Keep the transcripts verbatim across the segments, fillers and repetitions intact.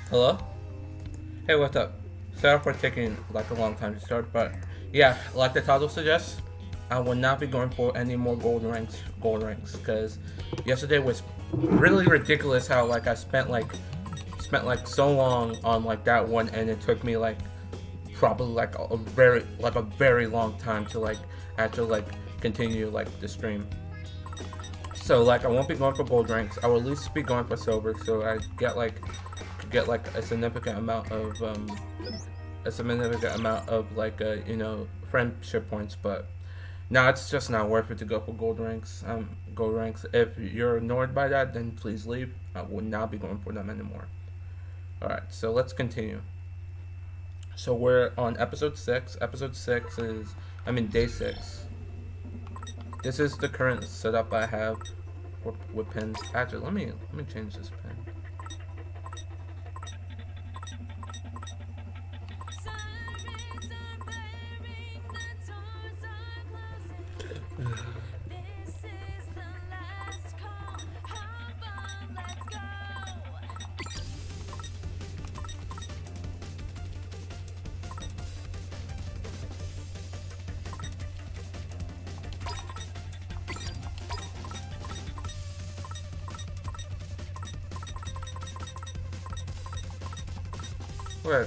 Hello? Hey, what's up? Sorry for taking like a long time to start, but yeah, like the title suggests, I will not be going for any more gold ranks, gold ranks, because yesterday was really ridiculous. How like I spent like spent like so long on like that one, and it took me like probably like a, a very like a very long time to like actually like continue like the stream. So like I won't be going for gold ranks. I will at least be going for silver, so I get like get like a significant amount of um, a significant amount of like uh, you know friendship points. But now it's just not worth it to go for gold ranks. Um, gold ranks. If you're annoyed by that, then please leave. I will not be going for them anymore. All right, so let's continue. So we're on episode six. Episode six is I mean day six. This is the current setup I have with, with pins. Actually, let me let me change this pin. Where?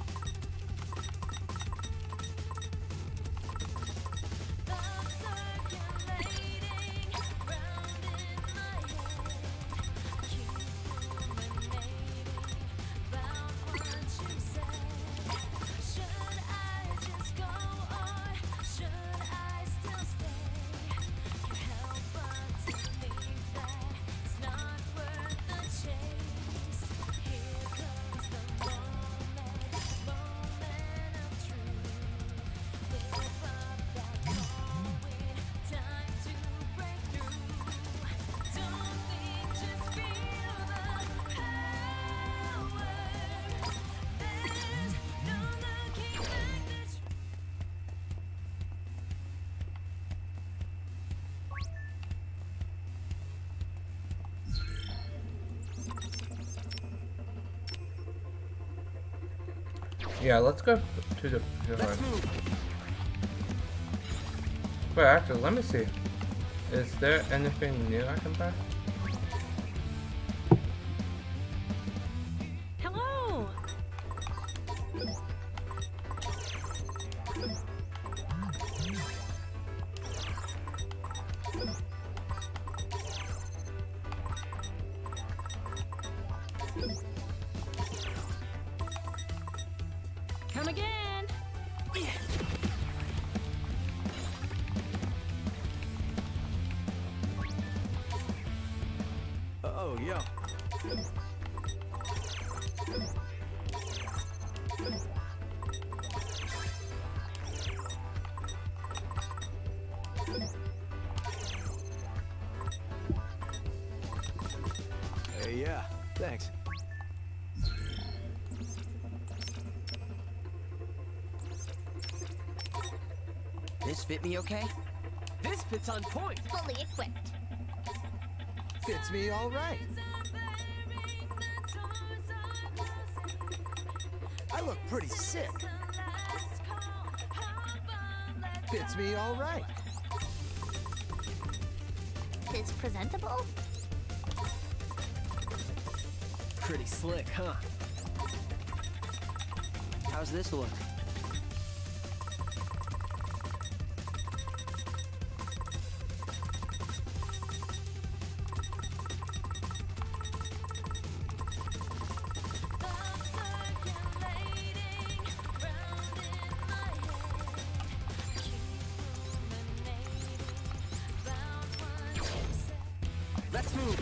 Yeah, let's go to the. Let's move. Wait, actually, let me see. Is there anything new I can buy? Hello. Come again. Oh, yeah. Hey, yeah. Thanks. This fit me okay? This fits on point. Fully equipped. Fits me all right. I look pretty sick. Fits me all right. It's presentable. Pretty slick, huh? How's this look? Let's move.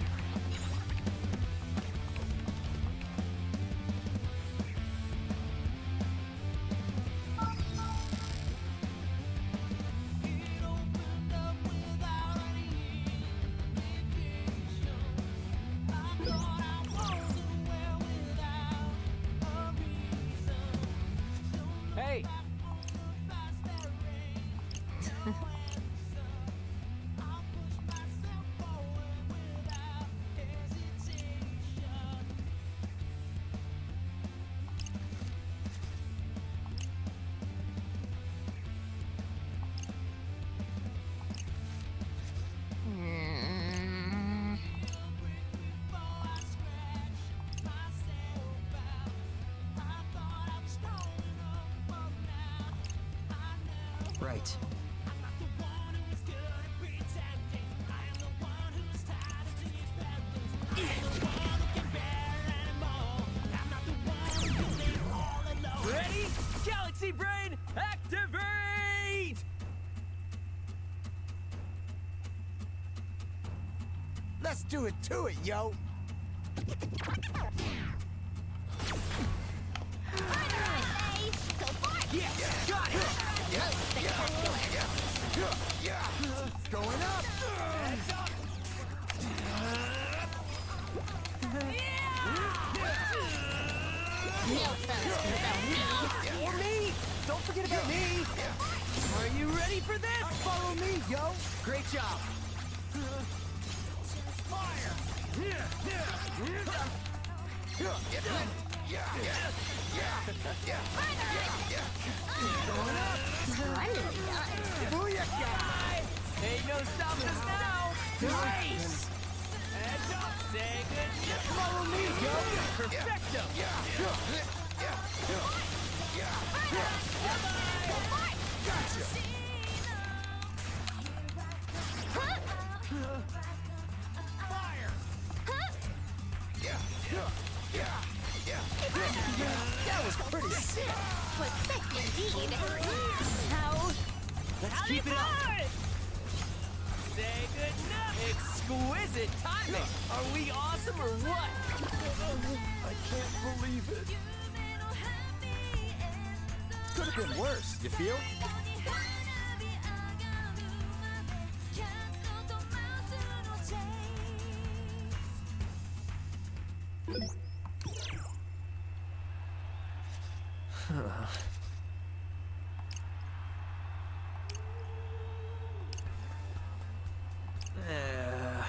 Hey. right. Ready? Galaxy Brain, activate! Let's do it to it, yo! Go for it! Yeah, got it! Going up! Heads up! No thumbs without me. For me! Don't forget about me! Are you ready for this? Follow me, yo! Great job! Fire! Going up! Splendidly done. Booyah! Ain't no stopping us now! Nice! Heads up! Say good shit! Follow me, yo! Perfecto! Gotcha! Fire! That was pretty sick! Was sick indeed. How? Let's keep it up! Say good night! Exquisite timing! Are we awesome or what? I can't believe it. Could have been worse, you feel? Uh,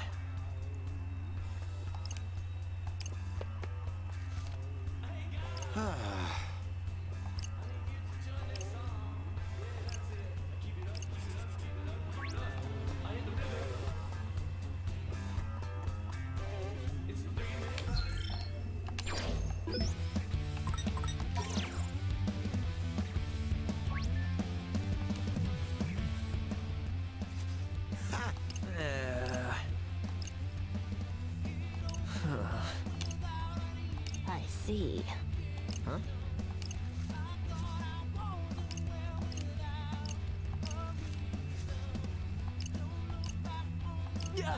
I see. Huh? yeah!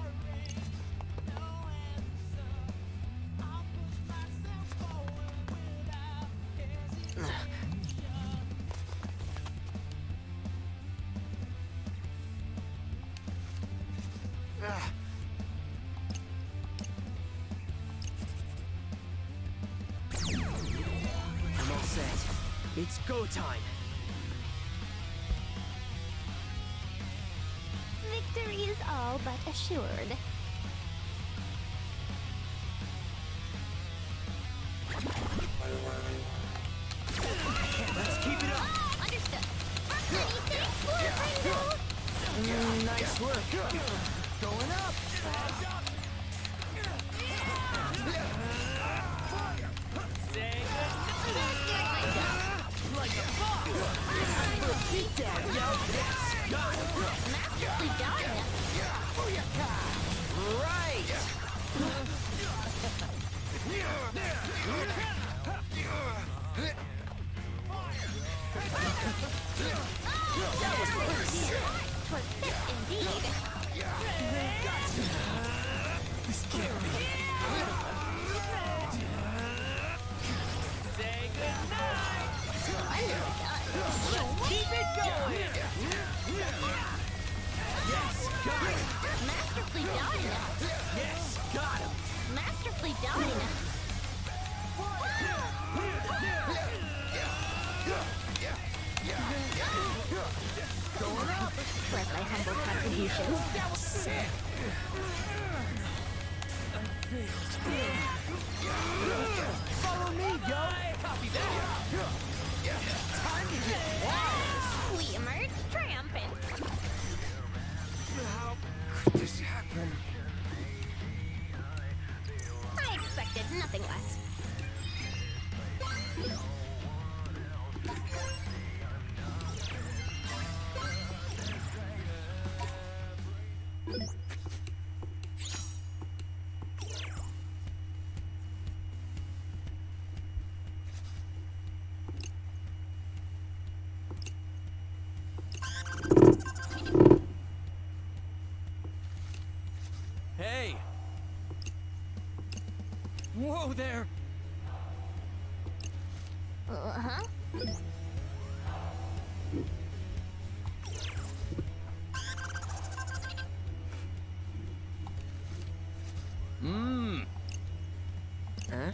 Ah. I'm all set. It's go time! Victory is all but assured. Let's keep it up! Understood. Anything for Ringo? Mm, nice work! Going up! Say good like a boss! Beat that, yo! Yes! Got it! Masterfully done. Right! That was pretty sick. Was sick indeed. This can't be. Say goodnight! Splendidly done. Let's keep it going! Yes, got it! Masterfully done. Yes, got him! Masterfully done. Going up! Was my humble contribution. That was sick! Follow me, yo! Copy that! Time to get wild! We emerged triumphant. How could this happen? I expected nothing less. now. Mmm. Huh?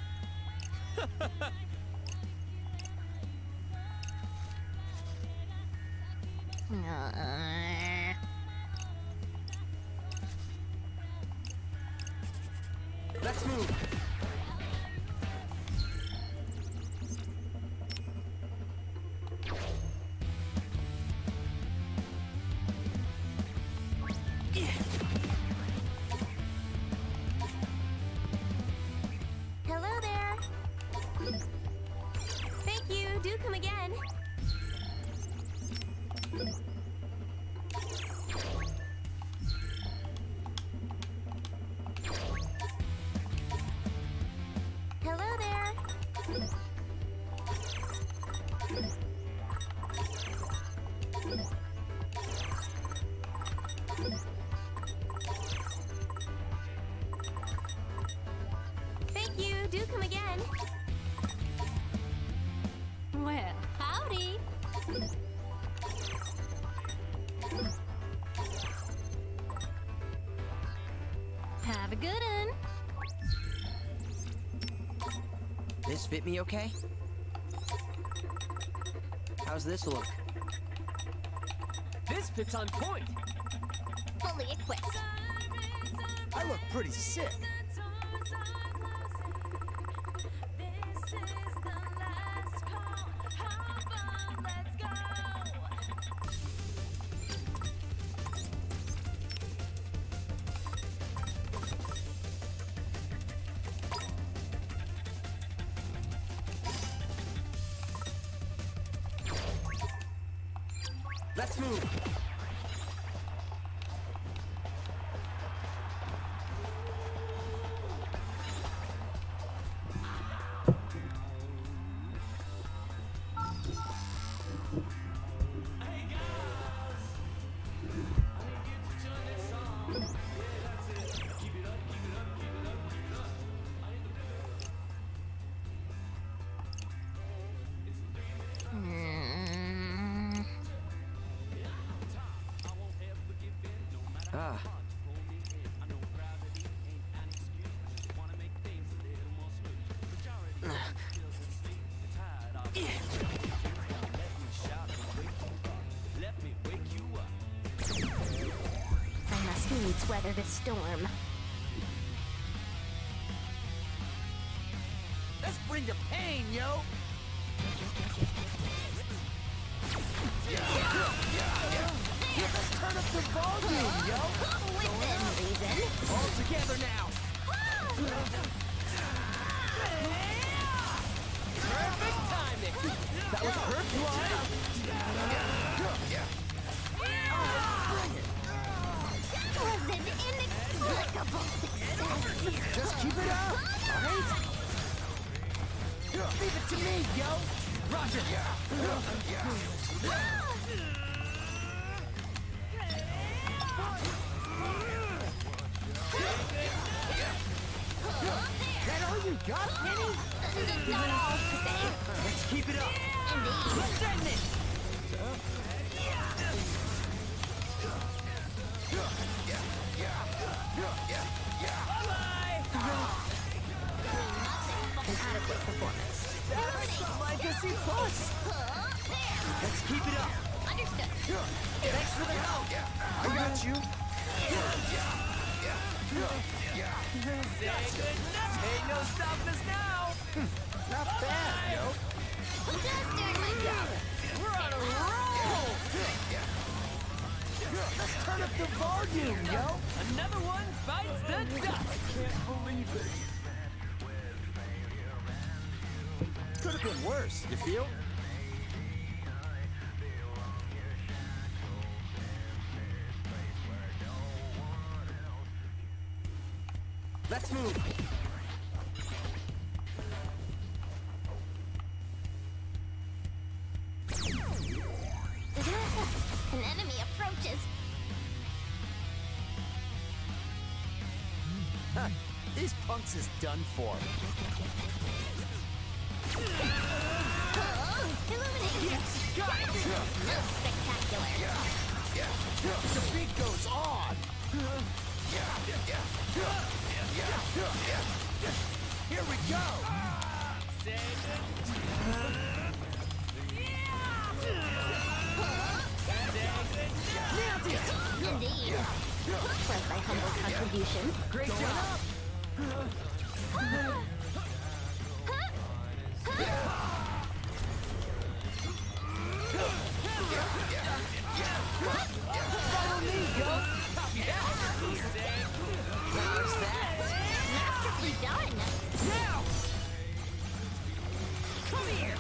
Uh, Let's move. Hello there. Thank you. Do come again. Hello there. Thank you. Do come again. Well, howdy. Have a good one. This fit me okay? How's this look? This fits on point. Fully equipped. I look pretty sick. Let's move. Mm. Ah. I must needs weather the storm. Let's bring the pain, yo! Let's turn up the volume, yo! Within reason. All together now! Perfect timing. That was perfect! Was an inexplicable success. Just keep it up, alright? Leave it to me, yo! Roger! That all you got, Penny? Not all the same. Let's keep it up! Indeed. Let's end this! Adequate performance. That's Legacy Plus! Let's keep it up! Understood. Thanks for the help! I got you! Say goodnight. Ain't no stopping us now. Not bad, yo! Just doing my job. We're on a roll. Let's turn up the volume, yo! Another one bites the dust. Can't believe it! Could have been worse, you feel? Let's move! An enemy approaches. Ha! These punks is done for. Most spectacular. The beat goes on. Here we go. Say good. Nailed it. Indeed. Was thy humble contribution. Great job. Follow me, yo. How's that? Masterfully done. Now. Come here.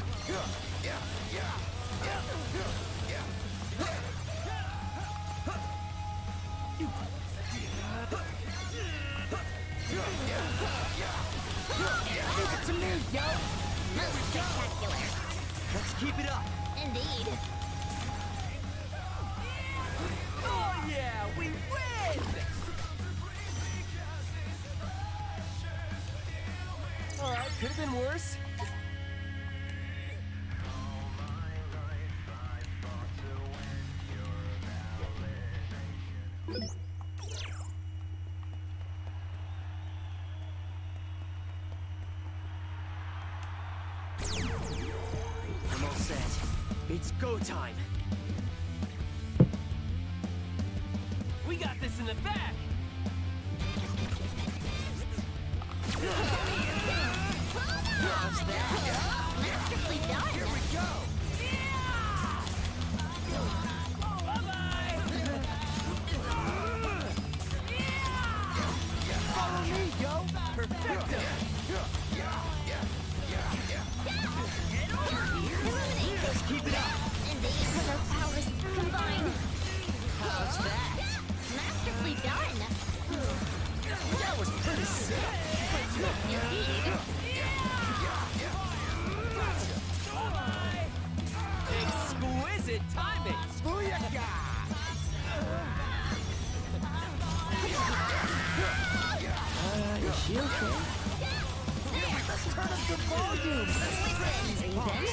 Leave it to me, yo. Most spectacular. Let's keep it up. Indeed. Oh yeah, we win! Alright, could have been worse. I'm all set. It's go time. We got this in the back! How's that? Masterfully done. Here we go. Bye-bye! Follow me, yo. Perfecto. Illuminate. Let's keep it up. Indeed. With our powers combined. How's that? Masterfully done. That was pretty sick. Indeed. Exquisite timing! Booyaka! Uh, is she okay? Let's turn up the volume. Reason.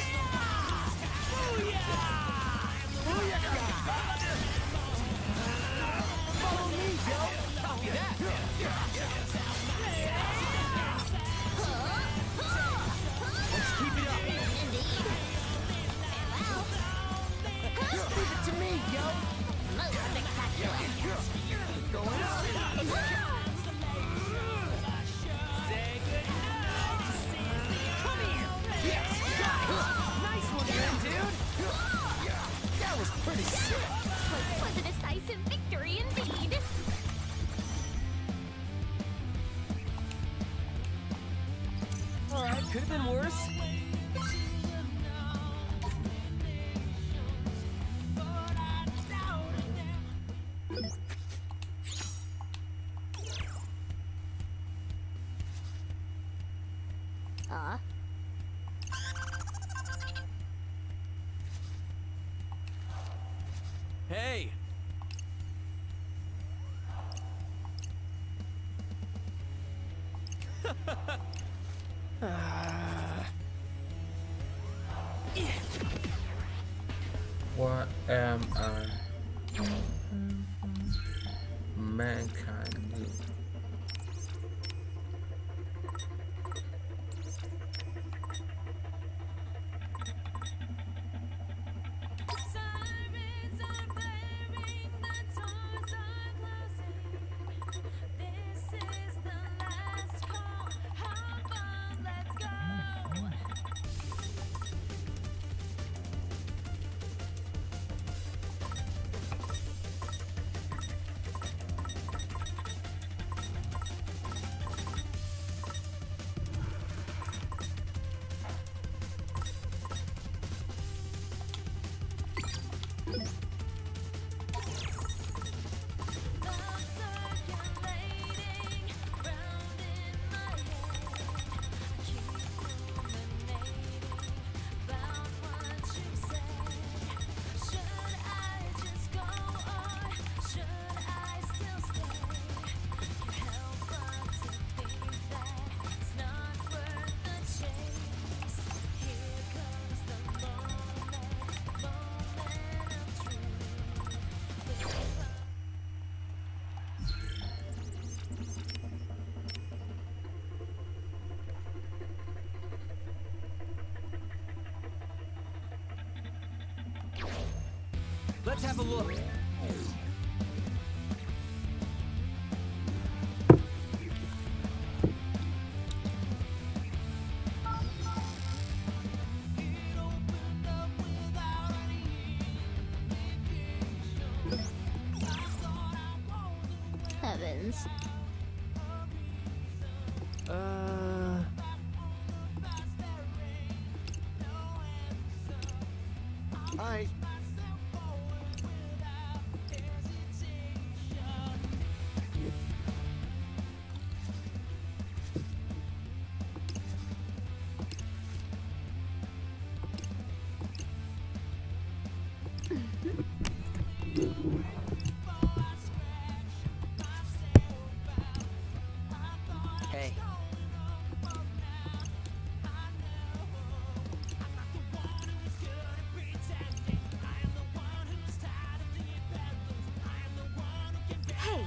Booyaka! Follow me, yo. Copy that! Let's keep it up. Indeed. Leave it to me, yo. Most spectacular. Going up. Say good night! Come here. Yes. Nice one there, dude! That was pretty sick. Was a decisive victory indeed. Alright, could have been worse. Aw. Hey! What am I? Mankind do? Sirens are blaring, the doors are closing. This is the last call. Hop on, let's go. Thoughts circulating round in my head. Keep ruminating about what you said. Should I just go or should I still stay? Can't help but to think that it's not worth the chase. Here comes the moment, moment. Let's have a look. Heavens. Uh. Hi. Hey. Hey.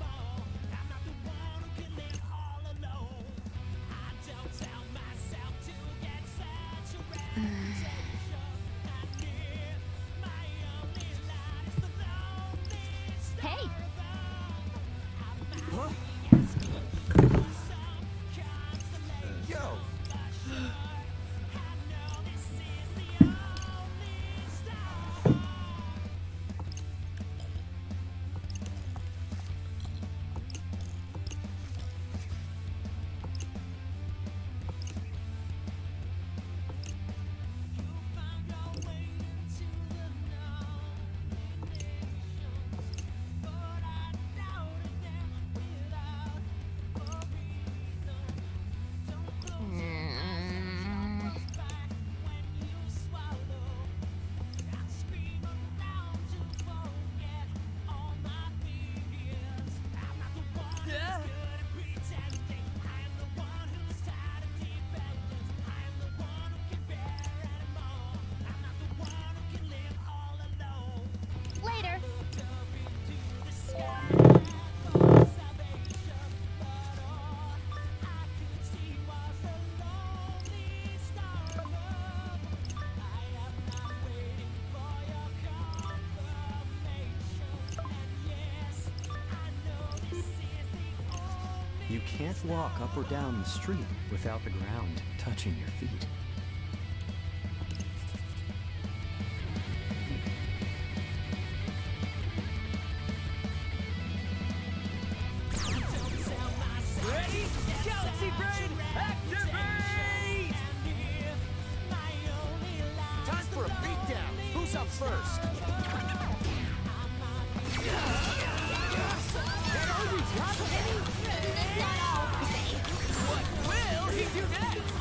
Hey. Huh? Yo. Mm. Yeah. Later. You can't walk up or down the street without the ground touching your feet. Ready? Galaxy Brain, activate! Time for a beatdown. Who's up first? What will he do next?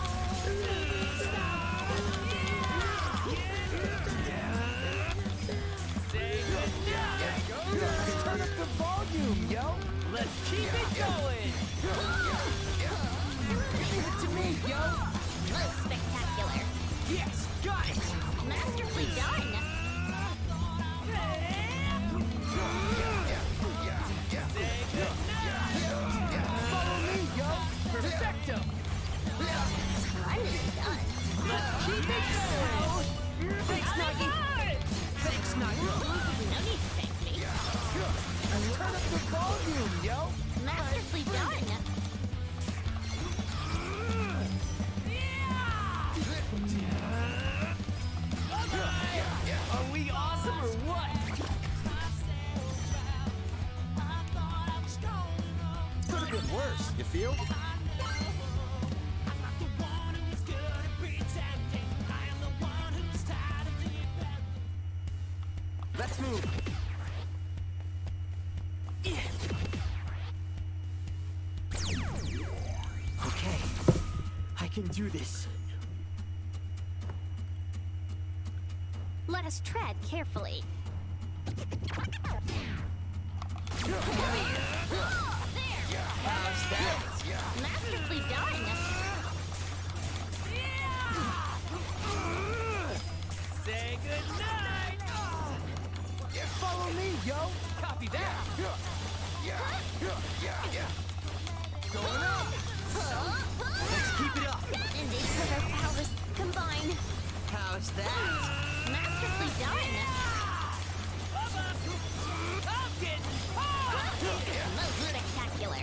Say goodnight. Turn up the volume, yo! Let's keep it going. Give it to me, yo! Most spectacular. Yes, got it. Masterfully done. Say goodnight. Follow me, yo! Perfecto. Splendidly done. Let's keep it going. Thanks, Nuggy. Thanks, Nuggy. No need to thank me. Turn up the volume, yo! Masterfully done. Are we awesome or what? Could have been worse, you feel? Let's move. Okay, I can do this. Let us tread carefully. There. How's that? Masterfully done. Say goodnight. Follow me, yo! Copy that. Going up. Let's keep it up. Indeed, put our powers combine. How's that? Masterfully done. getting popped! Most spectacular.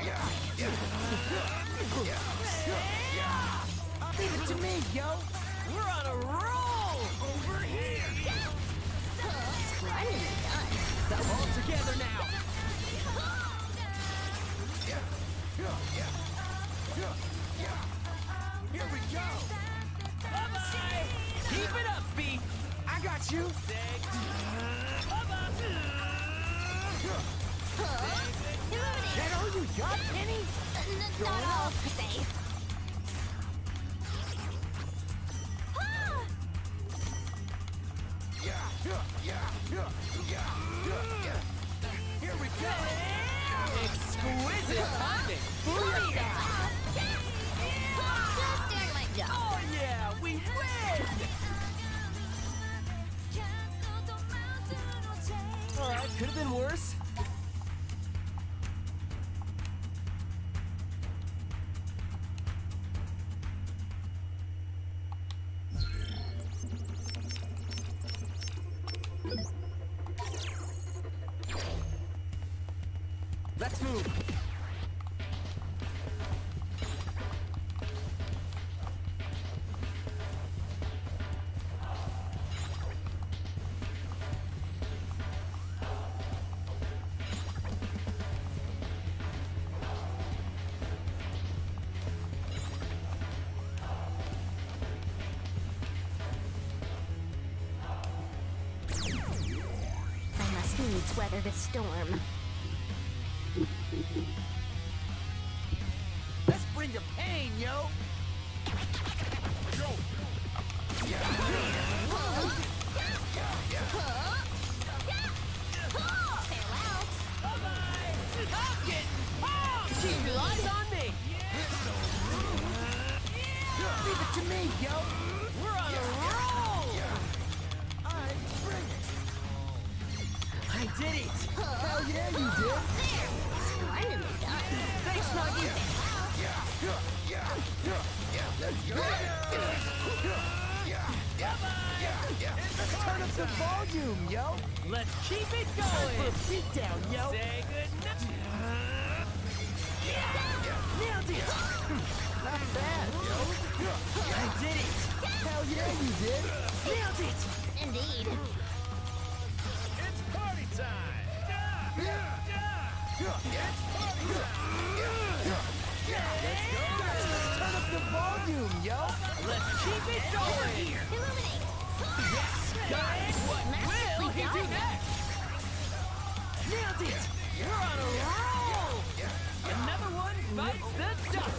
Leave it to me, yo. We're on a roll! Over here! Splendidly done. All together now! Here we go. Bye-bye! Keep it up, B! I got you. Say bye-bye! That all you got, Penny? N- Not all, per se. Here we go. Exquisite timing! Booyah! Just doing my job. Oh yeah, we win! Alright, could have been worse. Let's move. I must needs weather this storm. Let's bring the pain, yo. Farewell. Bye-bye! I'm getting pumped! Keep your eyes on me! Leave it to me, yo. We're on a roll! I bring it. I did it! Hell yeah, you did. There. Splendidly done. Thanks, Nuggy! Let's turn up the volume, yo. Let's keep it Time for going! a beatdown, yo. Say goodnight! Nailed it. Not bad, yo. I did it! Hell yeah, you did. Nailed it! Indeed. It's party time! Let's turn up the volume, yo. Let's keep it going! Illuminate. Got it! What will he do done. next? Nailed it! We're on a roll! Another one bites the dust!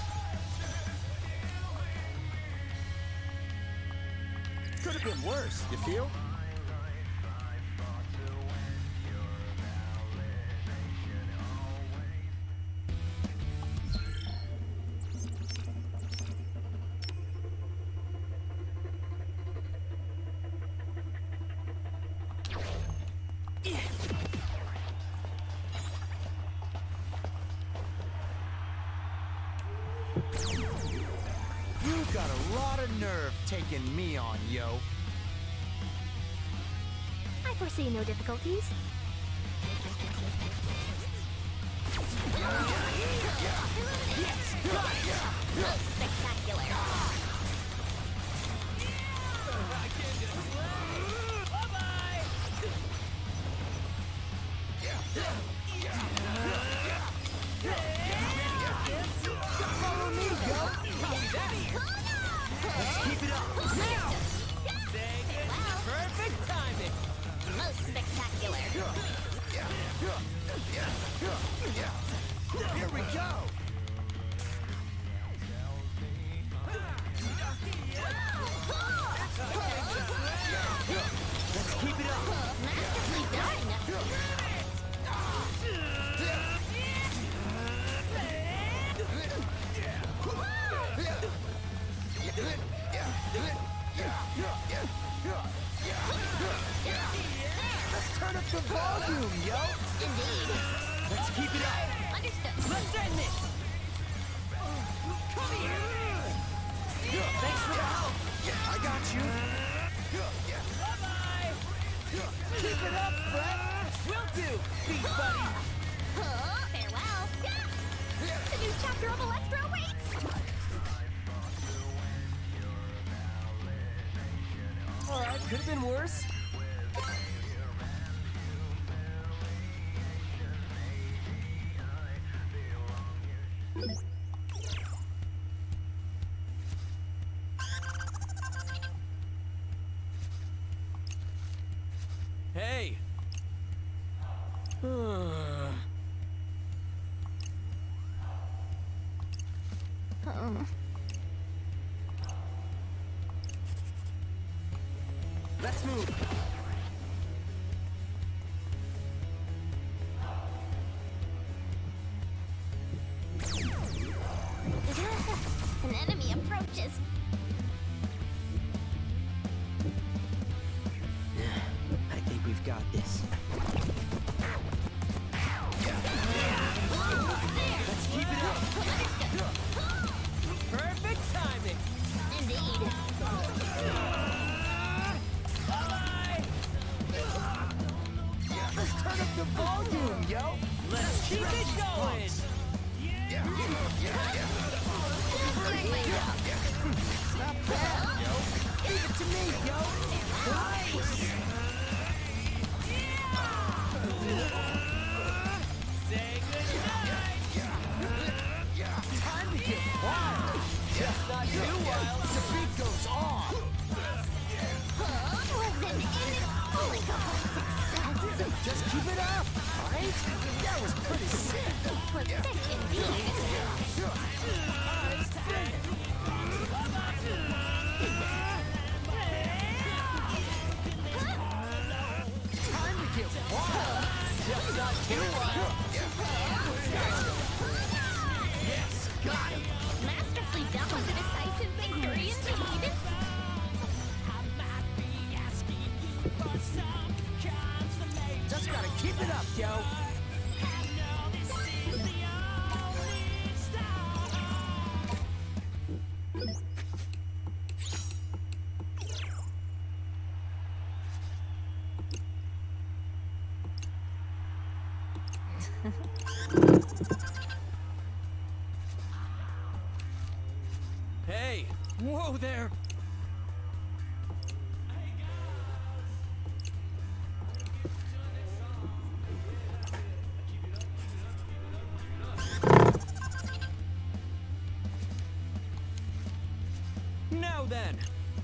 Could have been worse, you feel? You got a lot of nerve taking me on, yo. I foresee no difficulties. Most spectacular. Bye-bye! Follow me, yo. Let's keep it up. Now! Say good. Perfect timing! Most spectacular. Here we go. Let's keep it up. Masterfully done. Let's turn up the volume, yo. Indeed. Let's keep it up. Understood. Let's end this! Come here! Thanks for the help! I got you. Bye-bye! Keep it up, Brett. Will do, Beach Buddy. Huh? Farewell. The new chapter of Alestra awaits. Alright, could have been worse. Hey. Um, Let's move. An enemy approaches. I think we've got this. Let's keep it up. Perfect timing. Indeed. Bye-bye. Let's turn up the volume, yo! Let's keep it going. Not bad, yo! Leave it to me, yo! Nice! Say goodnight. Time to get wild! Just not too wild. The beat goes on! Huh? Was an inexplicable success. Just keep it up, alright? That was pretty sick! Was sick indeed. Time to get wild! Just not too wild. Yes, got him! Masterfully done with a decisive victory indeed. Just gotta keep it up, yo! Hey. Whoa there. Now then.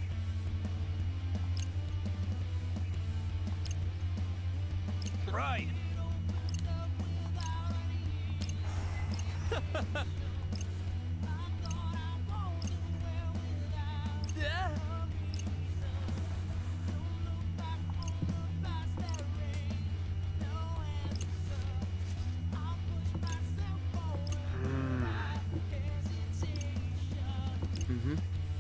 Right. Yeah. Mm-hmm.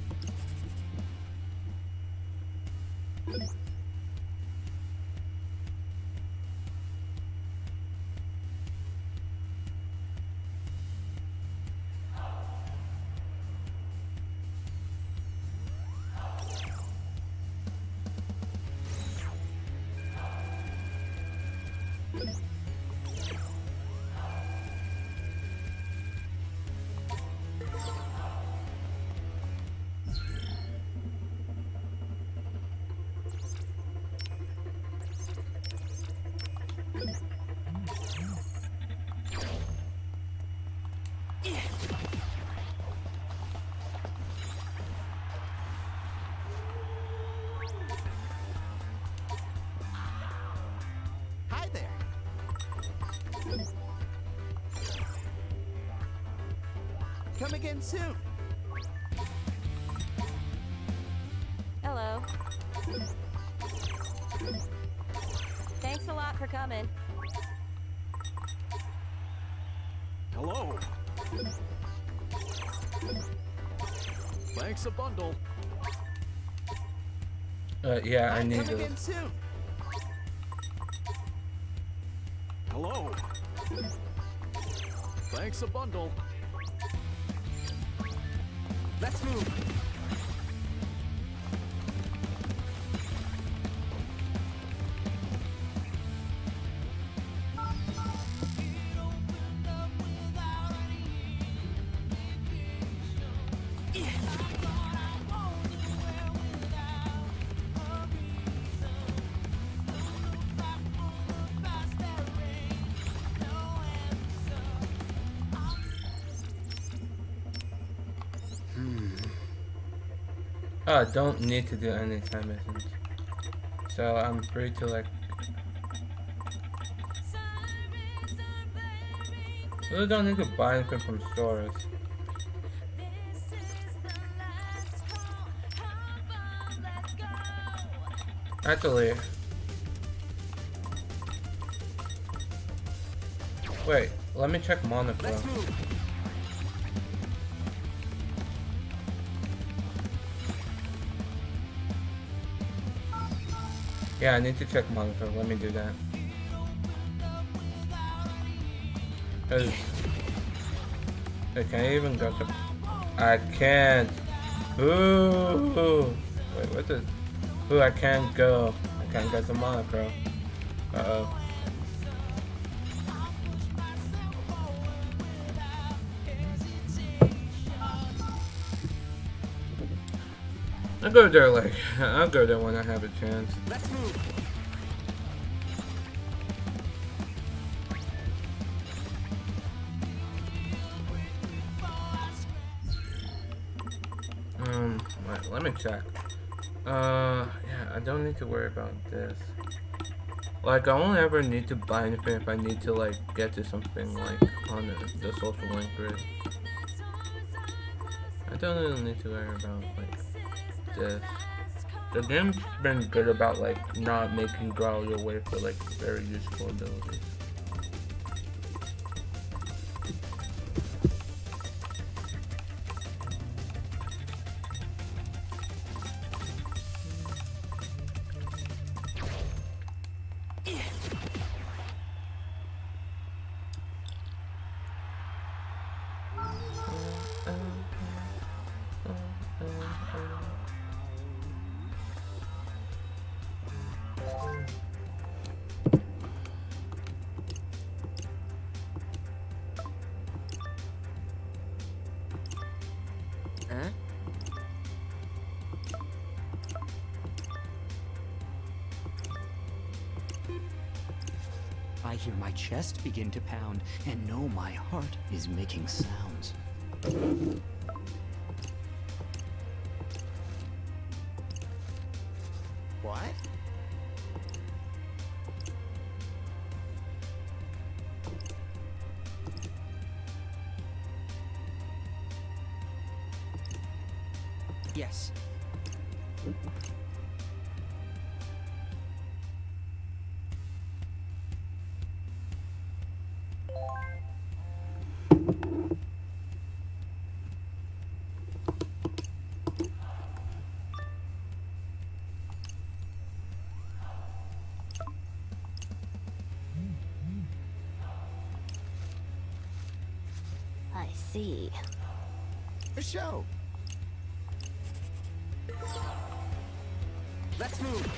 Hi there! Come again soon! Hello. Thanks a lot for coming. Hello. Thanks a bundle. Uh, yeah, I need Come those. again soon! Hello. Thanks a bundle. Let's move! Oh, I don't need to do any side missions. So I'm free to like... Really don't need to buy anything from stores. Actually... Wait, let me check Monaco. Let's move. Yeah, I need to check Monaco. Let me do that. 'Cause I can't even go to... I can't. Ooh. Wait, what the... Ooh, I can't go. I can't go to Monaco. Uh-oh. I'll go there like... I'll go there when I have a chance. Let's move. Um, wait, let me check. Uh, yeah, I don't need to worry about this. Like, I only ever need to buy anything if I need to, like, get to something, like, on the, the social link grid. I don't really need to worry about, like, this. The game's been good about, like, not making you go out of your way for, like, very useful abilities. Huh? I hear my chest begin to pound and know my heart is making sounds. What? Yes. I see. For show. Let's move.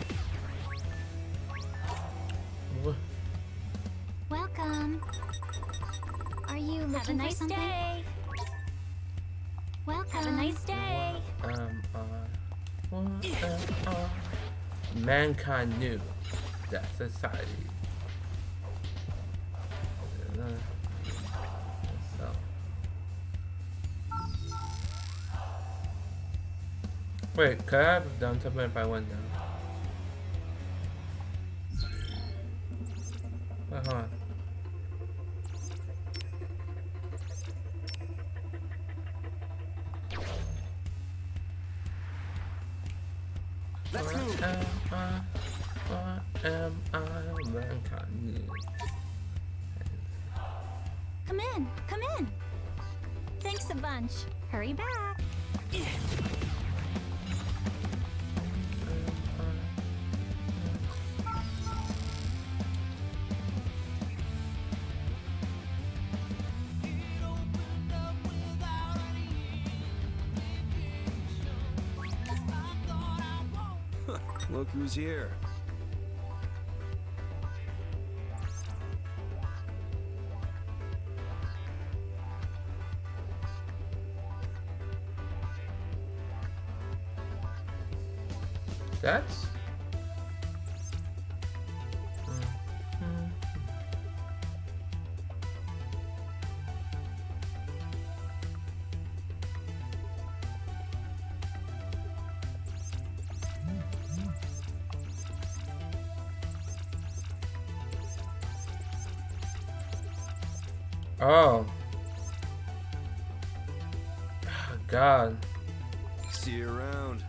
Wha- Welcome. Are you looking Have a nice for something? day. Welcome. Have a nice day. Um, uh, what am I? Mankind knew that society. Uh, So. Wait, could I have done something if I went down? Wait, hold on. Let's What move. am I? What am I? Mankind knew. Come in. Come in. Thanks a bunch. Hurry back. Look who's here. That's. Oh. God. See you around.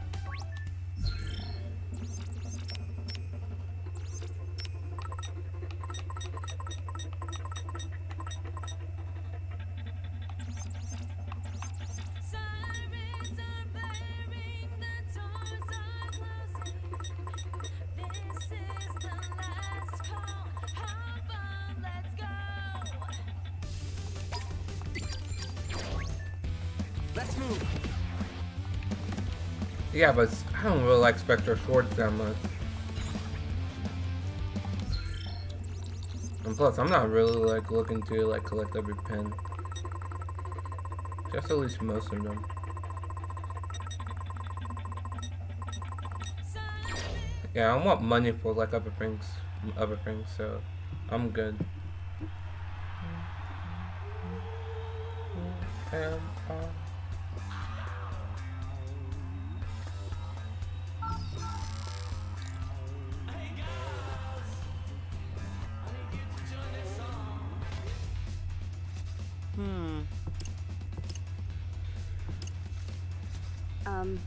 Sirens are blaring, the doors are closing. This is the last call. Hop on, let's go. Let's move. Yeah, but I don't really like Spectre swords that much. And plus, I'm not really like looking to like collect every pin. Just at least most of them. Yeah, I want money for like other things, other things. So I'm good. And, uh, Hmm. Um.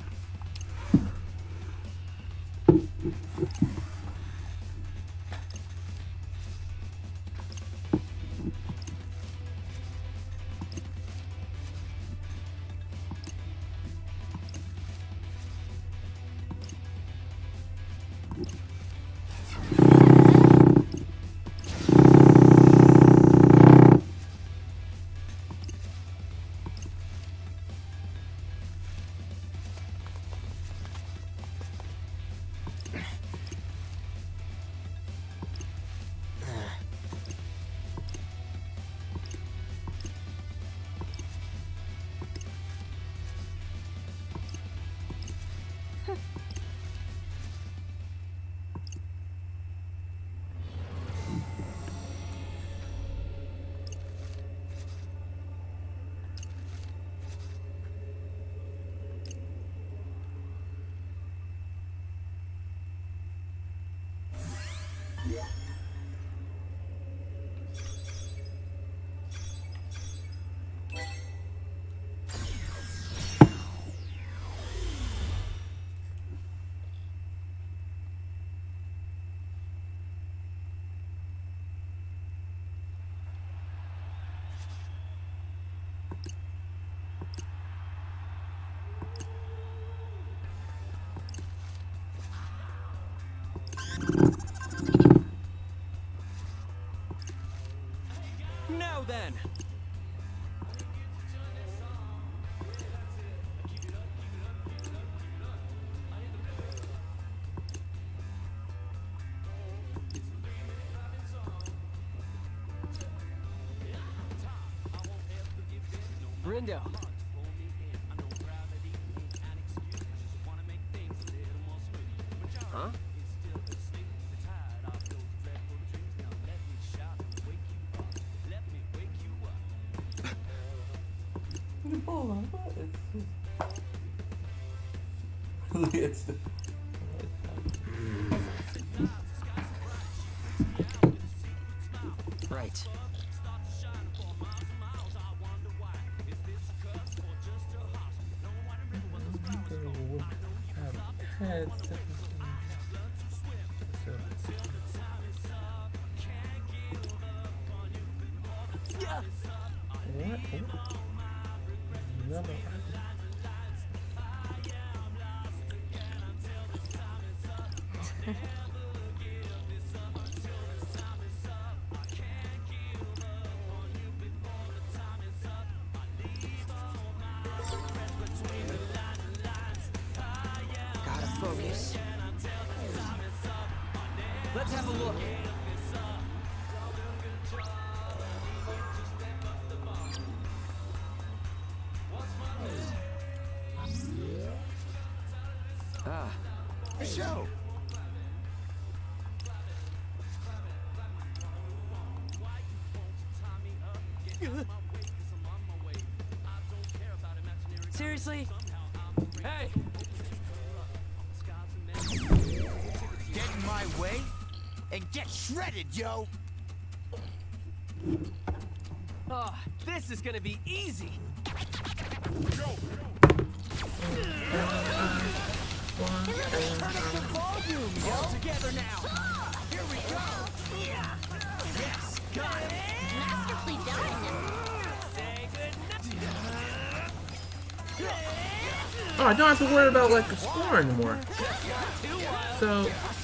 Now then. Brindo. Huh? It's the Right. Gotta focus. Let's have a look. Ah, a show. Seriously? Hey! Get in my way and get shredded, yo! Oh, this is gonna be easy. Volume, all together now. Here we go. Yes, got it. Masterfully done. Say goodnight. Oh, I don't have to worry about like the score anymore. So.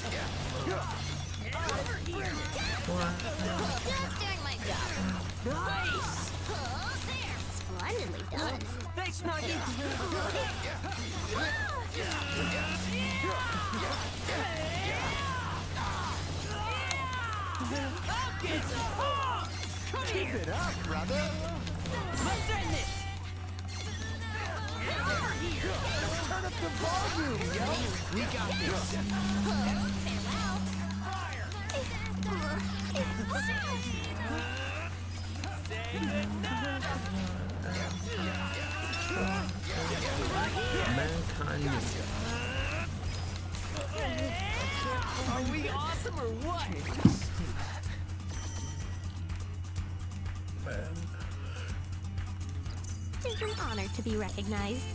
What? Just doing my job. Nice. Oh, there. Splendidly done. Thanks, Nagi. Keep it up, brother. Let's end this. Turn up the volume, yo. We got this. Mankind Ninja. Are we awesome or what? It's an honor to be recognized.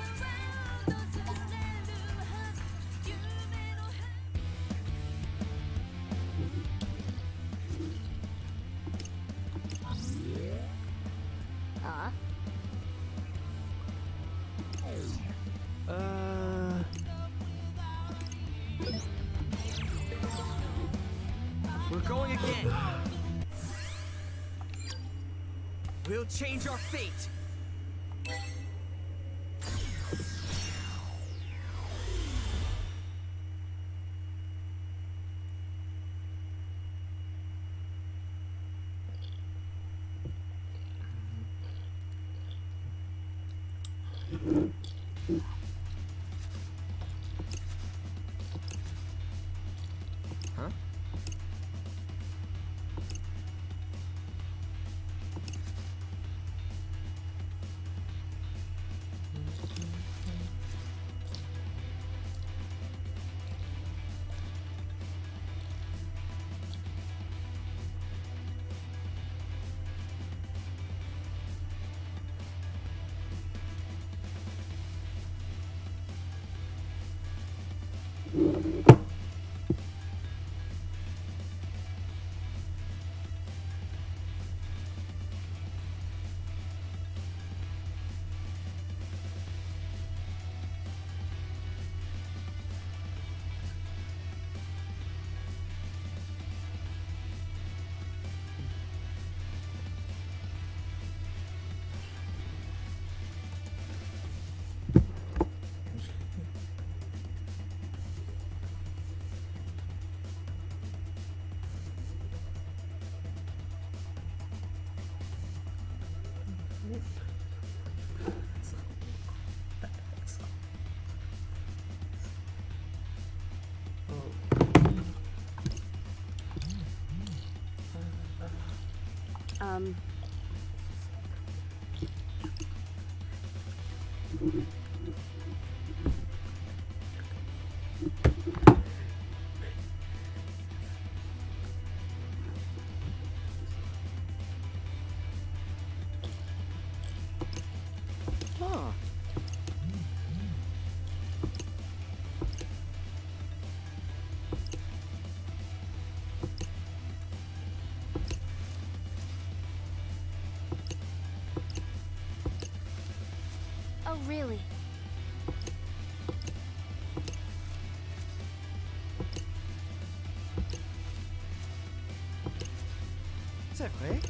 Aw. Uh. We're going again. We'll change our fate. Huh? Um. Huh. Oh, really? C'est vrai?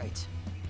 right.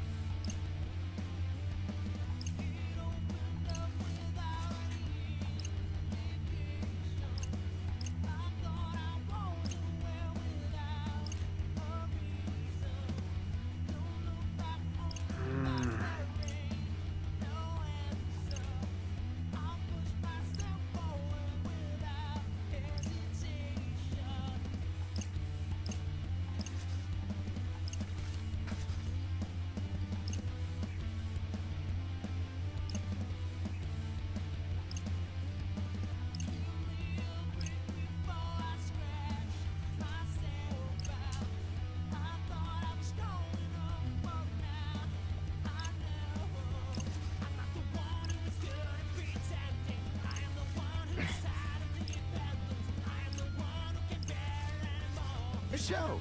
The show.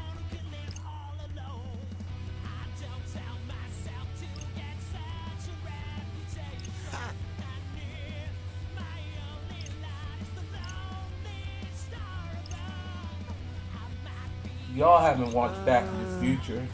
Y'all haven't watched Back to the Future.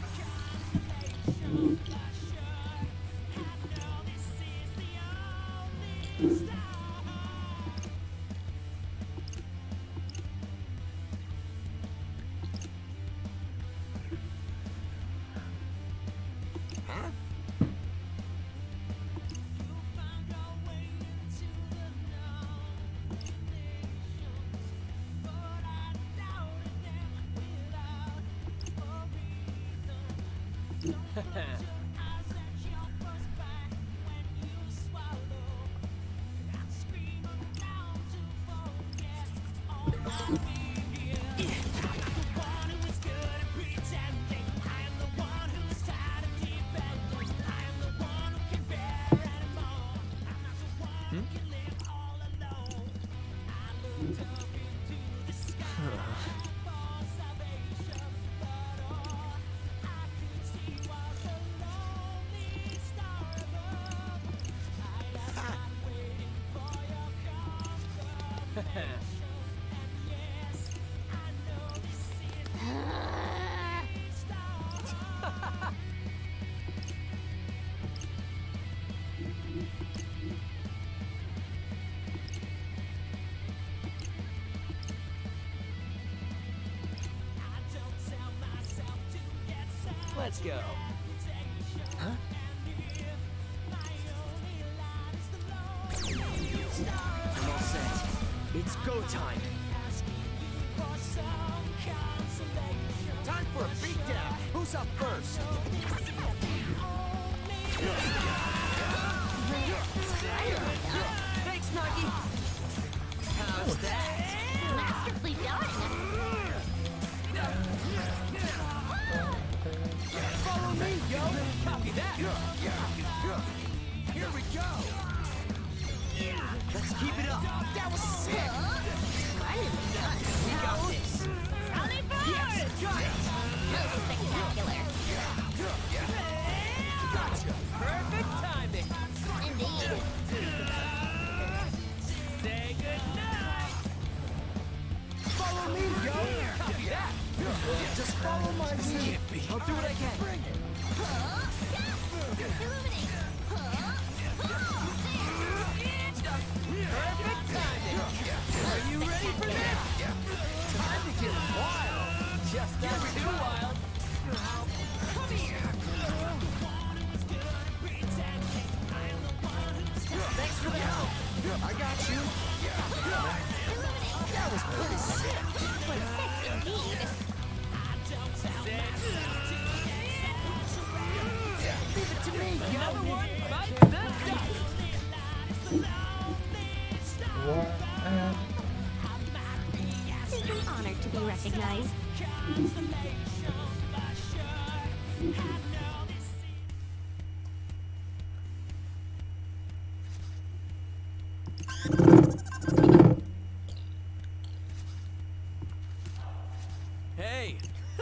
Let's go. Huh? I'm all set. It's go time. Time for a beatdown. Who's up first? Thanks, Nagi. How's that? Masterfully done. Follow me, yo. Copy that. Here we go. Let's keep it up. That was sick. Splendidly done. We got this. Rally forward! Yes, got it. Most spectacular. Gotcha. Perfect timing. Indeed. Say goodnight. Follow me, yo. Copy that. Just follow my lead. I'll do what I can. Bring it. Illuminate. Perfect timing. Are you ready for this? Time to get wild. Just not too wild. Come here. Thanks for the help. I got you. That was pretty sick. Indeed. Leave it to me. Another one bites the dust. It's an honor to be recognized. Hey.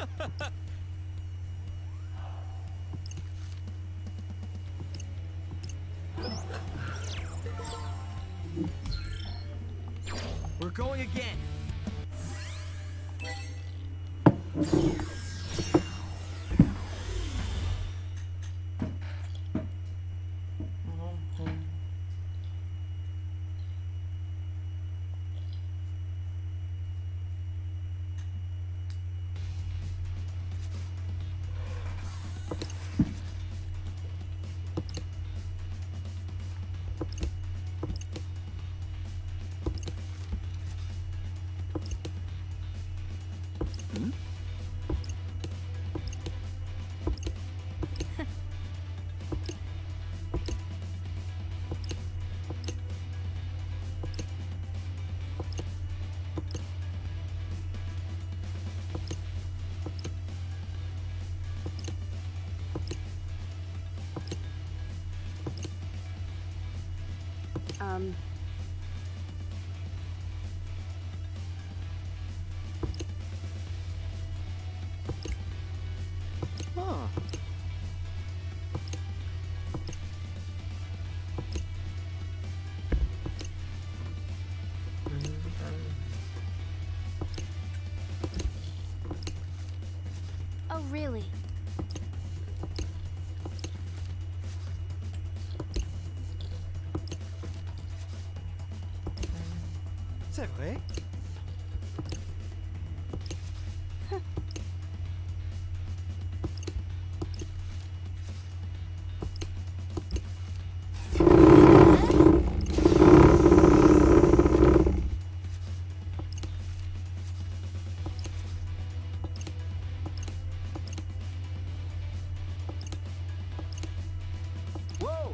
We're going again. Um... Huh. Oh, really? C'est vrai? Whoa!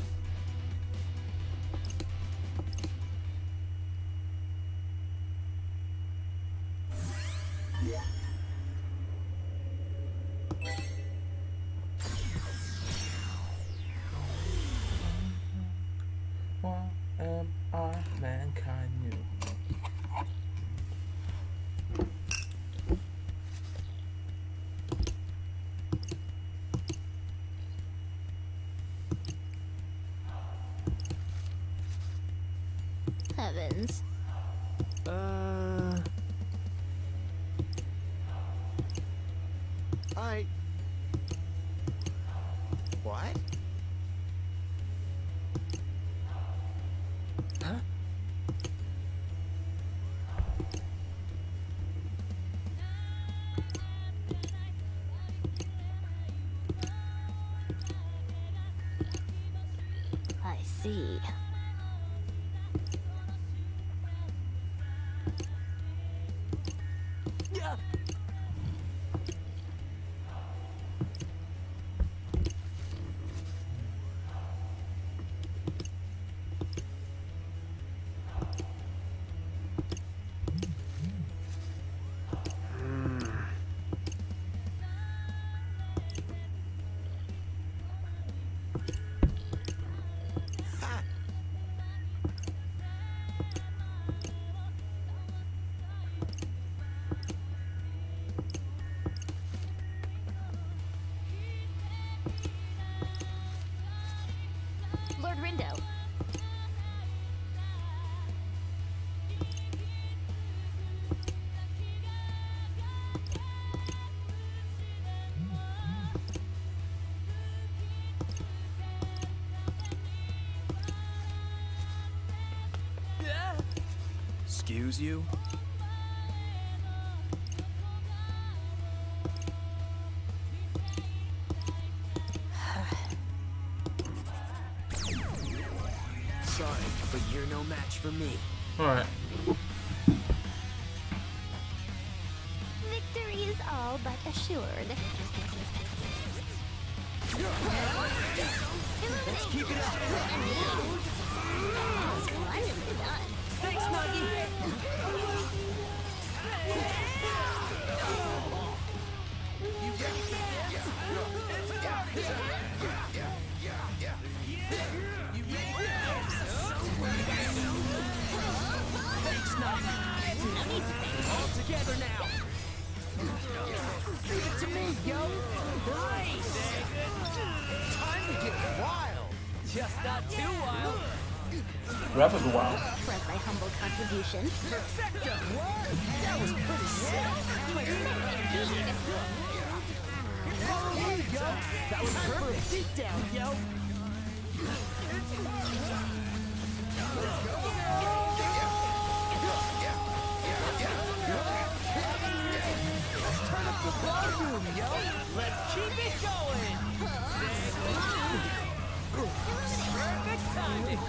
What am I, mankind new? Heavens. Uh. I. What? Huh? I see. Yeah. Lord Rindo. Excuse you? Sorry, but you're no match for me. Alright. Victory is all but assured. Let's keep it up. Splendidly done. Thanks, Nuggy. Thanks, Nuggy. No need to thank All together now. Give it to me, yo. Nice. Time to get wild. Just not too wild. Breath of the Wild. for my humble contribution. Perfecto. What? That was pretty sick. Follow me, yo. That was perfect. Deep down, yo. Turn up the volume, yo. Let's keep it going. Perfect timing.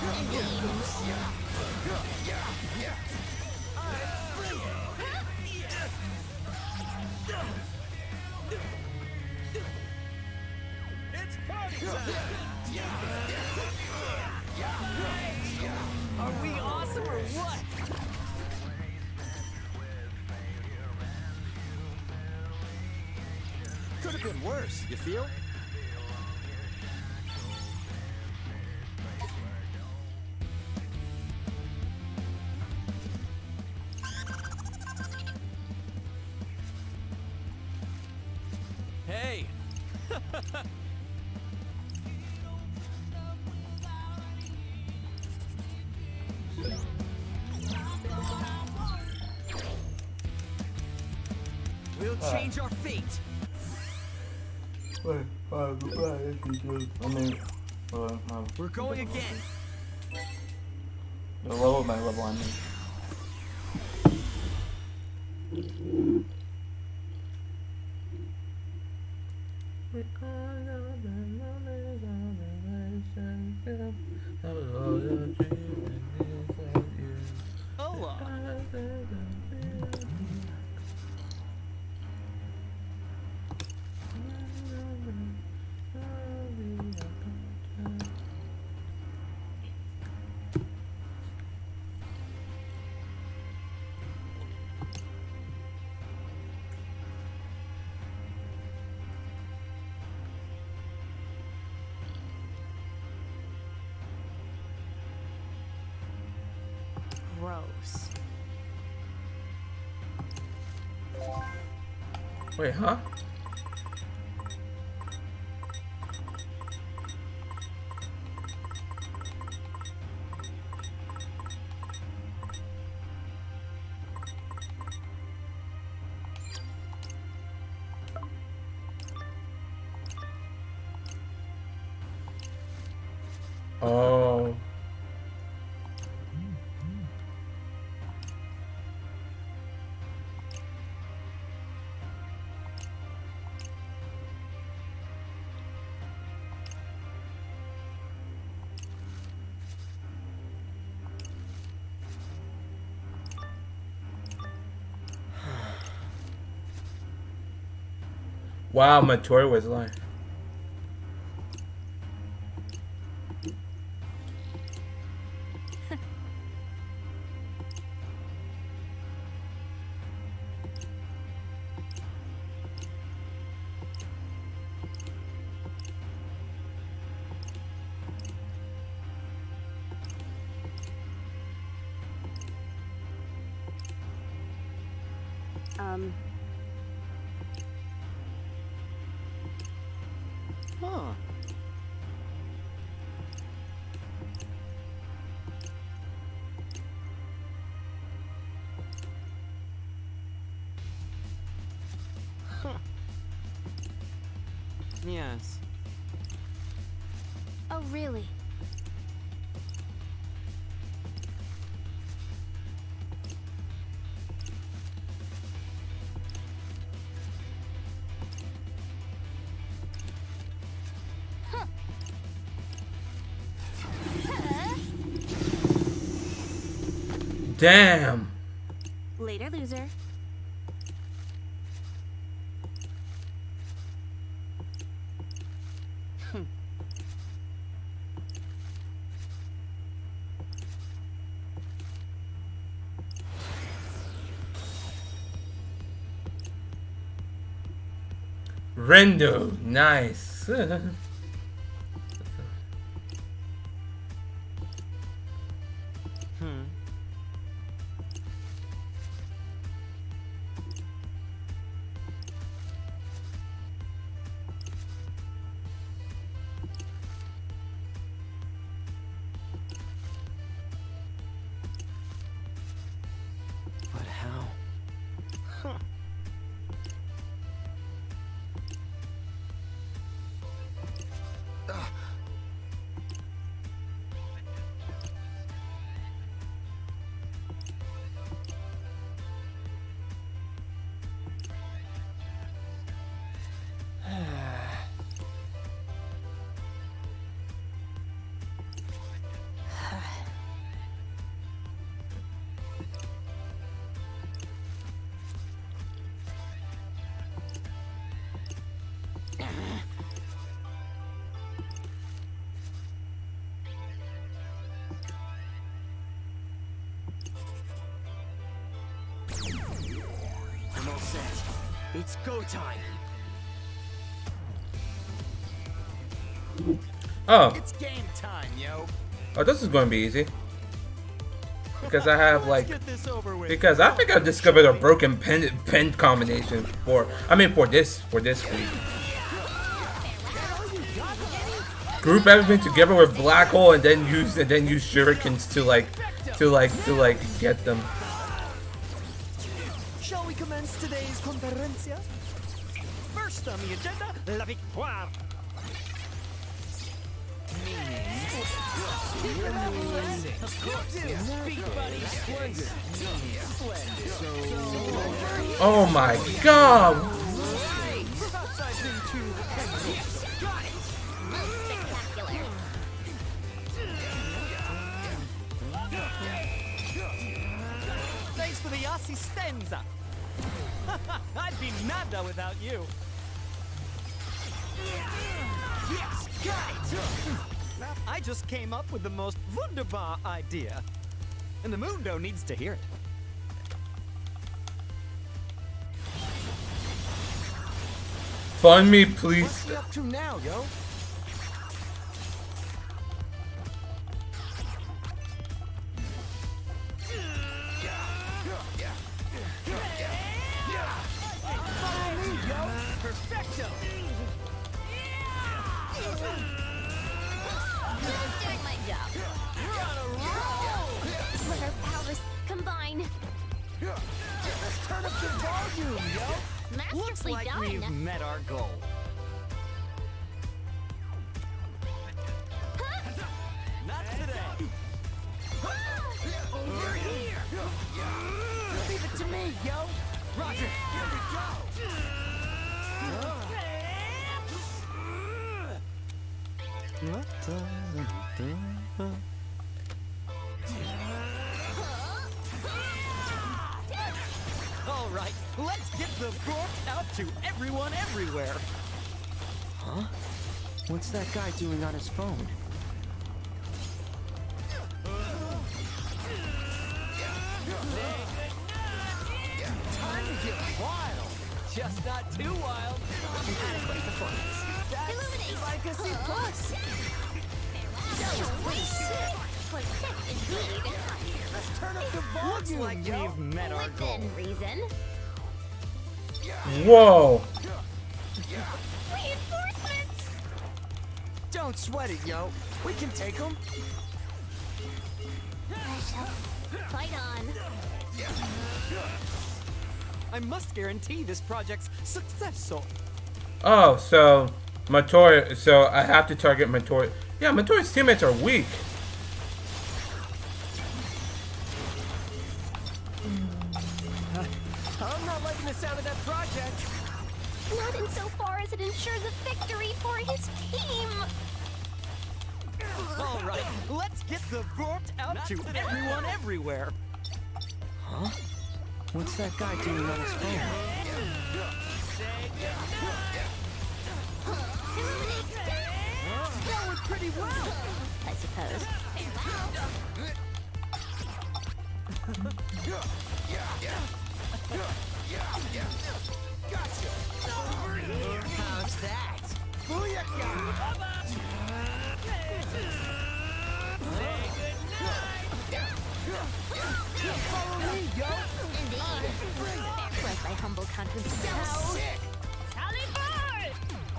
It's party time. Are we awesome or what? Could have been worse, you feel? We'll change our fate. Wait, uh, I mean, uh, my, We're going again. the level of my level, I mean. Hola. Gross. Wait, huh? Oh. Wow, Matori was lying. Um, Huh. Huh. Yes. Oh, really? Damn. later, loser. Rendo, nice. Hmm. But how? Huh. I'm all set. It's go time. Oh, It's game time, yo. oh, this is going to be easy. Because I have like, Let's get this over with. because I think I've discovered a broken pen pen combination for, I mean for this, for this week. Group everything together with Black Hole and then use, and then use shurikens to like, to like, to like get them. Shall we commence today's conferencia? First on the agenda, La Victoire. Oh my god! Spectacular. Thanks for the assistenza. I'd be nada without you. Yes, got it. I just came up with the most wunderbar idea. And the Mundo needs to hear it. Fund me, please. What's he up to now, yo? Perfecto. Just doing my job. Let our powers combine. Let's turn up the volume, yo. Looks Masterfully like done. we've met our goal. Not today. Over here. Leave it to me, yo. Roger. Here we go. All right, let's get the book out to everyone everywhere. Huh? What's that guy doing on his phone? Time to get wild. Just not too wild. Adequate performance. Illuminate. Like a C plus. Protect indeed. Let's turn up the Looks volume, like yo. we've met our goal. Within reason. Whoa! Reinforcements. Don't sweat it, yo. We can take them. I shall fight on. I must guarantee this project's successful. Oh, so Matoya. So I have to target Matoya. Yeah, Matoya's teammates are weak. I'm not liking the sound of that project. Not insofar as it ensures a victory for his team. All right, let's get the book out to everyone everywhere. Huh? What's that guy doing on his phone? That went pretty well. I suppose. How's that? Booyah! Follow me, yo. Indeed. Was my humble contribution. Sick. Sally forth!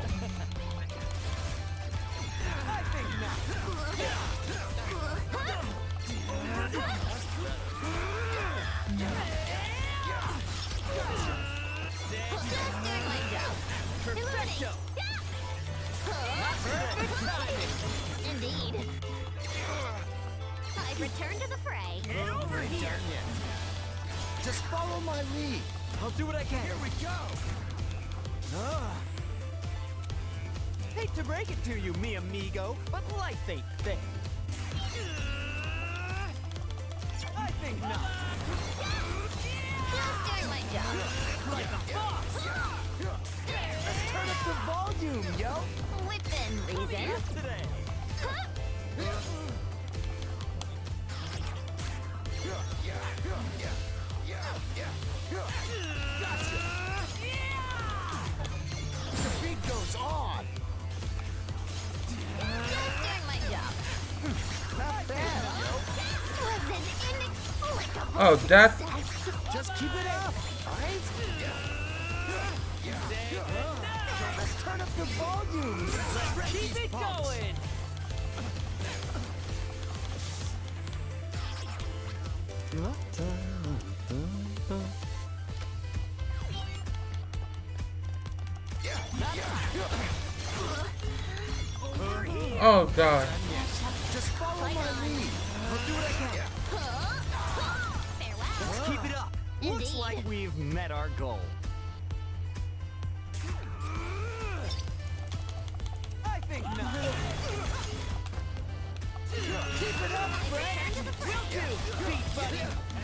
I think not. Just doing my job. Perfecto. Indeed. I've returned to the fray. Get over here. Just follow my lead. I'll do what I can. Here we go. Ah. Hate to break it to you, mi amigo, but life ain't fair. I think not. Just doing my job. Like a boss. Let's turn up the volume, yo. Within reason. Today. The beat goes on. Just doing my job. Not bad, yo. Was an inexplicable Oh, that. success. Just keep it up, alright? Let's turn up the volume. Keep it going. Oh god. Just follow my lead. I'll do what I can. Farewell. Let's keep it up. Looks Indeed. like we've met our goal. I think not. Keep it up, friend. Will do, beat buddy.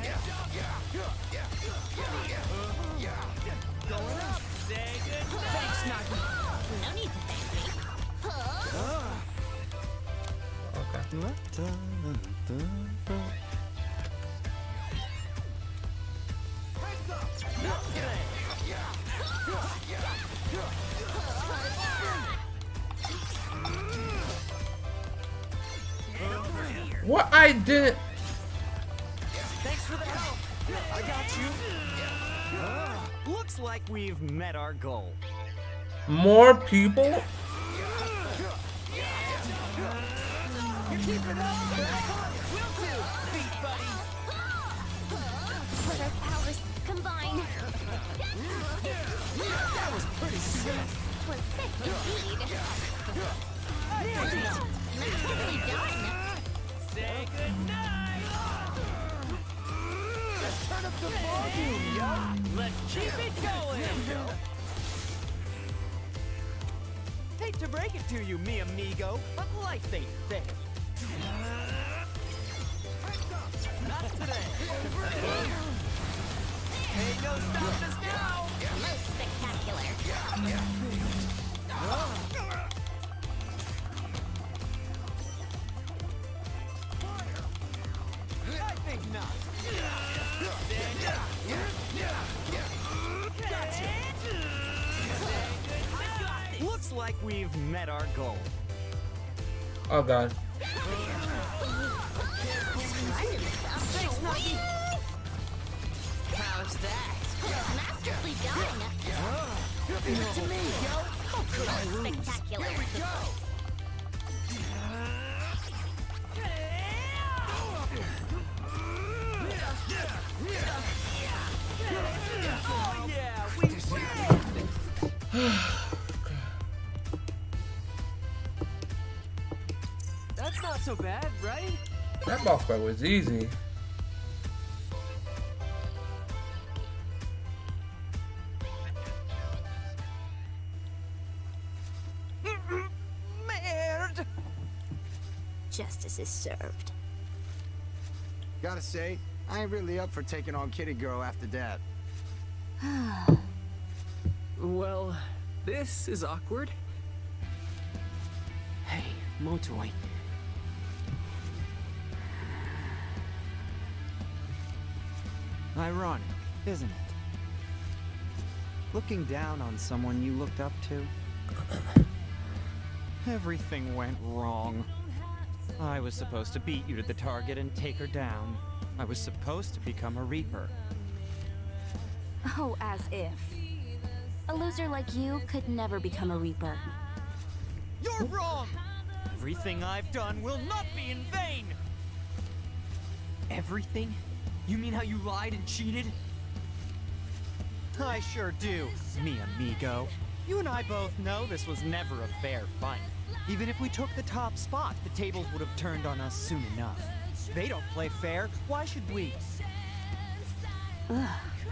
Going up. Say good Thanks, Nagi. No need to thank me. Okay. What I did? Thanks for the help. I got you. Ah, looks like we've met our goal. More people? Keep it up. Will do, beat buddy. Let our powers combine. That was pretty sick. Was sick indeed. Nicely done. Say good night. Let's turn up the volume, yo. Let's keep it going. Hate to break it to you, mi amigo, but life ain't fair. Not today. Ain't no stopping us now. Most spectacular. I think not. Gotcha. Looks like we've met our goal. Oh god. How's that? Masterfully done. Give it to me, yo. How could I lose? Spectacular. Here we go. Oh yeah, we That's not so bad, right? That boss fight was easy. Merde. Justice is served. Gotta say, I ain't really up for taking on Kitty Girl after that. Well, this is awkward. Hey, Motoi. Ironic, isn't it? Looking down on someone you looked up to. Everything went wrong. I was supposed to beat you to the target and take her down. I was supposed to become a Reaper. Oh, as if. A loser like you could never become a Reaper. You're wrong. Everything I've done will not be in vain. Everything? You mean how you lied and cheated? I sure do, mi amigo. You and I both know this was never a fair fight. Even if we took the top spot, the tables would have turned on us soon enough. They don't play fair, why should we? Ugh.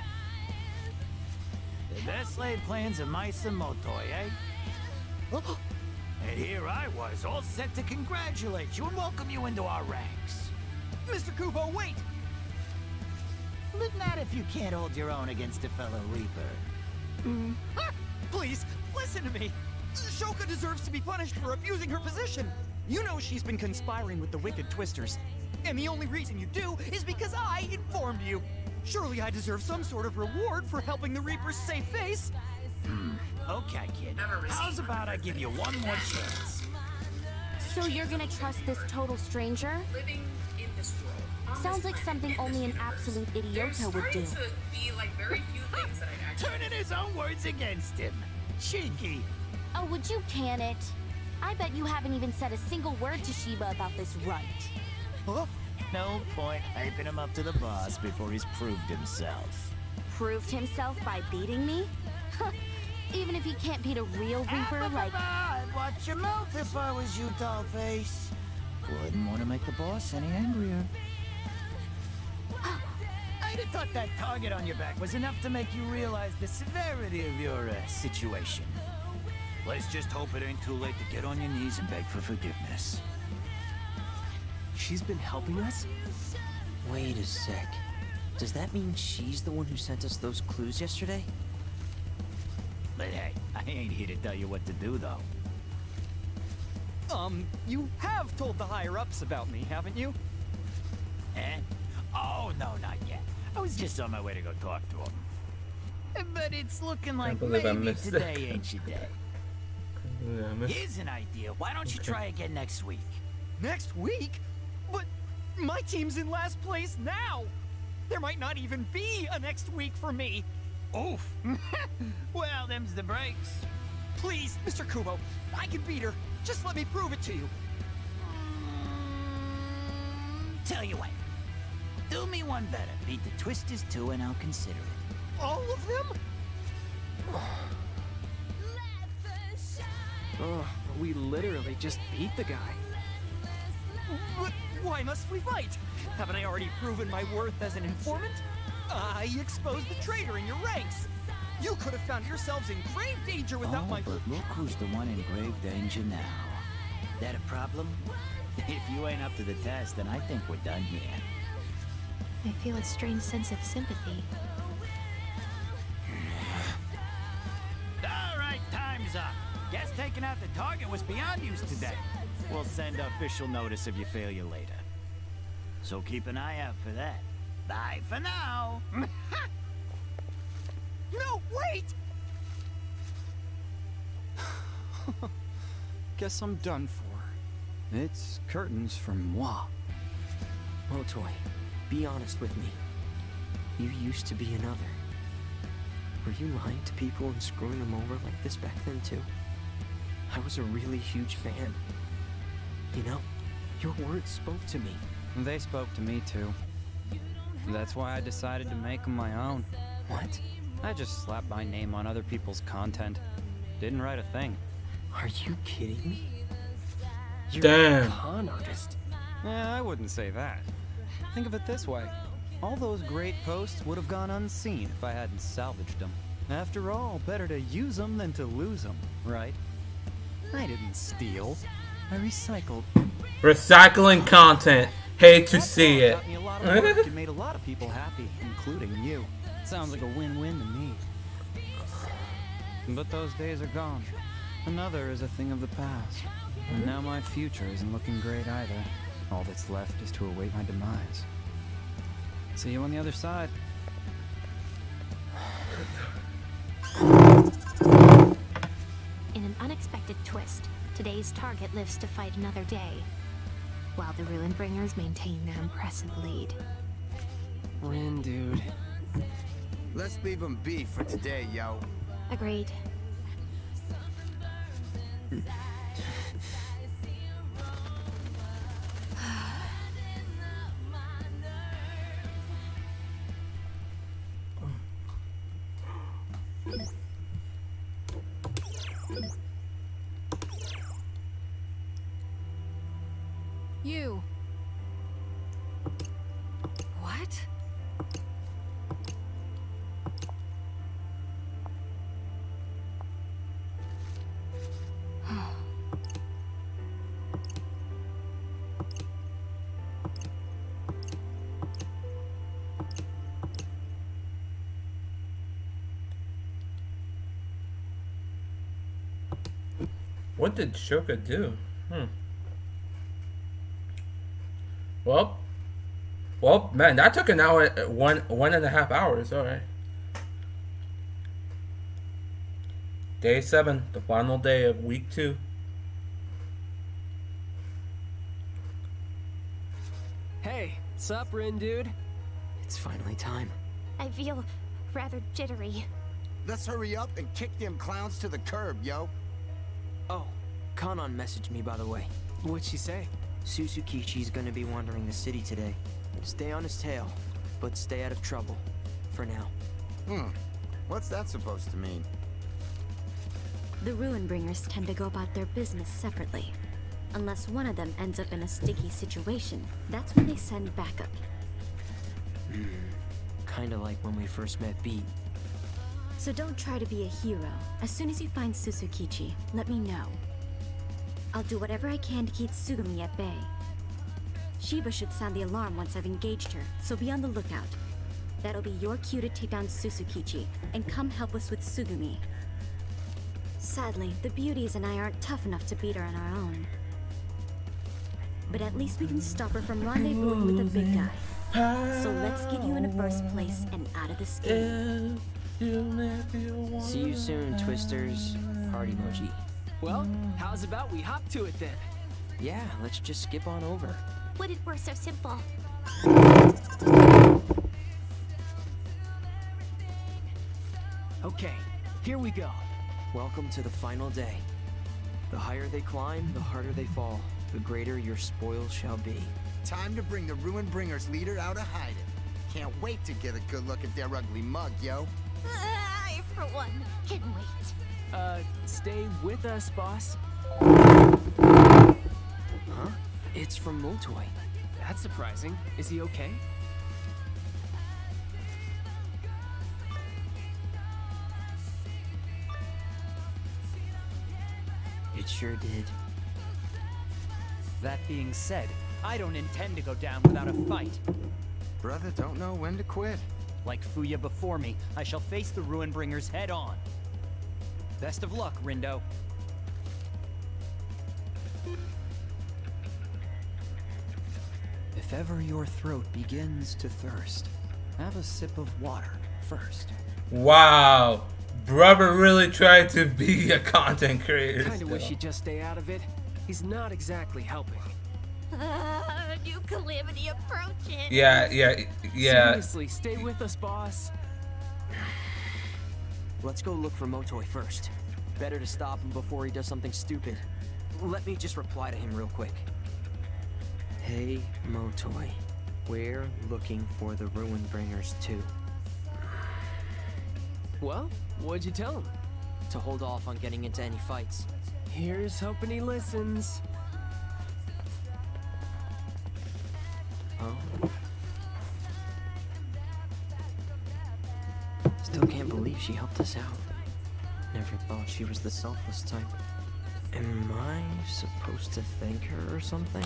The best laid plans of mice and Motoi, eh? Oh, And here I was, all set to congratulate you and welcome you into our ranks. Mister Kubo, wait! But not if you can't hold your own against a fellow Reaper. Ah, please, listen to me! Shoka deserves to be punished for abusing her position! You know she's been conspiring with the Wicked Twisters. And the only reason you do is because I informed you! Surely I deserve some sort of reward for helping the Reapers save face! Okay, kid. How's about I give you one more chance? So you're gonna trust this total stranger? Living in this world. Sounds like something only an absolute idiota would do. To be like very few things that I'd actually Turning his own words against him. Cheeky. Oh, would you can it? I bet you haven't even said a single word to Shiba about this right. Huh? No point hyping him up to the boss before he's proved himself. Proved himself by beating me? Even if he can't beat a real Reaper, like... I'd watch your mouth if I was you, Dollface. Wouldn't want to make the boss any angrier. I'd have thought that target on your back was enough to make you realize the severity of your uh, situation. Let's just hope it ain't too late to get on your knees and beg for forgiveness. She's been helping us? Wait a sec. Does that mean she's the one who sent us those clues yesterday? But hey, I ain't here to tell you what to do, though. Um, you have told the higher-ups about me, haven't you? Eh? Oh, no, not yet. I was just on my way to go talk to him. But it's looking like believe I maybe missed it. today ain't your day. Yeah, I missed- Here's an idea. Why don't you Okay. try again next week? Next week? But my team's in last place now! There might not even be a next week for me! Oof. Well, them's the breaks. Please, Mister Kubo, I can beat her. Just let me prove it to you. Tell you what. Do me one better. Beat the Twisters too, and I'll consider it. All of them? Oh, we literally just beat the guy. But why must we fight? Haven't I already proven my worth as an informant? I exposed the traitor in your ranks. You could have found yourselves in grave danger without oh, my... but look who's the one in grave danger now. That a problem? If you ain't up to the test, then I think we're done here. I feel a strange sense of sympathy. All right, time's up. Guess taking out the target was beyond use today. We'll send official notice of your failure later. So keep an eye out for that. Bye for now. No, wait! Guess I'm done for. It's curtains for moi. Motoy, be honest with me. You used to be another. Were you lying to people and screwing them over like this back then too? I was a really huge fan. You know, your words spoke to me. They spoke to me too. That's why I decided to make them my own. What? I just slapped my name on other people's content. Didn't write a thing. Are you kidding me? You're Damn. a con artist. Yeah, I wouldn't say that. Think of it this way. All those great posts would have gone unseen if I hadn't salvaged them. After all, better to use them than to lose them, right? I didn't steal. I recycled. Recycling content. Hate to see it. Got me a lot of work and made a lot of people happy, including you. Sounds like a win-win to me. But those days are gone. Another is a thing of the past. And now my future isn't looking great either. All that's left is to await my demise. See you on the other side. In an unexpected twist, today's target lives to fight another day, while the Ruinbringers maintain their impressive lead. Rin, dude. Let's leave him be for today, yo. Agreed. You. What? What did Shoka do? Hmm. Well, well, man, that took an hour, one, one and a half hours. All right. Day seven, the final day of week two. Hey, sup, Rin, dude? It's finally time. I feel rather jittery. Let's hurry up and kick them clowns to the curb, yo. Oh, Kanon messaged me, by the way. What'd she say? Susukichi's gonna be wandering the city today. Stay on his tail, but stay out of trouble. For now. Hmm. What's that supposed to mean? The Ruinbringers tend to go about their business separately. Unless one of them ends up in a sticky situation, that's when they send backup. Hmm. Kinda like when we first met Beat. So don't try to be a hero. As soon as you find Suzukichi, let me know. I'll do whatever I can to keep Tsugumi at bay. Shiba should sound the alarm once I've engaged her, so be on the lookout. That'll be your cue to take down Suzukichi, and come help us with Tsugumi. Sadly, the beauties and I aren't tough enough to beat her on our own. But at least we can stop her from rendezvousing with the big guy. So let's get you in a first place and out of this game. See you soon, Twisters. Heart emoji. Well, how's about we hop to it then? Yeah, let's just skip on over. Would it were so simple? Okay, here we go. Welcome to the final day. The higher they climb, the harder they fall. The greater your spoils shall be. Time to bring the Ruinbringers leader out of hiding. Can't wait to get a good look at their ugly mug, yo. I, for one, can wait. Uh, stay with us, boss. Huh? It's from Motoy. That's surprising. Is he okay? It sure did. That being said, I don't intend to go down without a fight. Brother don't know when to quit. Like Fuya before me, I shall face the Ruinbringers head on. Best of luck, Rindo. If ever your throat begins to thirst, have a sip of water first. Wow. Brother really tried to be a content creator. Kinda still. wish he'd just stay out of it. He's not exactly helping. Uh, new calamity approaching. Yeah, yeah, yeah. Seriously, stay with us, boss. Let's go look for Motoy first. Better to stop him before he does something stupid. Let me just reply to him real quick. Hey, Motoy. We're looking for the Ruinbringers too. Well, what'd you tell him? To hold off on getting into any fights. Here's hoping he listens. Oh. Still can't believe she helped us out. Never thought she was the selfless type. Am I supposed to thank her or something?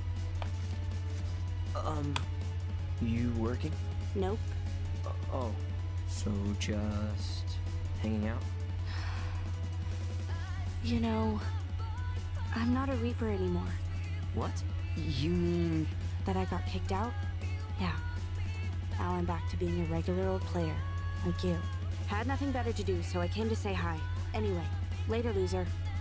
Um, you working? Nope. Uh, oh, so just hanging out? You know, I'm not a Reaper anymore. What? You mean... That I got kicked out? Yeah. Now I'm back to being a regular old player, like you. Had nothing better to do, so I came to say hi. Anyway, later, loser.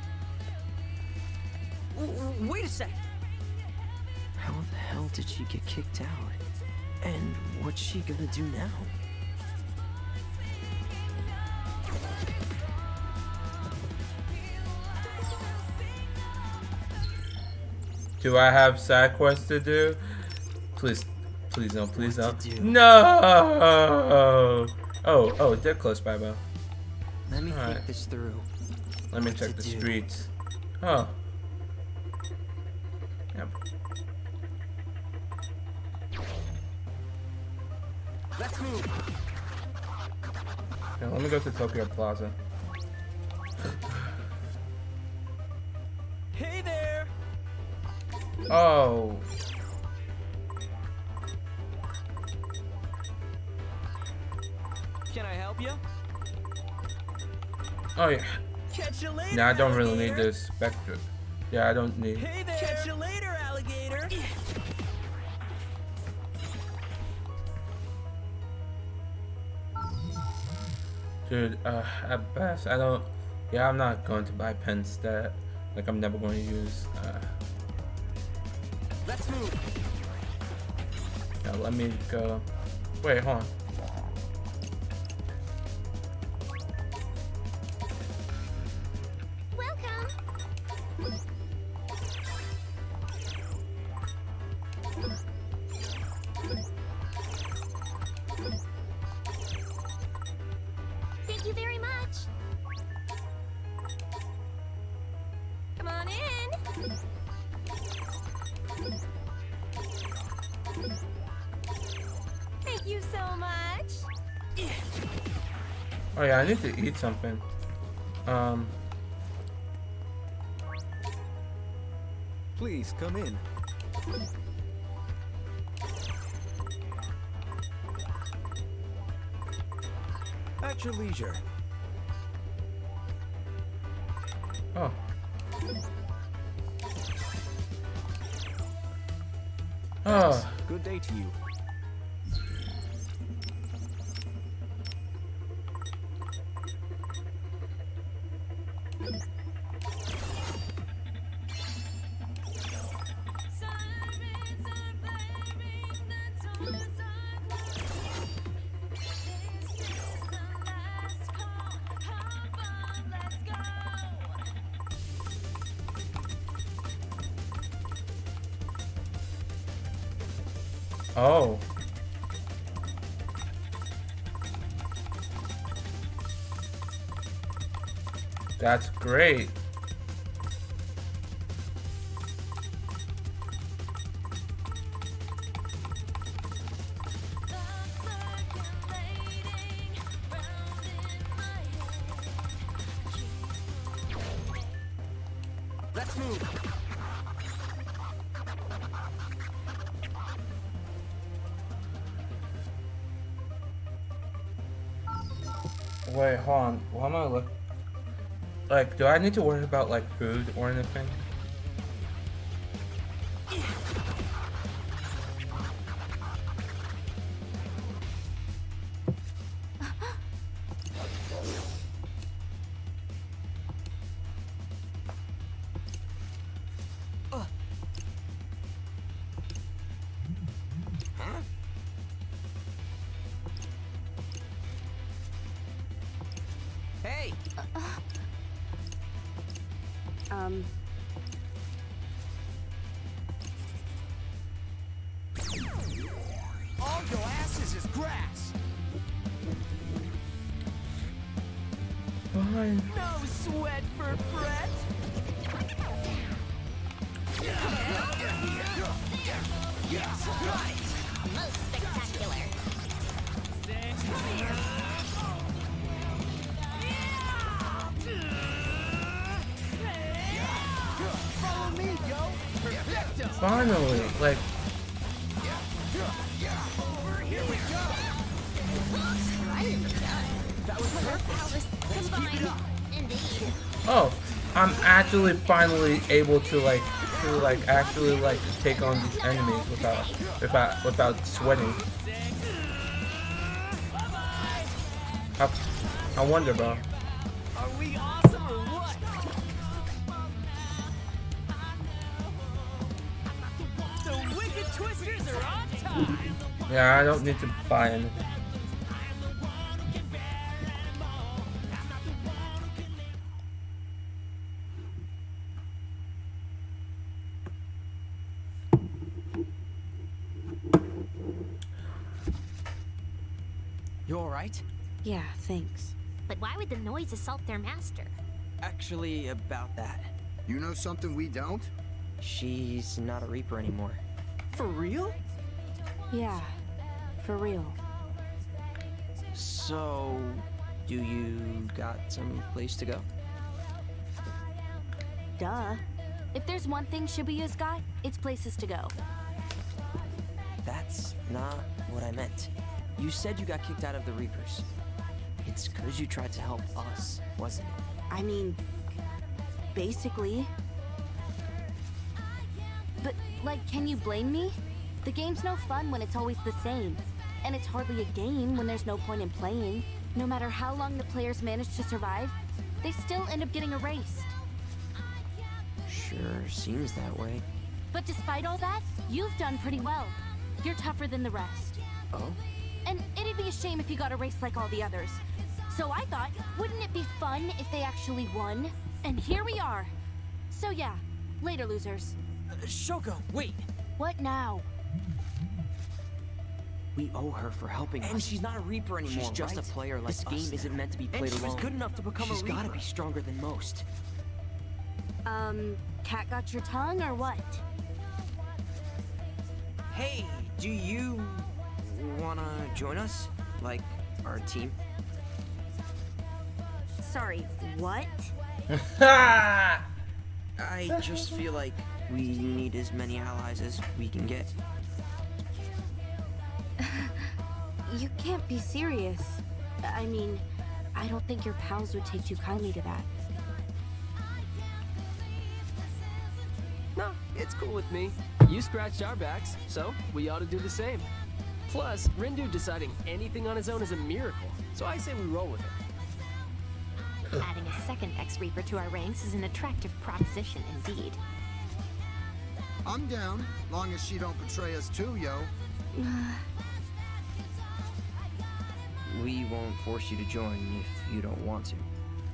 W wait a sec! How the hell did she get kicked out? And what's she gonna do now? Do I have side quests to do? Please, please no, please no. No! Oh, oh, they're close by, Bo. Let me All think right. this through. Let me What check to the do. streets. Oh. Yep. Let's move. Yeah, let me go to Tokyo Plaza. Hey there. Oh. Can I help you? Oh yeah. Catch you later. Yeah, I don't really need alligator. this spectre. Yeah, I don't need. Hey there. Catch you later, alligator. Dude, uh, at best, I don't. Yeah, I'm not going to buy pens that, like, I'm never going to use. Uh, Let's move. yeah, let me go. Wait, hold on. Welcome. Thank you very much. Thank you so much. Oh yeah, I need to eat something. Um. Please come in. At your leisure. Oh. Oh. Good day to you. Oh. That's great. Let's move. Wait, hold on. Why am I look? Like, do I need to worry about like food or anything? Hey! Um. All your asses is grass! Fine. No sweat for Fred! Yes, right! Most spectacular. Follow me, yo! Perfecto! Finally, like. Here we go! That was perfect! Let's keep it up! Indeed. Oh, I'm actually finally able to like to like actually like take on these enemies without without without sweating. I, I wonder, bro. Are we awesome or what? The Wicked Twisters are on time! Yeah, I don't need to buy anything. You alright? Yeah, thanks. But why would the noise assault their master? Actually, about that. You know something we don't? She's not a Reaper anymore. For real? Yeah, for real. So, do you got some place to go? Duh. If there's one thing Shibuya's got, it's places to go. That's not what I meant. You said you got kicked out of the Reapers. It's because you tried to help us, wasn't it? I mean, basically. But, like, can you blame me? The game's no fun when it's always the same. And it's hardly a game when there's no point in playing. No matter how long the players manage to survive, they still end up getting erased. Sure seems that way. But despite all that, you've done pretty well. You're tougher than the rest. Oh? And it'd be a shame if you got erased like all the others. So I thought, wouldn't it be fun if they actually won? And here we are. So yeah, later, losers. Uh, Shoko, wait! What now? We owe her for helping us. And she's not a Reaper anymore, She's just right? a player like This us game now. isn't meant to be And played she was alone. good enough to become She's a Reaper. gotta be stronger than most. Um, cat got your tongue or what? Hey, do you wanna join us? Like, our team? Sorry, what? I just feel like we need as many allies as we can get. You can't be serious. I mean, I don't think your pals would take too kindly to that. No, it's cool with me. You scratched our backs, so we ought to do the same. Plus, Rindu deciding anything on his own is a miracle, so I say we roll with it. Adding a second X-Reaper to our ranks is an attractive proposition indeed. I'm down, long as she don't betray us too, yo. We won't force you to join if you don't want to.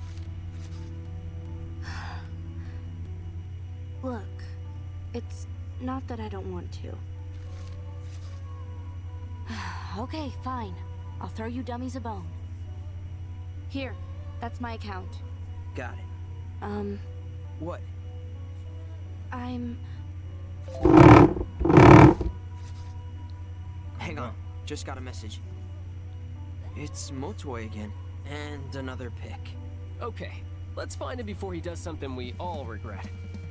Look, it's not that I don't want to. Okay, fine. I'll throw you dummies a bone. Here, that's my account. Got it. Um... What? I'm... Hang on, just got a message. It's Motoi again, and another pick. Okay, let's find him before he does something we all regret.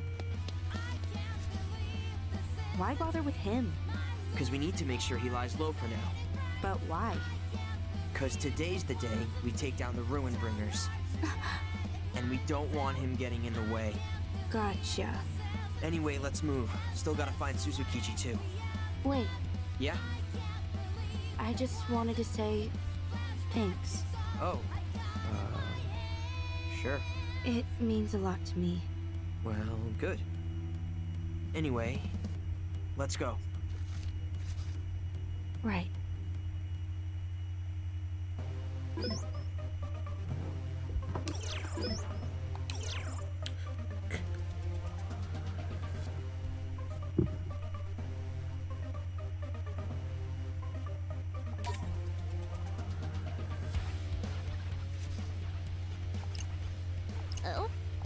Why bother with him? Because we need to make sure he lies low for now. But why? Because today's the day we take down the Ruin Bringers. And we don't want him getting in the way. Gotcha. Anyway, let's move. Still gotta find Suzukichi too. Wait, Yeah? I just wanted to say... thanks. Oh. Uh... Sure. It means a lot to me. Well, good. Anyway, let's go. Right. Oh?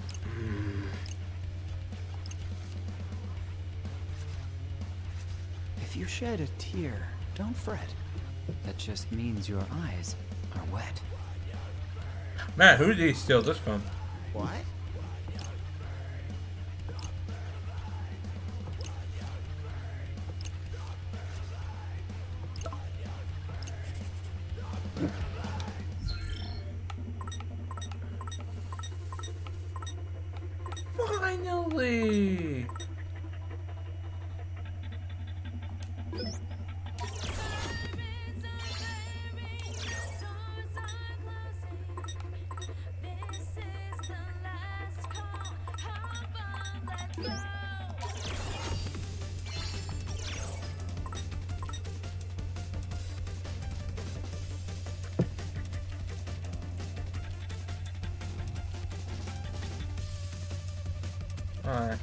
If you shed a tear, don't fret. That just means your eyes are wet. Man, who did he steal this from? What? Finally! Alright.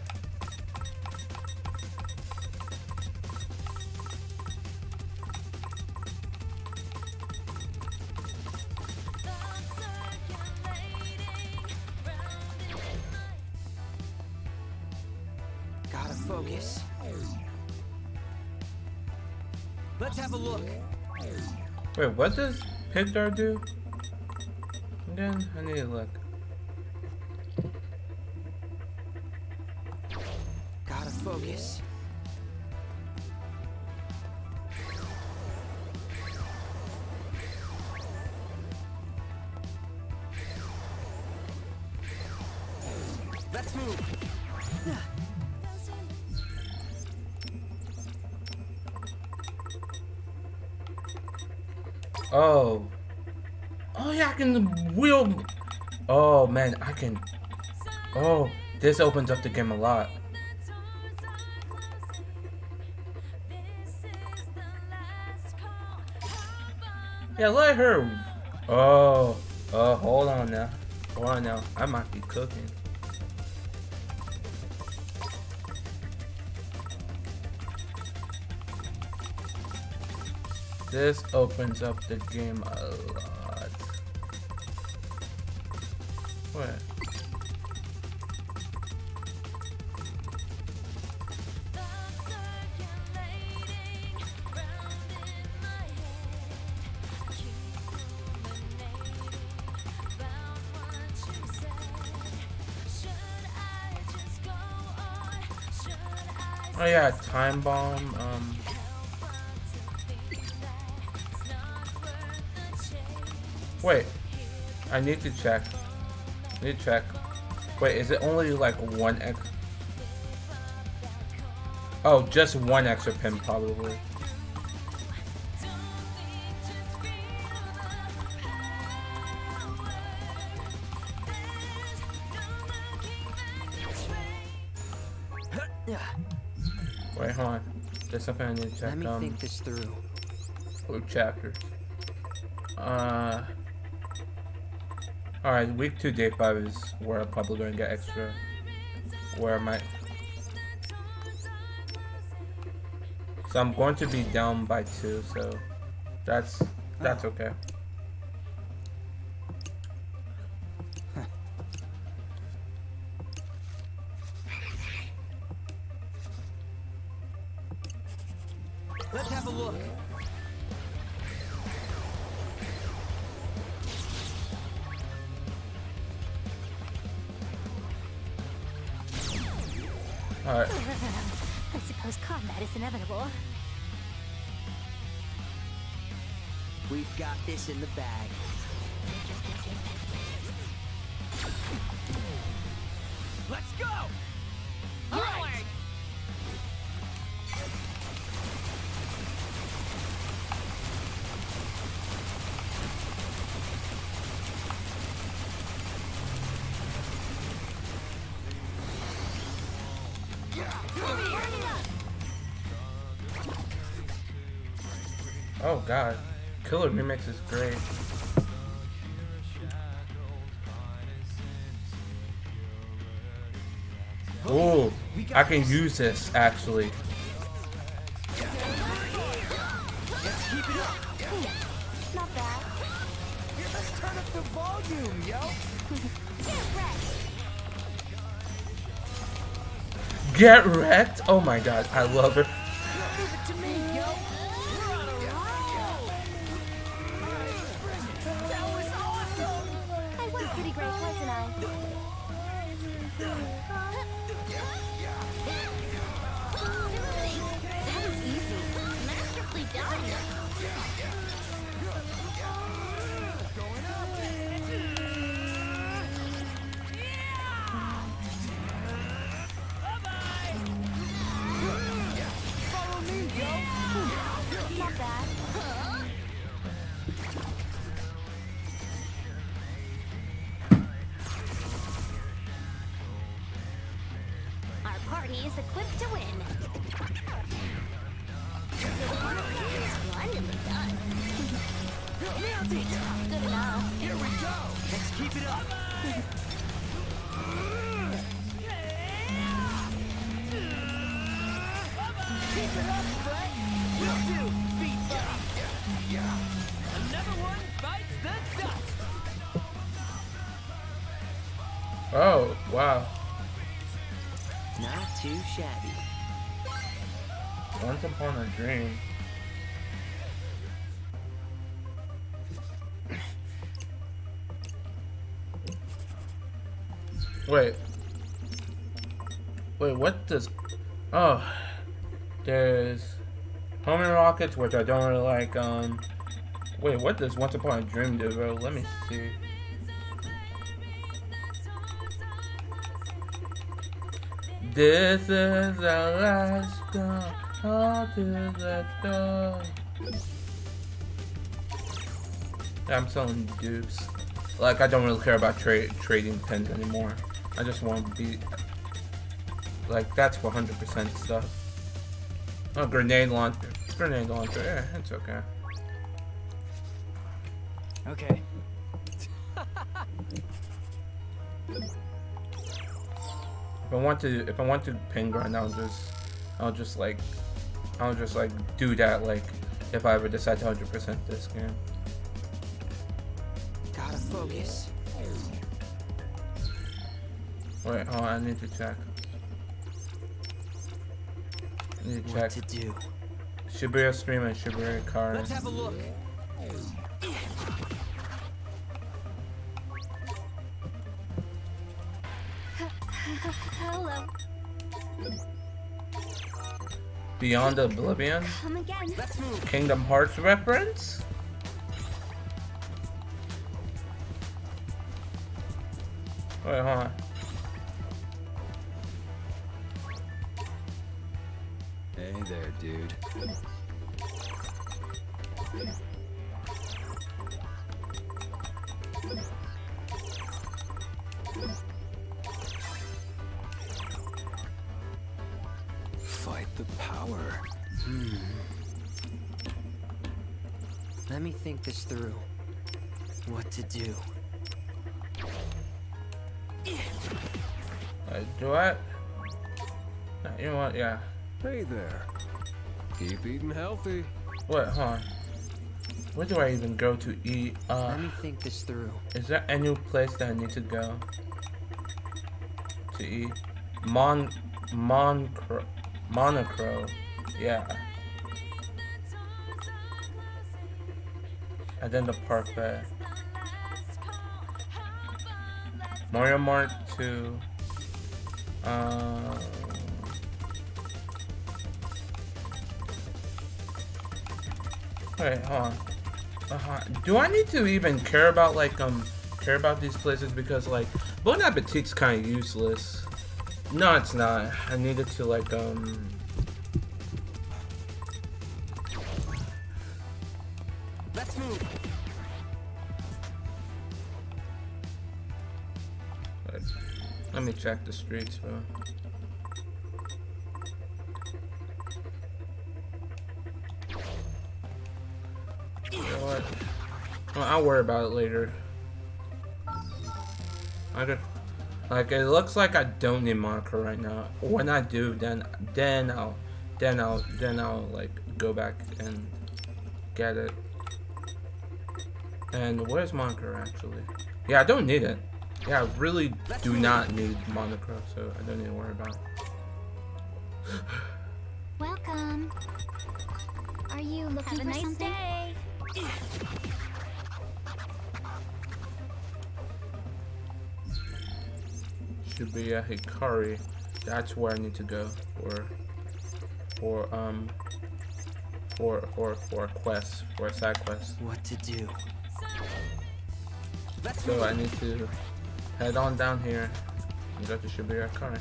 Gotta focus. Let's have a look. Wait, what does Pigdar do? Again, I need to look. Gotta focus. Let's move. Oh. Oh yeah, I can wheel. Oh man, I can. Oh, this opens up the game a lot. Yeah, let her. Oh, oh, hold on now. Hold on now. I might be cooking. This opens up the game a lot. What? Oh yeah, time bomb. Um. Wait, I need to check. I need to check. Wait, is it only like one X? Oh, just one extra pin probably. Wait, hold on. There's something I need to check. Let me um, think this through. Blue chapters. Uh. Alright, week two, day five is where I'm probably going to get extra. Where am I? So I'm going to be down by two, so that's that's okay. Let's have a look. Alright. I suppose combat is inevitable. We've got this in the bag. Let's go! All right. Oh god. Killer Remix is great. Ooh, I can use this actually. Let's keep it up. Not bad. Let's turn up the volume, yo. Get wrecked? Oh my god, I love it. Give it to me, yo. We're on a roll. That was awesome. I was pretty great, wasn't I? That was easy. Masterfully done. Follow me, yo. Not bad. Our party is equipped to win. Splendidly done. Nailed it. Good enough. Here we go. Let's keep it up. Keep it up, Fred. Will do, feet buddy. Another one bites the dust. Oh, wow. Not too shabby. Once upon a dream. Wait. Wait, what does... Oh. There's... Homing Rockets, which I don't really like, um... Wait, what does Once Upon a Dream do, bro? Let me see. This is the last one. How to let go. Yeah, I'm selling dupes. Like, I don't really care about tra trading pins anymore. I just want to be... Like, that's one hundred percent stuff. Oh, grenade launcher. Grenade launcher, yeah, it's okay. Okay. If I want to, if I want to pin grind, I'll just, I'll just like, I'll just like do that. Like, if I ever decide to one hundred percent this game. Gotta focus. Wait, hold on, I need to check. I need to What check. to do? Shibuya stream and Shibuya card. Let's have a look. Hello. Beyond Oblivion? Come again. Let's move. Kingdom Hearts reference? Wait, hold on. Hey there, dude. Fight the power. Hmm. Let me think this through. What to do. Uh, do I? No, you know what? Yeah. Hey there. Keep eating healthy. Wait, hold on. Where do I even go to eat? Uh, Let me think this through. Is there any place that I need to go to eat? Mon, Moncro, Monocro, yeah. And then the parfait. Mario Mart two. Um, wait, hold on. Uh-huh. Do I need to even care about like um care about these places because like Bon Appetit's kind of useless. No, it's not. I needed to like um. Let's move. Wait, let me check the streets, bro. You know what? Well, I'll worry about it later. I just, like, it looks like I don't need Monaco right now. When I do, then then I'll then I'll then I'll like go back and get it. And where's Monaco actually? Yeah, I don't need it. Yeah, I really do not need Monaco, so I don't need to worry about it. Welcome. Are you looking Have a for nice something? day. Should be a Hikari. That's where I need to go for for um for for for a quest, for a side quest. What to do? So I need to head on down here and go to Shibuya Hikari.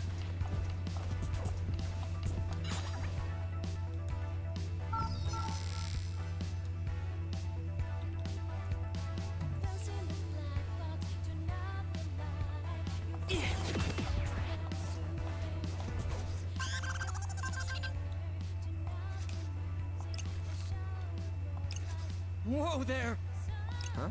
Whoa there! Huh?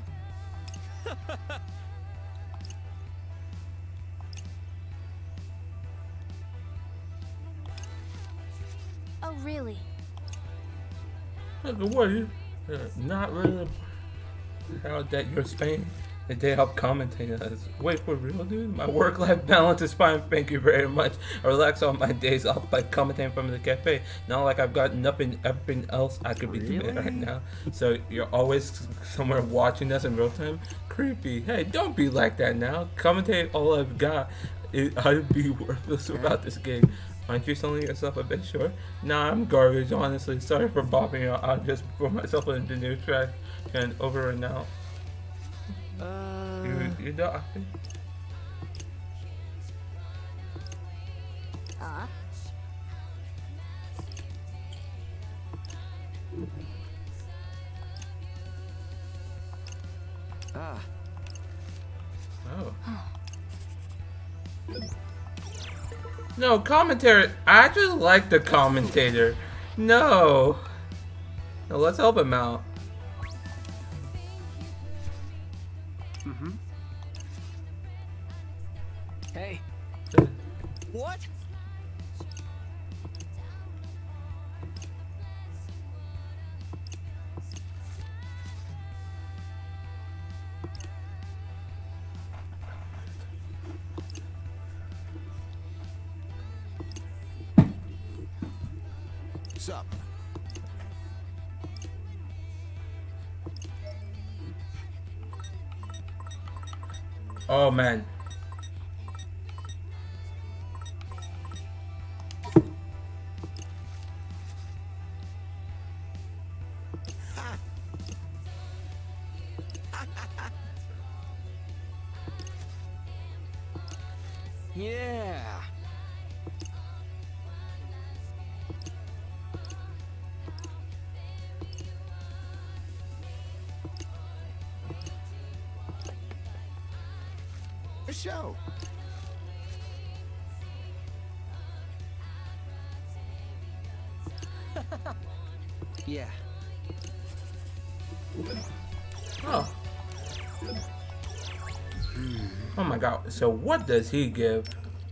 Oh, really? Look, what are you? Uh, not really. How that you're Spain? The day help commentating us. Wait, for real, dude? My work-life balance is fine, thank you very much. I relax on my days off by commentating from the cafe. Not like I've got nothing, everything else I could be Really? doing right now. So you're always somewhere watching us in real time? Creepy. Hey, don't be like that now. Commentate all I've got. It, I'd be worthless without this game. Aren't you selling yourself a bit short? Nah, I'm garbage, honestly. Sorry for bopping out. I'll just put myself into the new track and over and out. Uh, You, you don't. Uh? Ah. Oh. No, commentary. I actually like the commentator. No. No, let's help him out. Mm-hmm. Hey. What? What's up? Oh man. Yeah. A show. Yeah. Oh. Oh my god. So what does he give?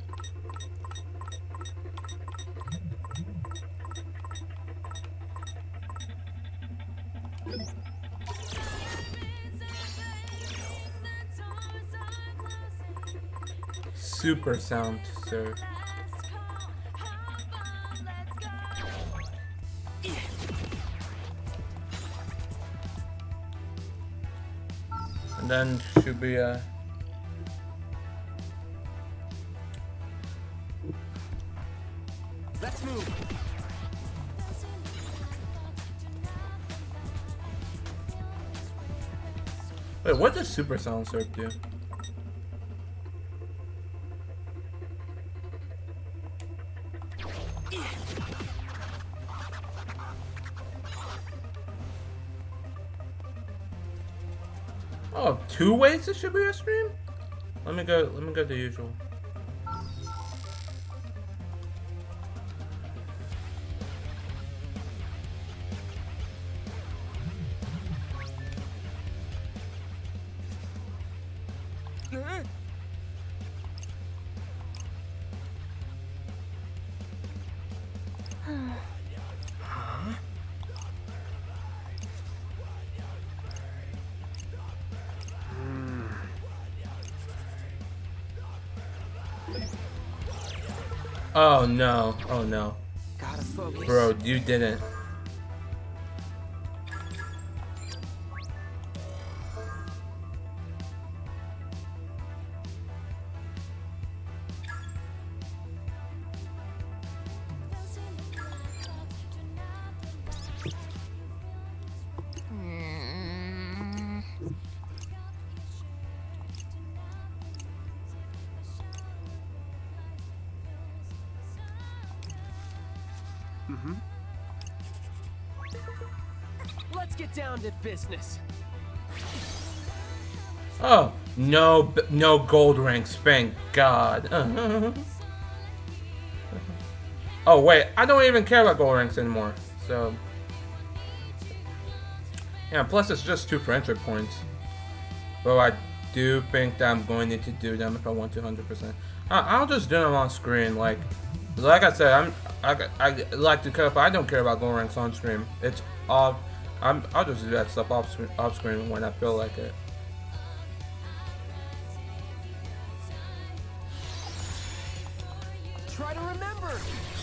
Super sound, sir. And then should be a. Let's move. Wait, what does Super Sound Surf do? Oh, two ways it should be a stream? Let me go, let me go the usual. Oh no, oh no. Gotta focus. Bro, you didn't. Mm-hmm. Let's get down to business. Oh, no, b- no gold ranks, thank God. Oh wait, I don't even care about gold ranks anymore, so. Yeah, plus it's just two friendship points. But I do think that I'm going to need to do them if I want to one hundred percent. I- I'll just do them on screen, like, like I said, I'm, I, I like to care, but I don't care about gold ranks on stream. It's off, I'm, I'll just do that stuff off, off screen when I feel like it. Try to remember.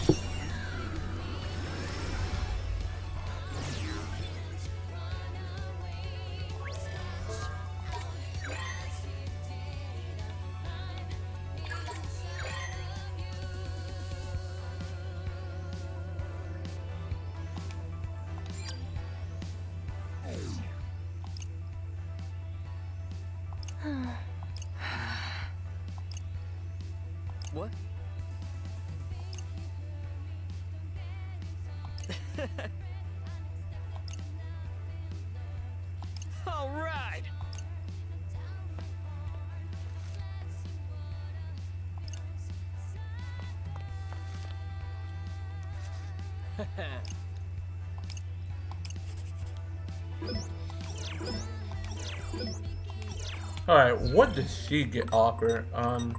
What? All right. All right, what does she get offered? Um.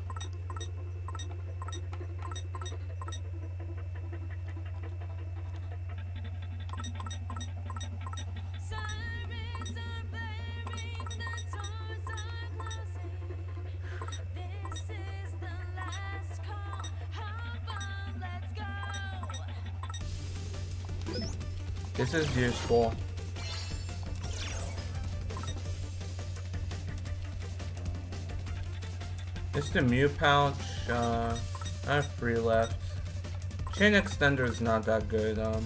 This is useful. It's the Mew pouch. Uh, I have three left. Chain extender is not that good. Um,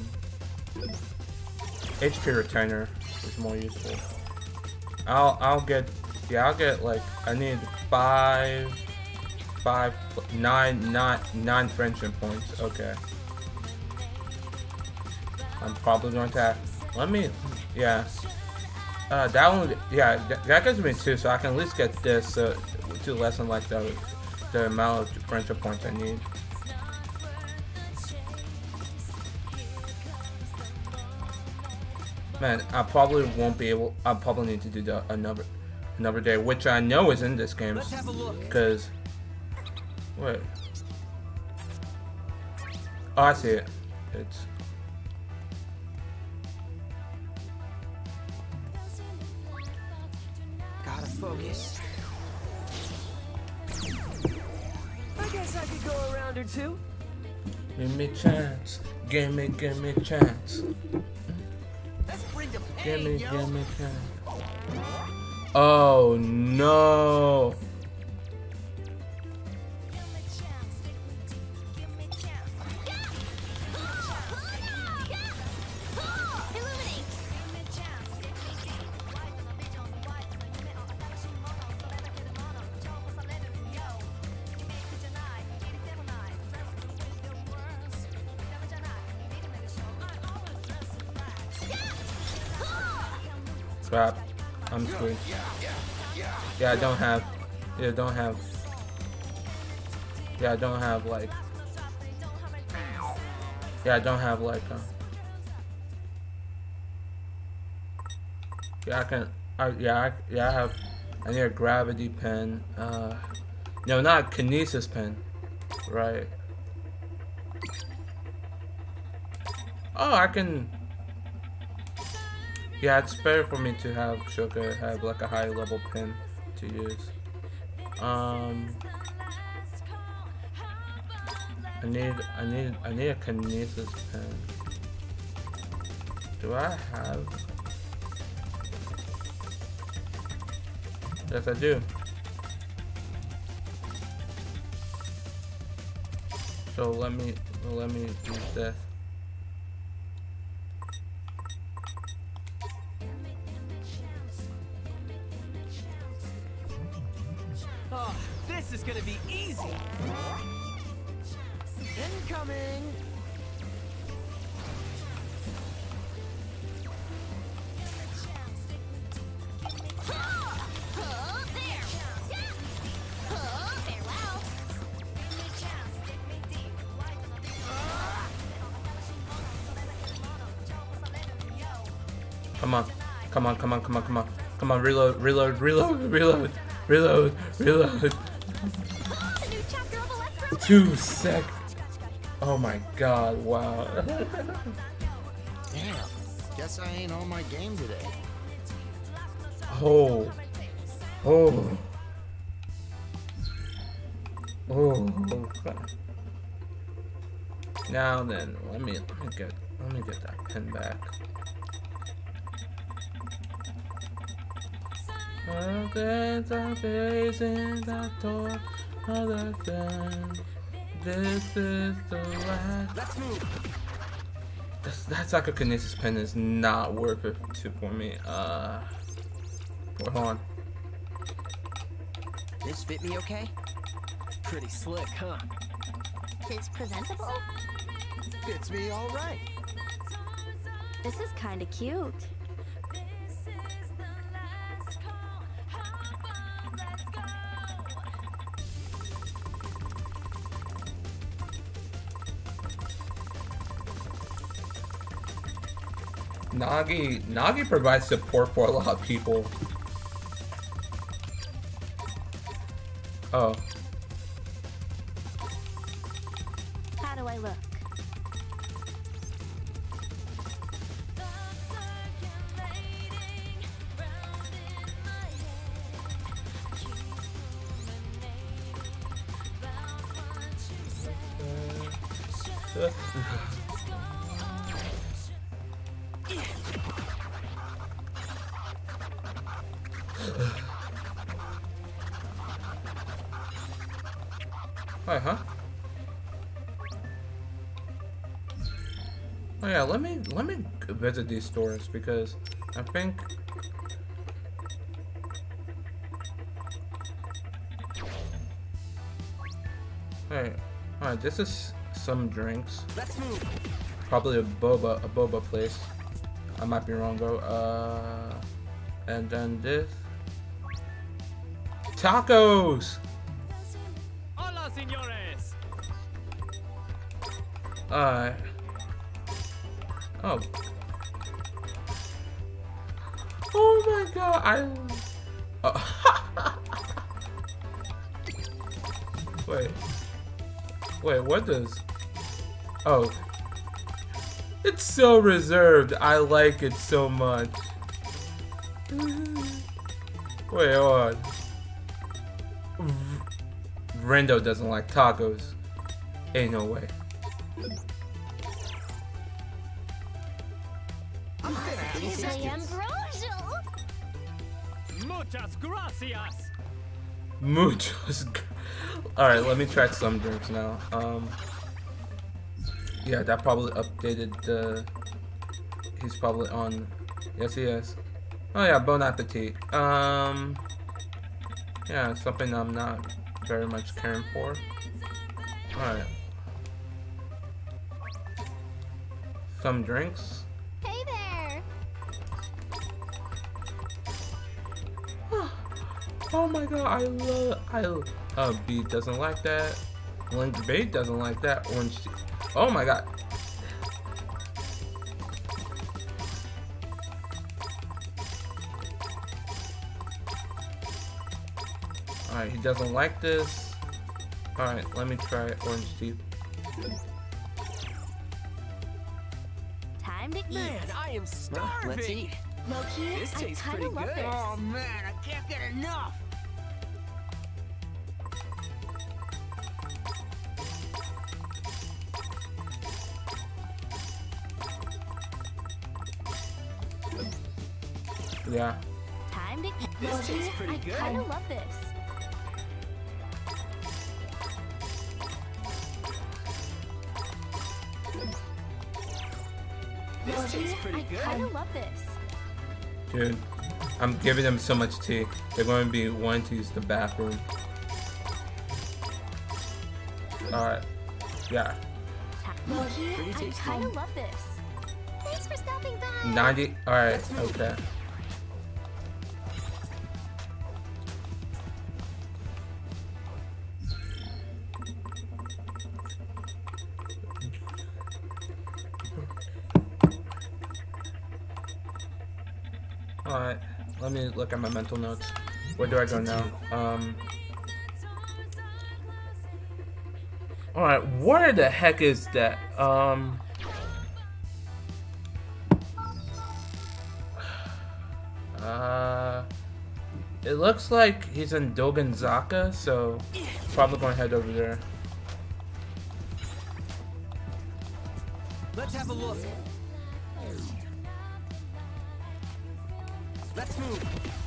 H P retainer is more useful. I'll I'll get yeah I'll get like I need five five, nine, nine, nine friendship points. Okay. I'm probably going to have, let me, yeah. Uh, that one, yeah, that, that gives me two, so I can at least get this uh, to lessen like the, the amount of friendship points I need. Man, I probably won't be able, I probably need to do the, another, another day, which I know is in this game, because, wait. Oh, I see it. It's, Gotta focus. I guess I could go a round or two. give me a chance, give me, give me a chance. Give me, give me a chance. Oh no! Crap. I'm screwed. Yeah, I don't have. Yeah, I don't have. Yeah, I don't have like. Yeah, I don't have like. Uh, yeah, I can. I, yeah, I, yeah, I have. I need a gravity pen. Uh, no, not a kinesis pen. Right. Oh, I can. Yeah, it's better for me to have Shoka have like a high level pin to use. Um, I need, I need, I need a kinesis pen. Do I have? Yes, I do. So let me, let me use this. Oh, this is gonna be easy. Incoming. Come on, come on, come on, come on, come on, come on, reload, reload, reload, reload, reload, reload. Two sec. Oh my god, wow. Damn, guess I ain't on my game today. Oh. Oh. Oh. Now then, let me let me get let me get that pen back. Well, there's a face in the door other than this is the last. Let's move. That's that psychokinesis pen is not worth it to for me. Uh, hold on. This fit me okay? Pretty slick, huh? It's presentable. Fits me all right. This is kind of cute. Nagi, Nagi provides support for a lot of people. Oh. How do I look? Wait, huh? Oh yeah, let me let me visit these stores because I think Alright, alright, this is some drinks. Let's move. Probably a boba, a boba place. I might be wrong though. Uh, and then this. Tacos! Hola, señores. Alright. Oh. Oh my god, I... Oh. Wait. Wait, what does... Oh. It's so reserved. I like it so much. Wait, hold on. Rendo doesn't like tacos. Ain't no way. Muchas gracias. Muchos. Alright, let me try some drinks now. Um. Yeah, that probably updated the. He's probably on. Yes, he is. Oh yeah, bon appetit. Um. Yeah, something I'm not very much caring for. Alright. Some drinks. Hey there! Oh my god, I love. I. Uh, B doesn't like that. Link Bait doesn't like that. Orange. Tea. Oh my god. Alright, he doesn't like this. Alright, let me try orange tea. Time to eat. Man, I am starving. Let's eat. Loki, This I tastes kinda pretty love good. this. Oh, man, I can't get enough. Yeah. Time to eat. This Loki, tastes pretty I good. kinda love this. This Loki, tastes pretty I good. kinda love this. Dude, I'm giving them so much tea. They're going to be wanting to use the bathroom. Alright. Yeah. Loki, Pretty I tasty. kinda love this. Thanks for stopping by. ninety. Alright, okay. Alright, let me look at my mental notes. Where do I go now? Um. Alright, where the heck is that? Um. Uh. It looks like he's in Dogenzaka, so probably gonna head over there. Let's have a look. Let's move.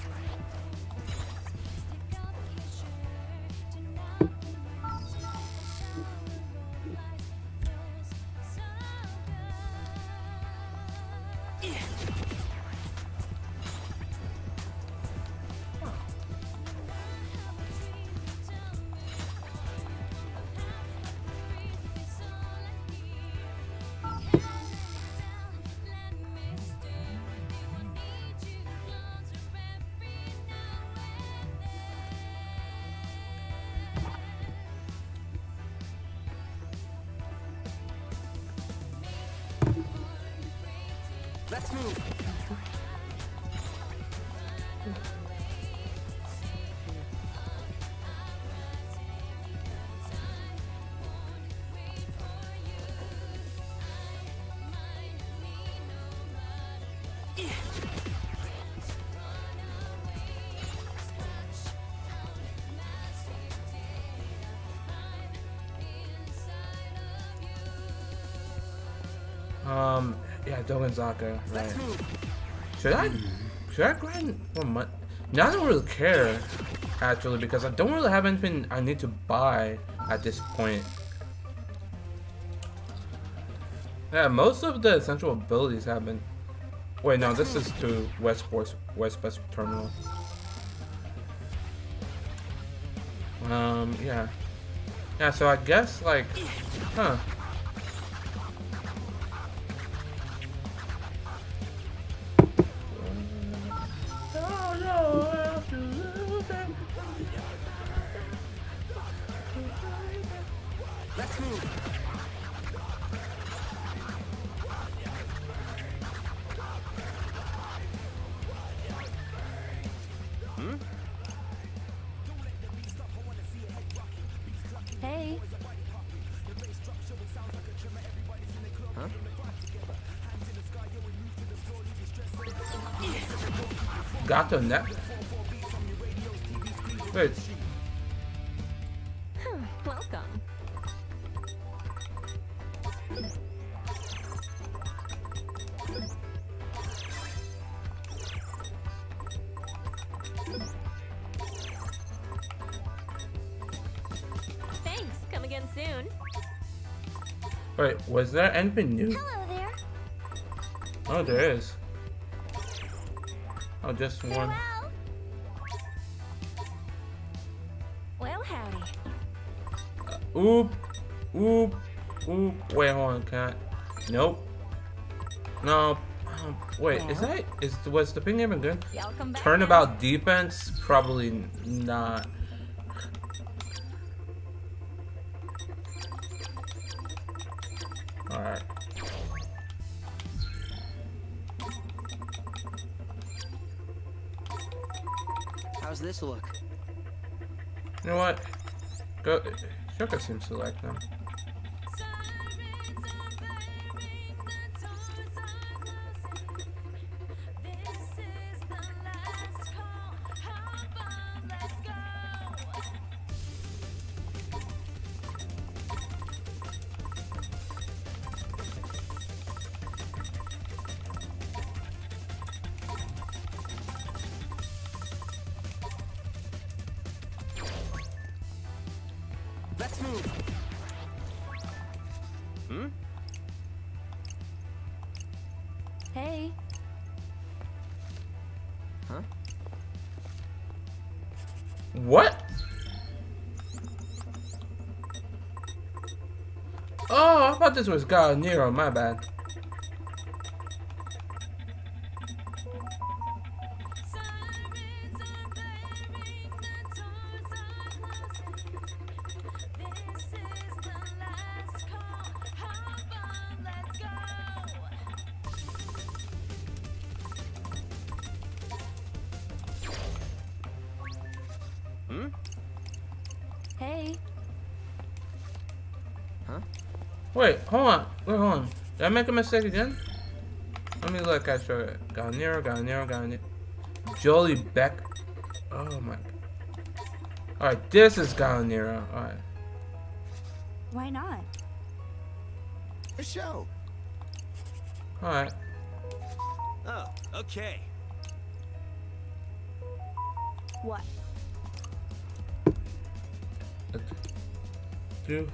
Let's move. Um, yeah, Dogenzaka, right. Should I, should I grind one month? Now I don't really care, actually, because I don't really have anything I need to buy at this point. Yeah, most of the essential abilities have been... Wait, no, this is to Westport, West West Terminal. Um, yeah. Yeah, so I guess like, huh? Let's move. Hmm? Hey. Huh? Got the net. Wait. Welcome. Thanks. Come again soon. Wait, was there anything new? Hello there. Oh, there is. Oh, just one. Well, howdy. Oop, oop, oop. Wait, hold on, can I? Nope. No. Um, wait, is that is was the ping even good? Y'all come back Turnabout defense, probably not. All right. How's this look? You know what? Go. Shoka seems to like them. Let's move. Hmm? Hey. Huh? What? Oh, I thought this was God Nero. My bad. Hmm? Hey. Huh? Wait, hold on. Wait, hold on. Did I make a mistake again? Let me look at you. Galnero, Galnero, Galnero. Jolie Beck. Oh my. Alright, this is Galnero. Alright. Why not? A show. Alright. Oh, okay. What? Two.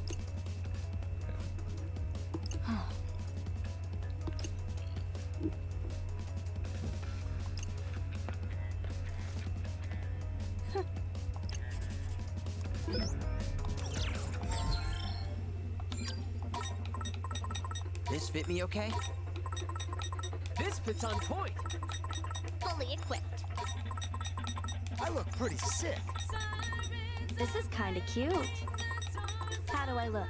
This fit me okay? This fits on point. Fully equipped. I look pretty sick. This is kind of cute. How do I look?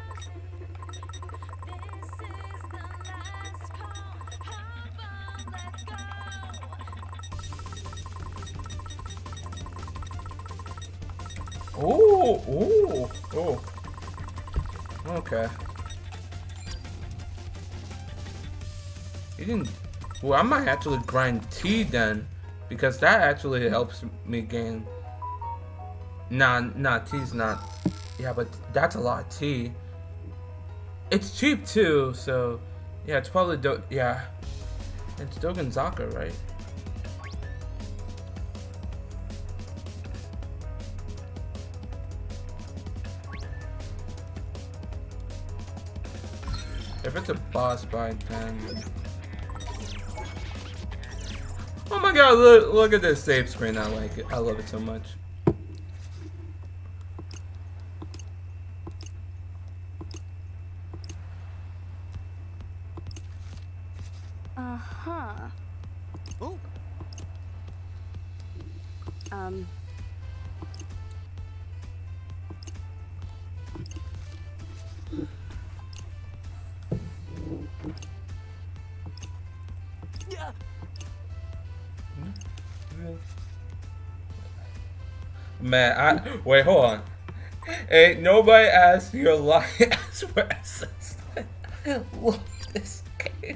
Oh, oh, oh. Okay. You didn't. Well, I might actually grind T then, because that actually helps me gain. Nah, nah, T's not. Yeah, but that's a lot of T. It's cheap too, so yeah, it's probably do. Yeah, it's Dogonzaka, right? If it's a boss fight, then. Oh my god, look, look at this save screen. I like it. I love it so much. Uh-huh. Oh. Um... Yeah. Man, I wait, hold on. Ain't nobody asked your life as for essence. Look at this game.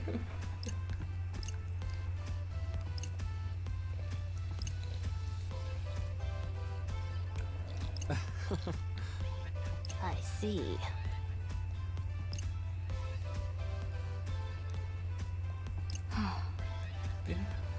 I see. Yeah.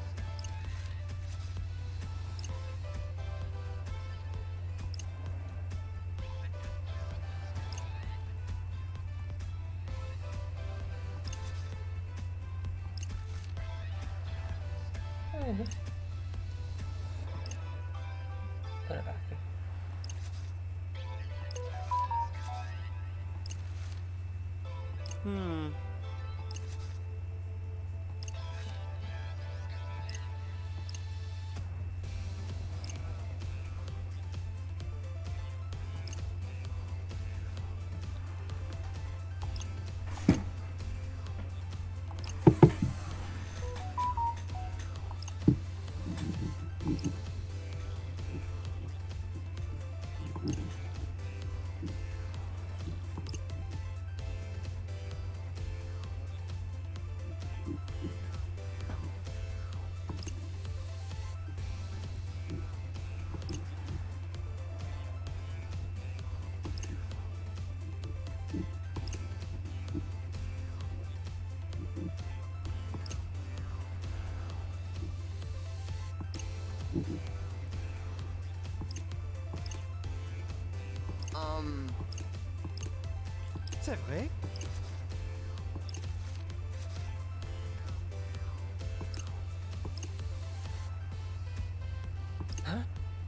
Put it back there. Hmm. Um. C'est vrai? Huh?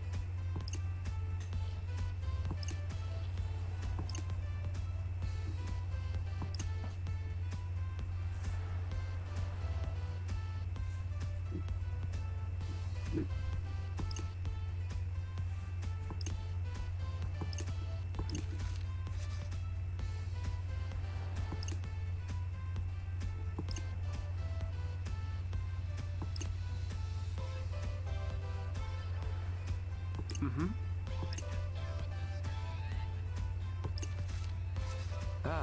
Mm-hmm. Ah.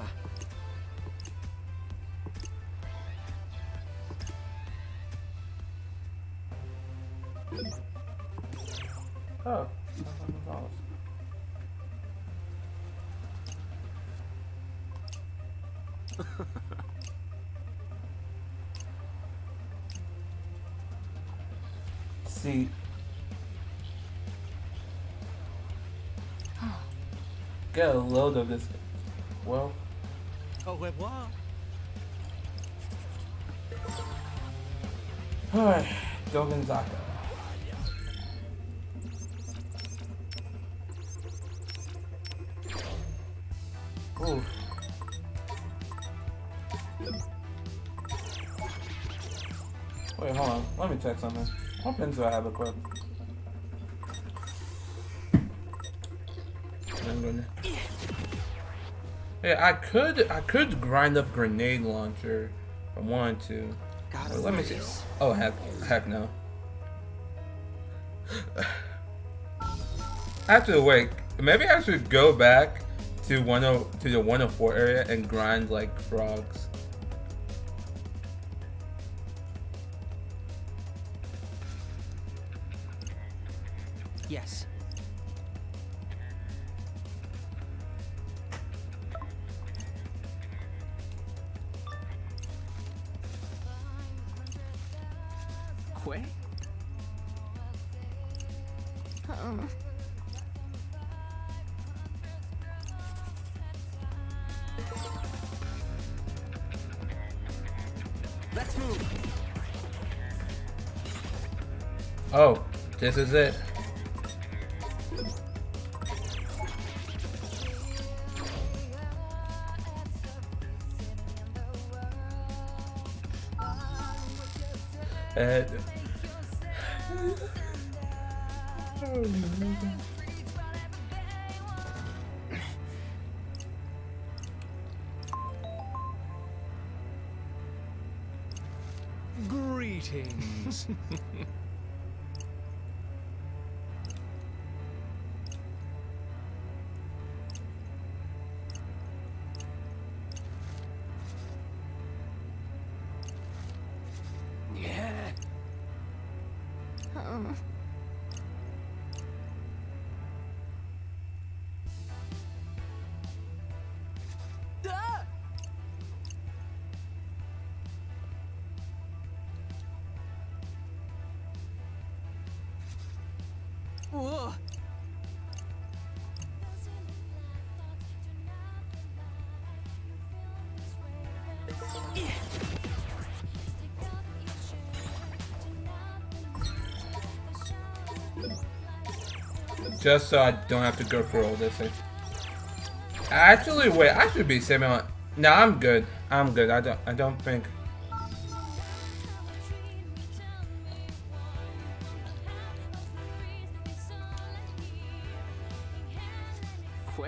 Oh. See. Get a load of this. Well. Au revoir. Alright, Dogenzaka. Ooh. Wait, hold on. Let me check something. What pins do I have equipped? Yeah, I could I could grind up grenade launcher if I wanted to. But let me see. Oh heck heck no. Actually wait, maybe I should go back to one oh to the one oh four area and grind like frogs. Yes. Quay? Um. Let's move. Oh, this is it. And Greetings. Yeah. Oh. Ah! Whoa. just so I don't have to go through all this thing. Actually, wait, I should be saving on. No, I'm good. I'm good. I don't. I don't think. Quay?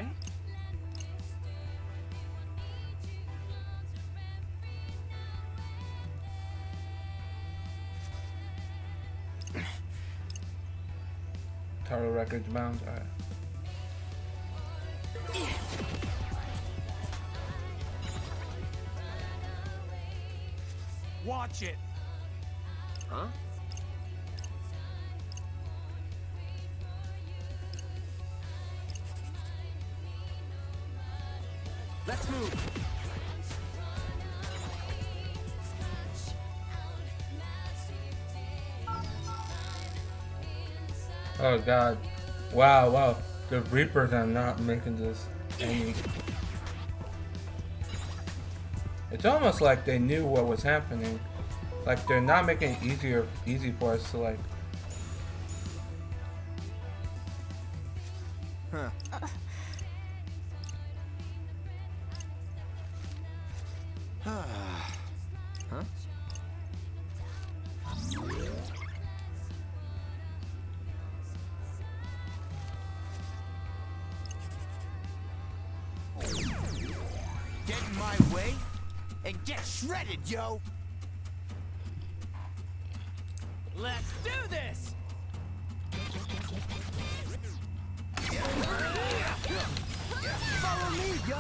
Total records bound. All right. Watch it. Huh? Let's move. Oh god. Wow, wow. The Reapers are not making this any. It's almost like they knew what was happening. Like they're not making it easier easy for us to like. Huh. Huh? Get in my way and get shredded, yo! Let's do this! Follow me, yo!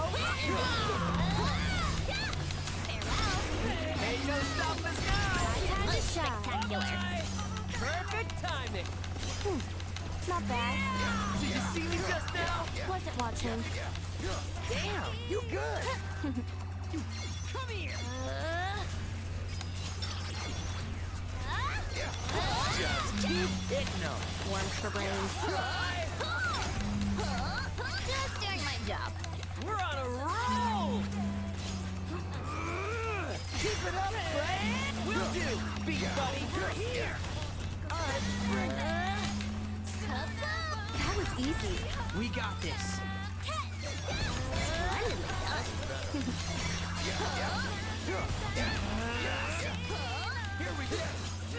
Ain't no stop us now! Spectacular. Perfect timing! Not bad. Did you see me just now? Wasn't watching. Damn, you good! Come here! Just keep hitting them. Worms for brains. Just doing my job. We're on a roll! Keep it up, Fred! Will do, big buddy! We're here! That was easy. We got this. Here we go.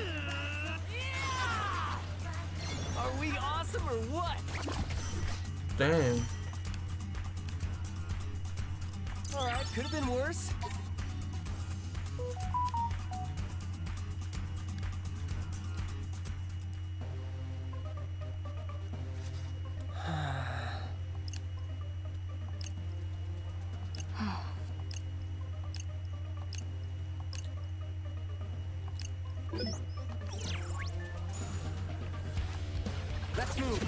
Are we awesome or what? Damn. Alright, could have been worse. Let's move!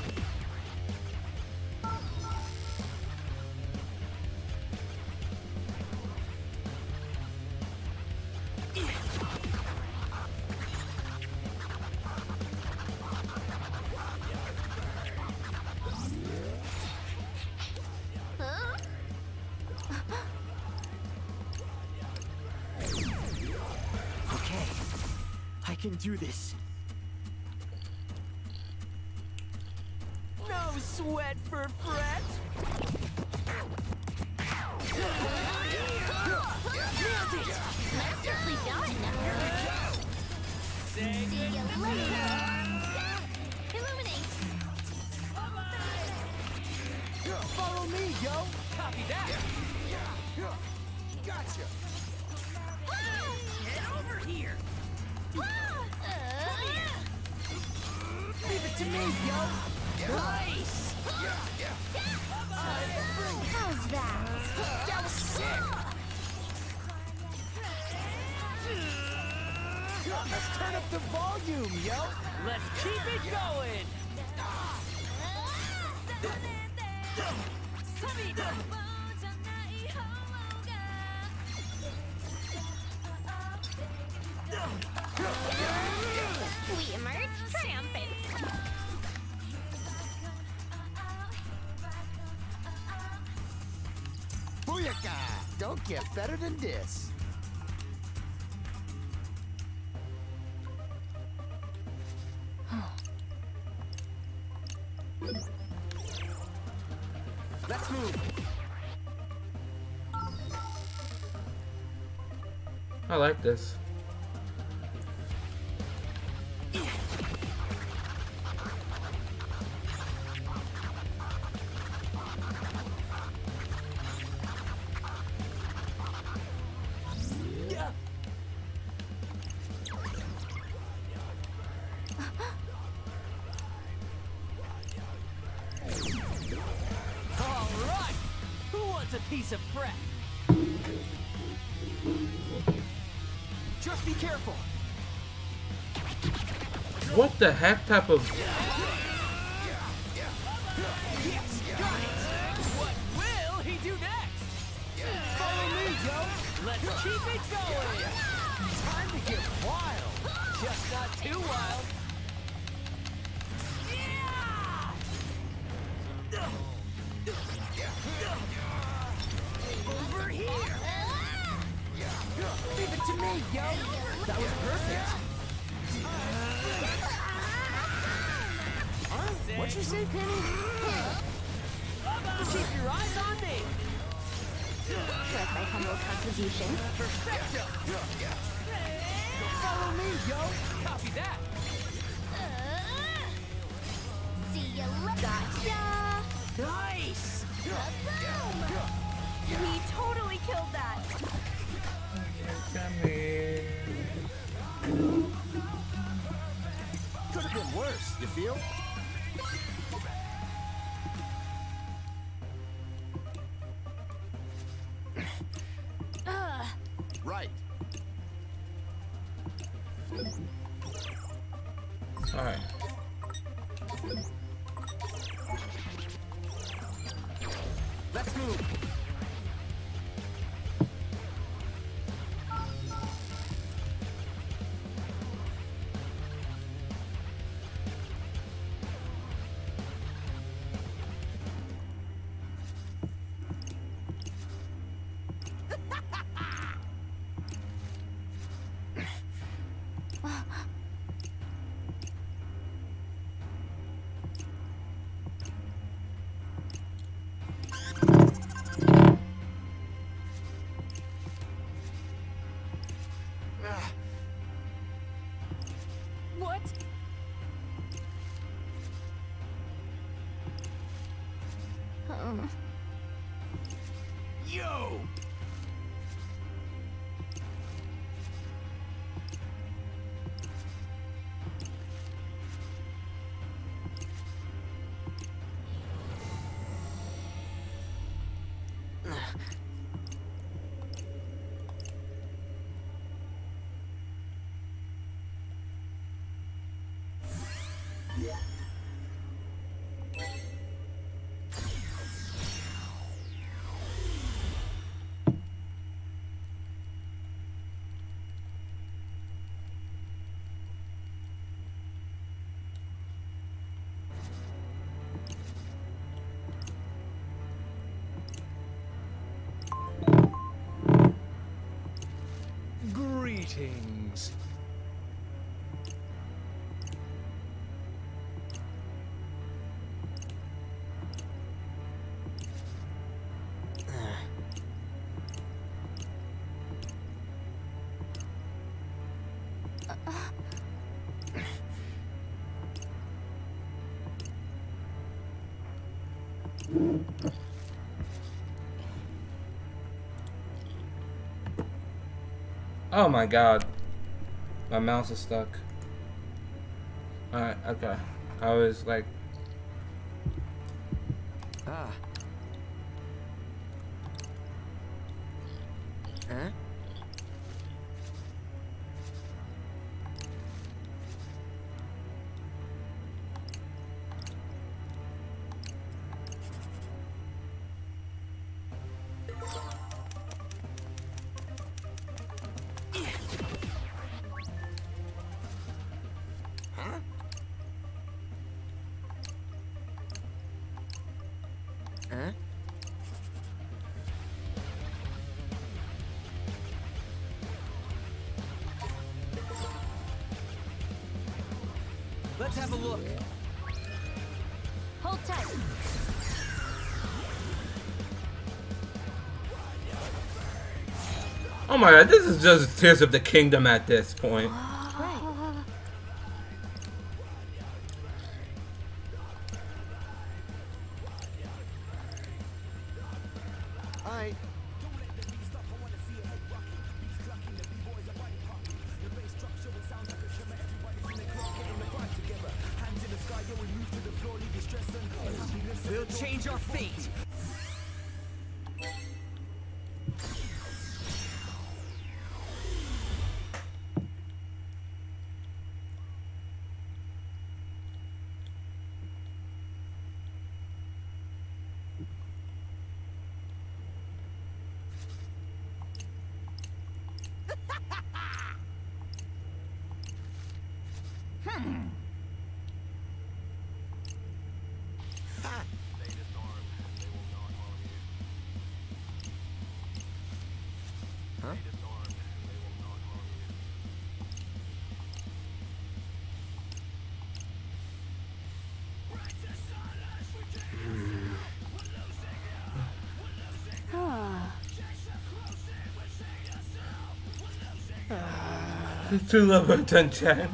Okay, I can do this. No sweat for Fret! Masterfully done. Say me, yo. Copy that. Gotcha. Get over here. Leave it to me, yo. Nice. How's that? That was sick. Let's turn up the volume, yo. Let's keep it going. We emerge triumphant. Booyaka! Don't get better than this. Let's move. I like this. All right. Who wants a piece of Fred? Just be careful. What the heck type of... Yes, got it. What will he do next? Follow me, yo. Let's keep it going. Time to get wild. Just not too wild. Over here. Leave it to me, yo. That was perfect. Huh? What'd you say, Penny? Keep your eyes on me. Trust my humble contribution. Perfecto. Follow me, yo. Copy that. See ya later. Gotcha. Nice. We totally killed that. Could have been worse, you feel? Ugh. Right. Alright. Let's move. What? Oh. Yo! Greetings. Oh my god. My mouse is stuck. Alright, okay. I was like... Ah. Huh? Huh? Let's have a look. Hold tight. Oh my god, this is just Tears of the Kingdom at this point. Alright. We'll change our fate. Hmm. Huh? Two level ten ten.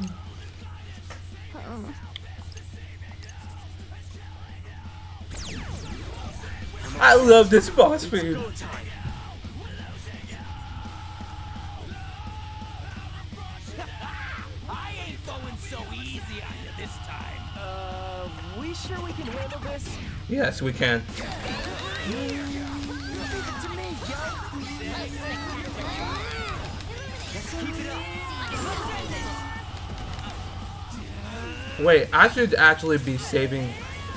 I love this boss fight. I ain't going so easy on you this time. Uh, we sure we can handle this? Yes, we can. Leave it to me, yo. Let's keep it up. Wait, I should actually be saving.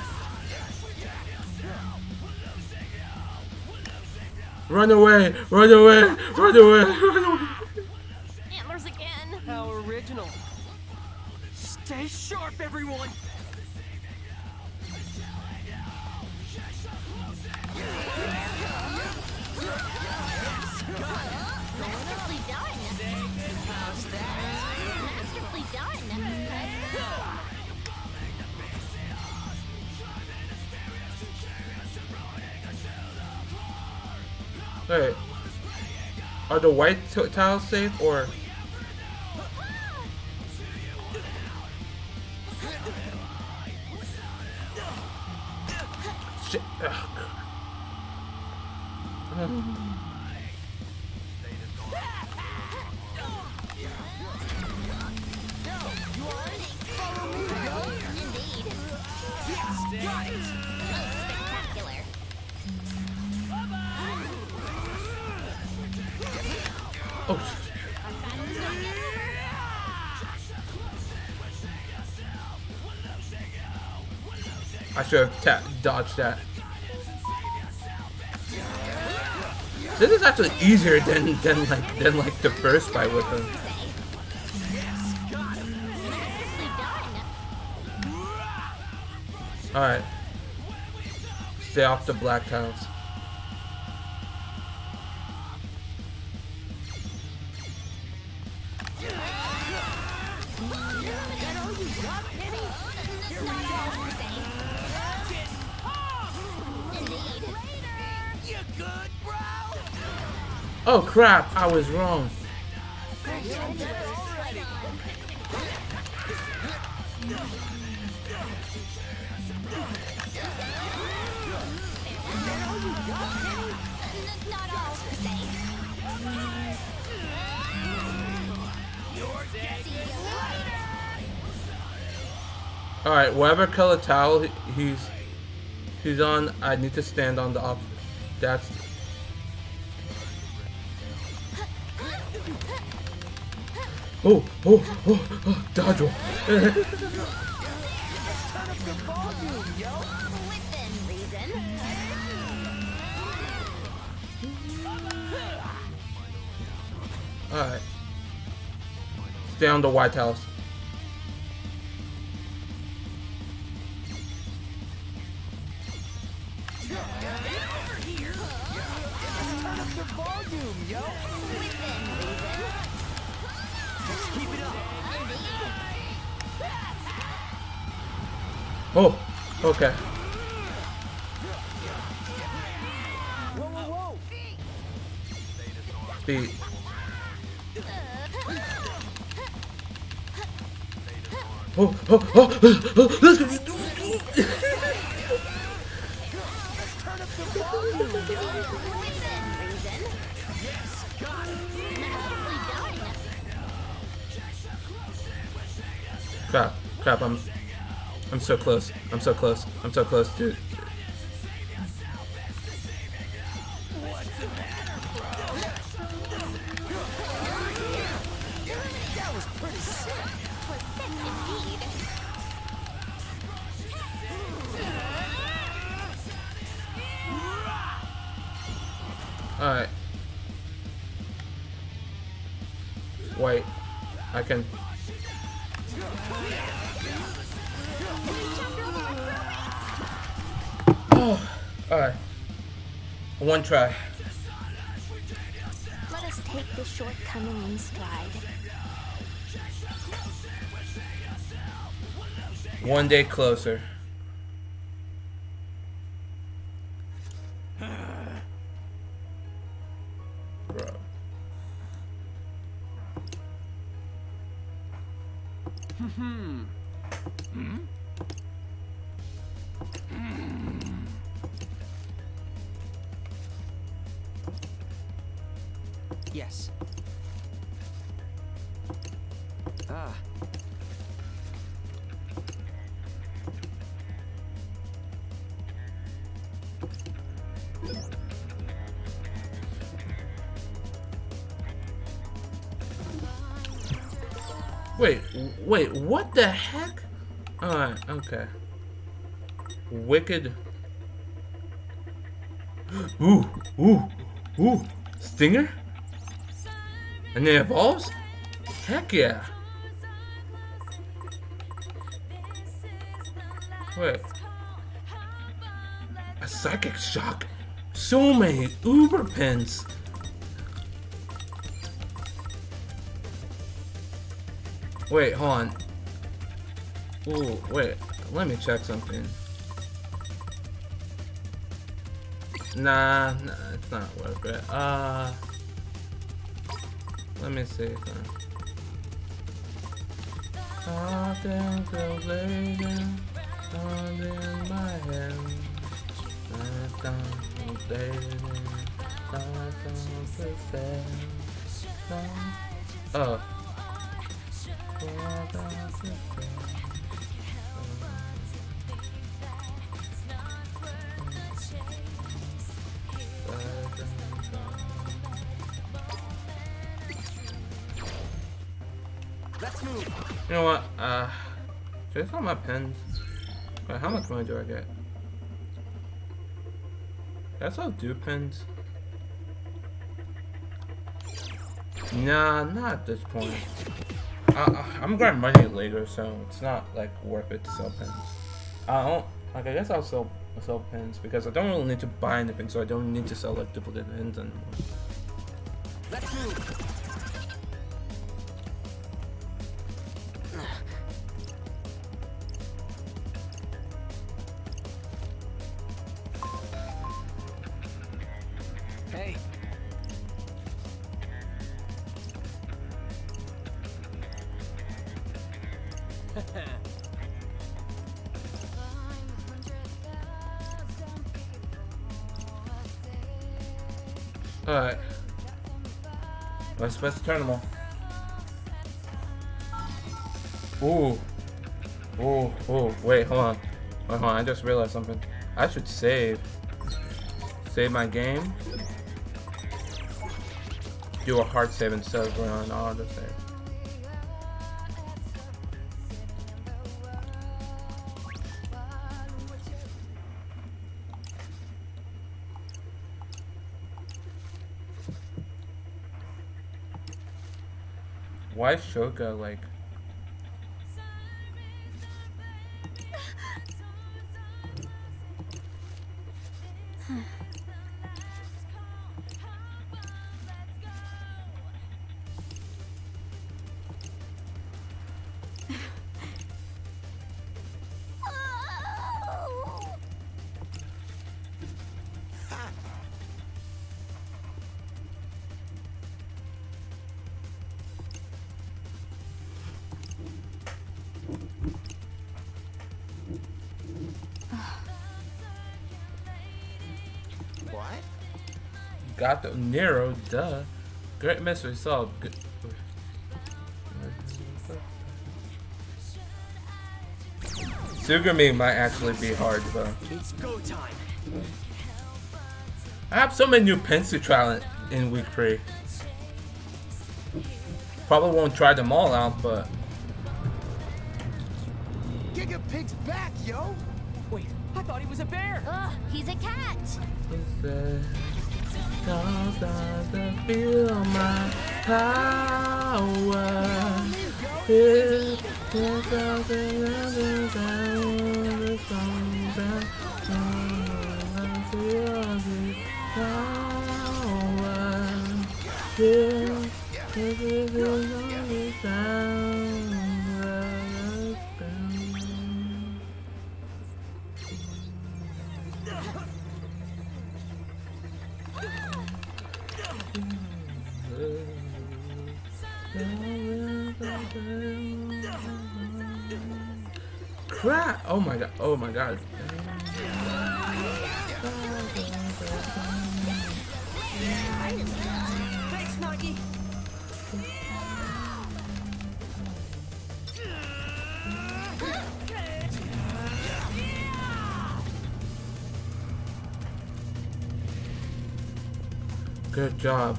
Run away! Run away! Run away! Run away! Antlers again. How original. Stay sharp, everyone. Masterfully done. How's that? Masterfully done. Wait, are the white t tiles safe or? Shit. Ugh. Oh. I should have ta dodged that. This is actually easier than than like than like the first fight with him. All right, stay off the black tiles. Oh crap, I was wrong. All right, whatever color towel he- he's he's on, I need to stand on the opposite. That's. Oh, oh, oh, oh, dodge roll. Alright. Stay on the White House. Oh, okay. Speed. Oh, oh, oh, oh, let's go. Crap, crap, I'm I'm so close. I'm so close. I'm so close, dude. That was pretty sick. Alright. Wait. I can. Oh, alright. One try. Let us take this shortcoming in stride. One day closer. Bro. Hmm. Hmm? Yes. Ah. Wait, wait, what the heck? Alright, okay. Wicked. Ooh, ooh, ooh. Stinger? And it evolves? Heck yeah. Wait. A psychic shock? So many uber pins. Wait, hold on. Ooh, wait. Let me check something. Nah, nah, it's not worth it. Uh, let me see. All things are blazing, all in my head. Oh. Let's move. You know what? Uh, just on my pens. Wait, how much money do I get? That's all do pens. Nah, not at this point. I, I'm gonna money later, so it's not like worth it to sell pens. I don't like. I guess I'll sell I'll sell pens because I don't really need to buy anything, so I don't need to sell like duplicate pens anymore. Let's move. Hey. Alright. Let's supposed to turn them all. Ooh. Oh, oh, wait, hold on. Wait, hold on, I just realized something. I should save. Save my game. Do a hard save instead of going on auto save. Why is Shoka like? Got the Nero, duh. Great mystery solved. Good. Sugami might actually be hard, though. It's go time. I have so many new pins to try in week three. Probably won't try them all out, but. Giga Pig's back, yo! Wait, I thought he was a bear. Ugh, he's a cat. Cause I feel my power. It's crap! Oh my god! Oh my god! Thanks, Nagi. Good job.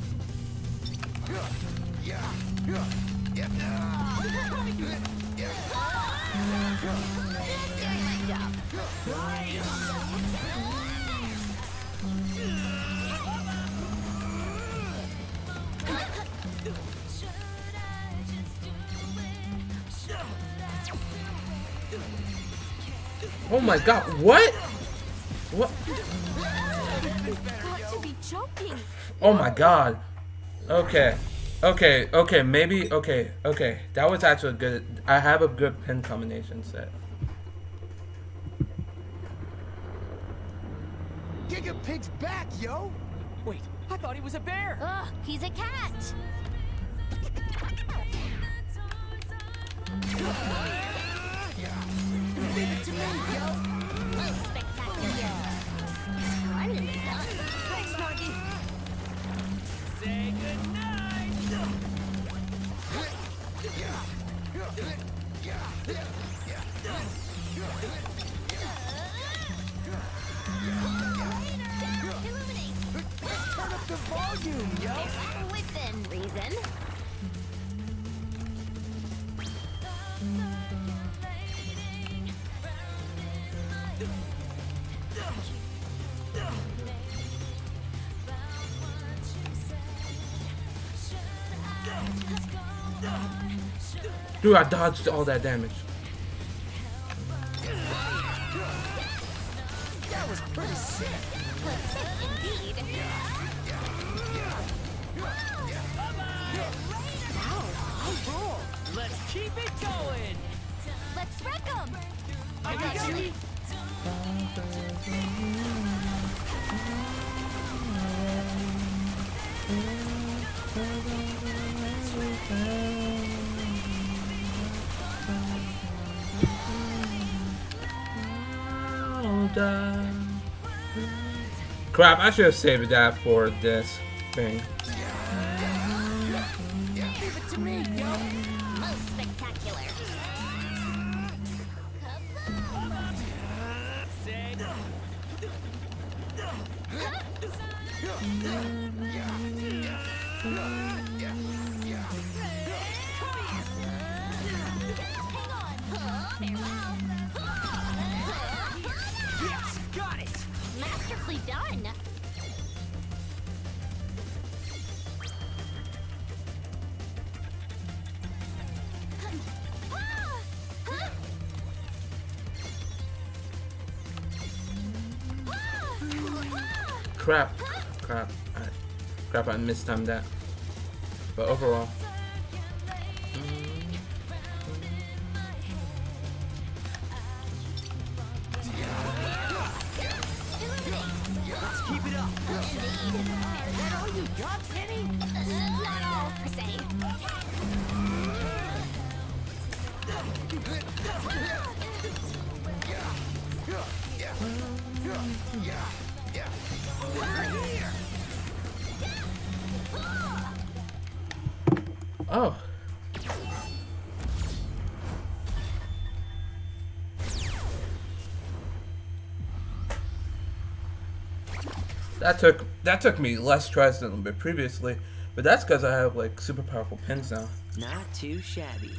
Oh my god, what? What? Got to be joking. Oh my god. Okay. Okay, okay, maybe, okay, okay. That was actually good. I have a good pin combination set. Giga Pig's back, yo! Wait, I thought he was a bear. Ugh, he's a cat. Leave it to me, yo! Spectacular. Finally done. Thanks, Nagi. Say goodnight. Let's turn up the volume, yo! Within reason. Dude, I dodged all that damage. That was pretty sick! Indeed. Let's keep it going. Let's wreck him. I got you. Crap, I should have saved that for this thing. Leave it to me, yo. Most spectacular. Yes, got it. Masterfully done. Crap. Crap. I, crap, I mistimed that. But overall. Let's keep it up. Is that all you got, Penny? Not all, per se. Oh. That took that took me less tries than a little bit previously, but that's because I have like super powerful pins now. Not too shabby.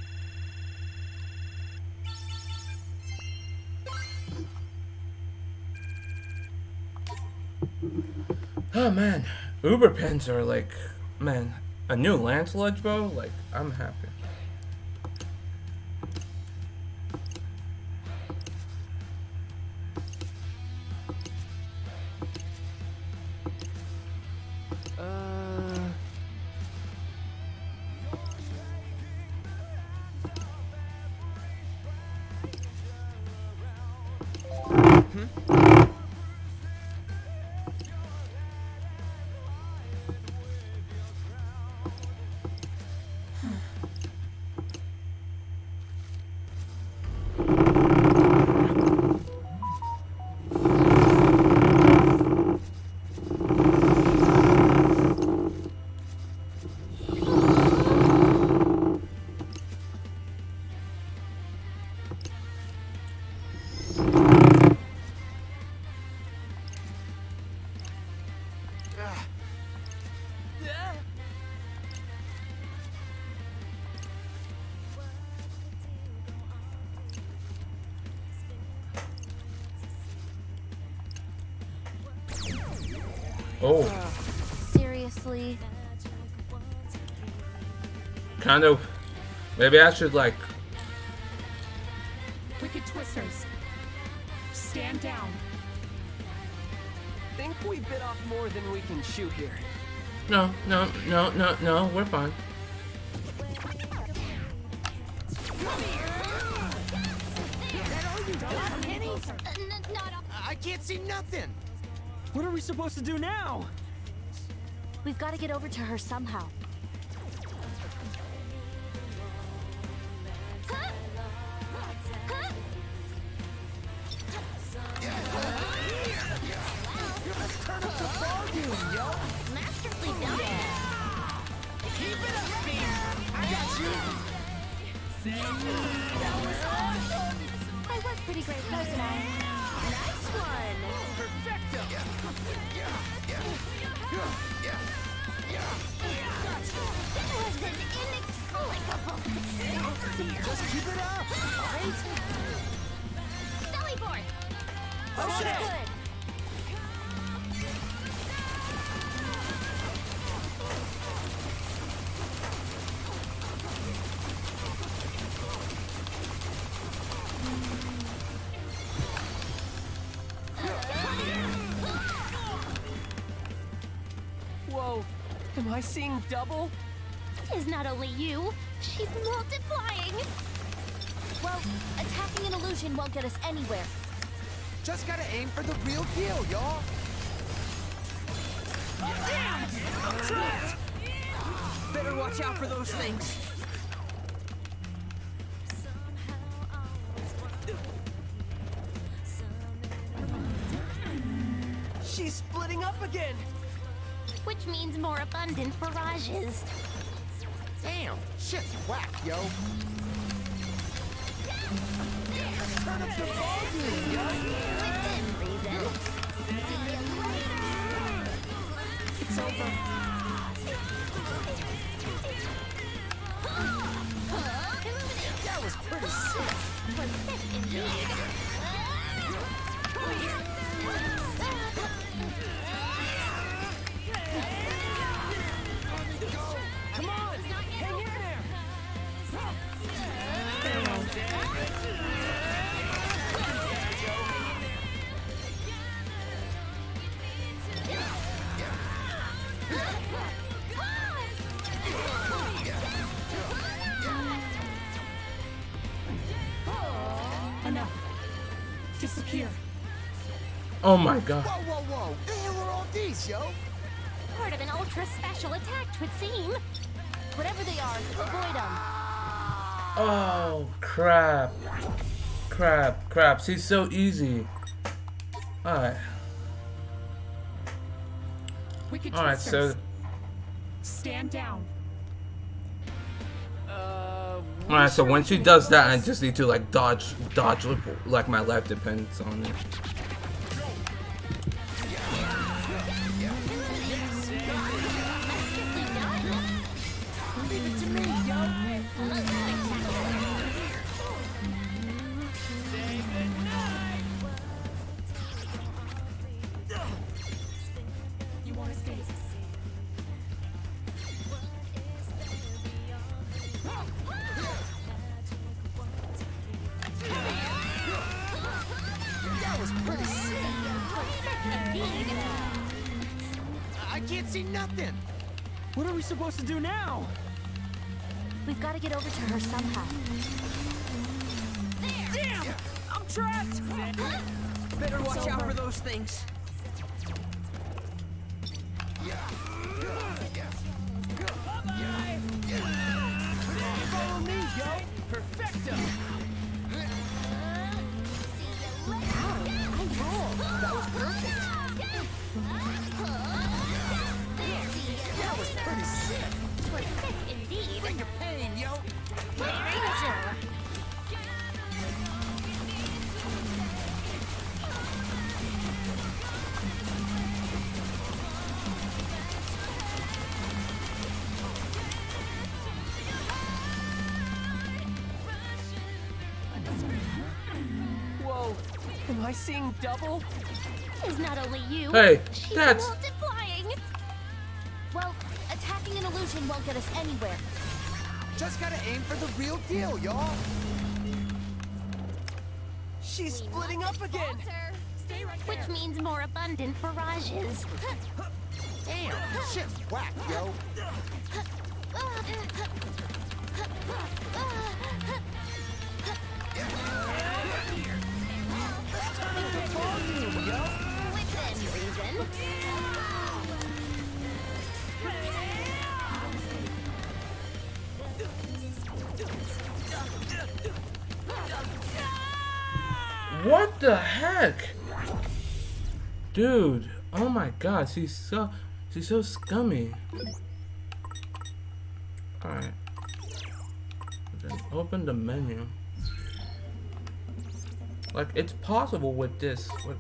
Oh man, Uber pins are like, man, a new Lance Ledge bow. Like, I'm happy. Uh. Oh, Seriously? kind of. Maybe I should like. Wicked Twisters, stand down. Think we bit off more than we can chew here. No, no, no, no, no. We're fine. I can't see nothing. What are we supposed to do now? We've got to get over to her somehow. Let's turn up the volume, yo. Masterfully done. Keep it up, Beam. I got you. That was awesome. I was pretty great, wasn't I? Nice one. Perfecto. That was an inexplicable success. Just keep it up, all right? Silly board. Oh, shit. Good. Whoa, am I seeing double? It is not only you, she's multiplying. Well, attacking an illusion won't get us anywhere. Just gotta aim for the real deal, y'all. Better watch out for those things. She's splitting up again. Which means more abundant barrages. Damn, shit's whack, yo. Turn up the volume, yo. Within reason. See you later. It's over. That was pretty sick. Pathetic indeed. Come on, hang in there. Enough. Disappear. Oh my god. Whoa, whoa, whoa! The hell are all these, yo? Part of an ultra special attack, 'twould seem. Whatever they are, avoid them. Oh crap. Crap, crap. She's so easy. Alright. Wicked Alright, Twisters. so Stand down. Uh, Alright, so when she does that, I just need to like dodge dodge like my life depends on it. Leave it to me, yo. You want to stay? That was pretty sick. Indeed. I can't see nothing. What are we supposed to do now? We've got to get over to her somehow. Damn! I'm trapped! Better watch out for those things. Follow me, yo! Perfecto! That was perfect! That was pretty sick! Pathetic indeed. Bring your pain, yo! Ranger. Whoa, am I seeing double? It's not only you. Hey, She's that's- multiplying. Well, attacking an illusion won't get us anywhere. Just gotta aim for the real deal, y'all. She's splitting up again! Stay right there. Which means more abundant barrages. Damn, shit's whack, yo. Within reason. What the heck? Dude, oh my god, she's so she's so scummy. Alright. Then open the menu. Like it's possible with this. With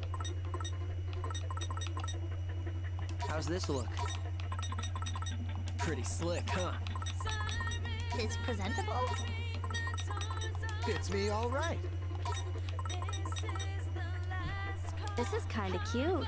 How's this look? Pretty slick, huh? It's presentable. Fits me all right. This is kind of cute.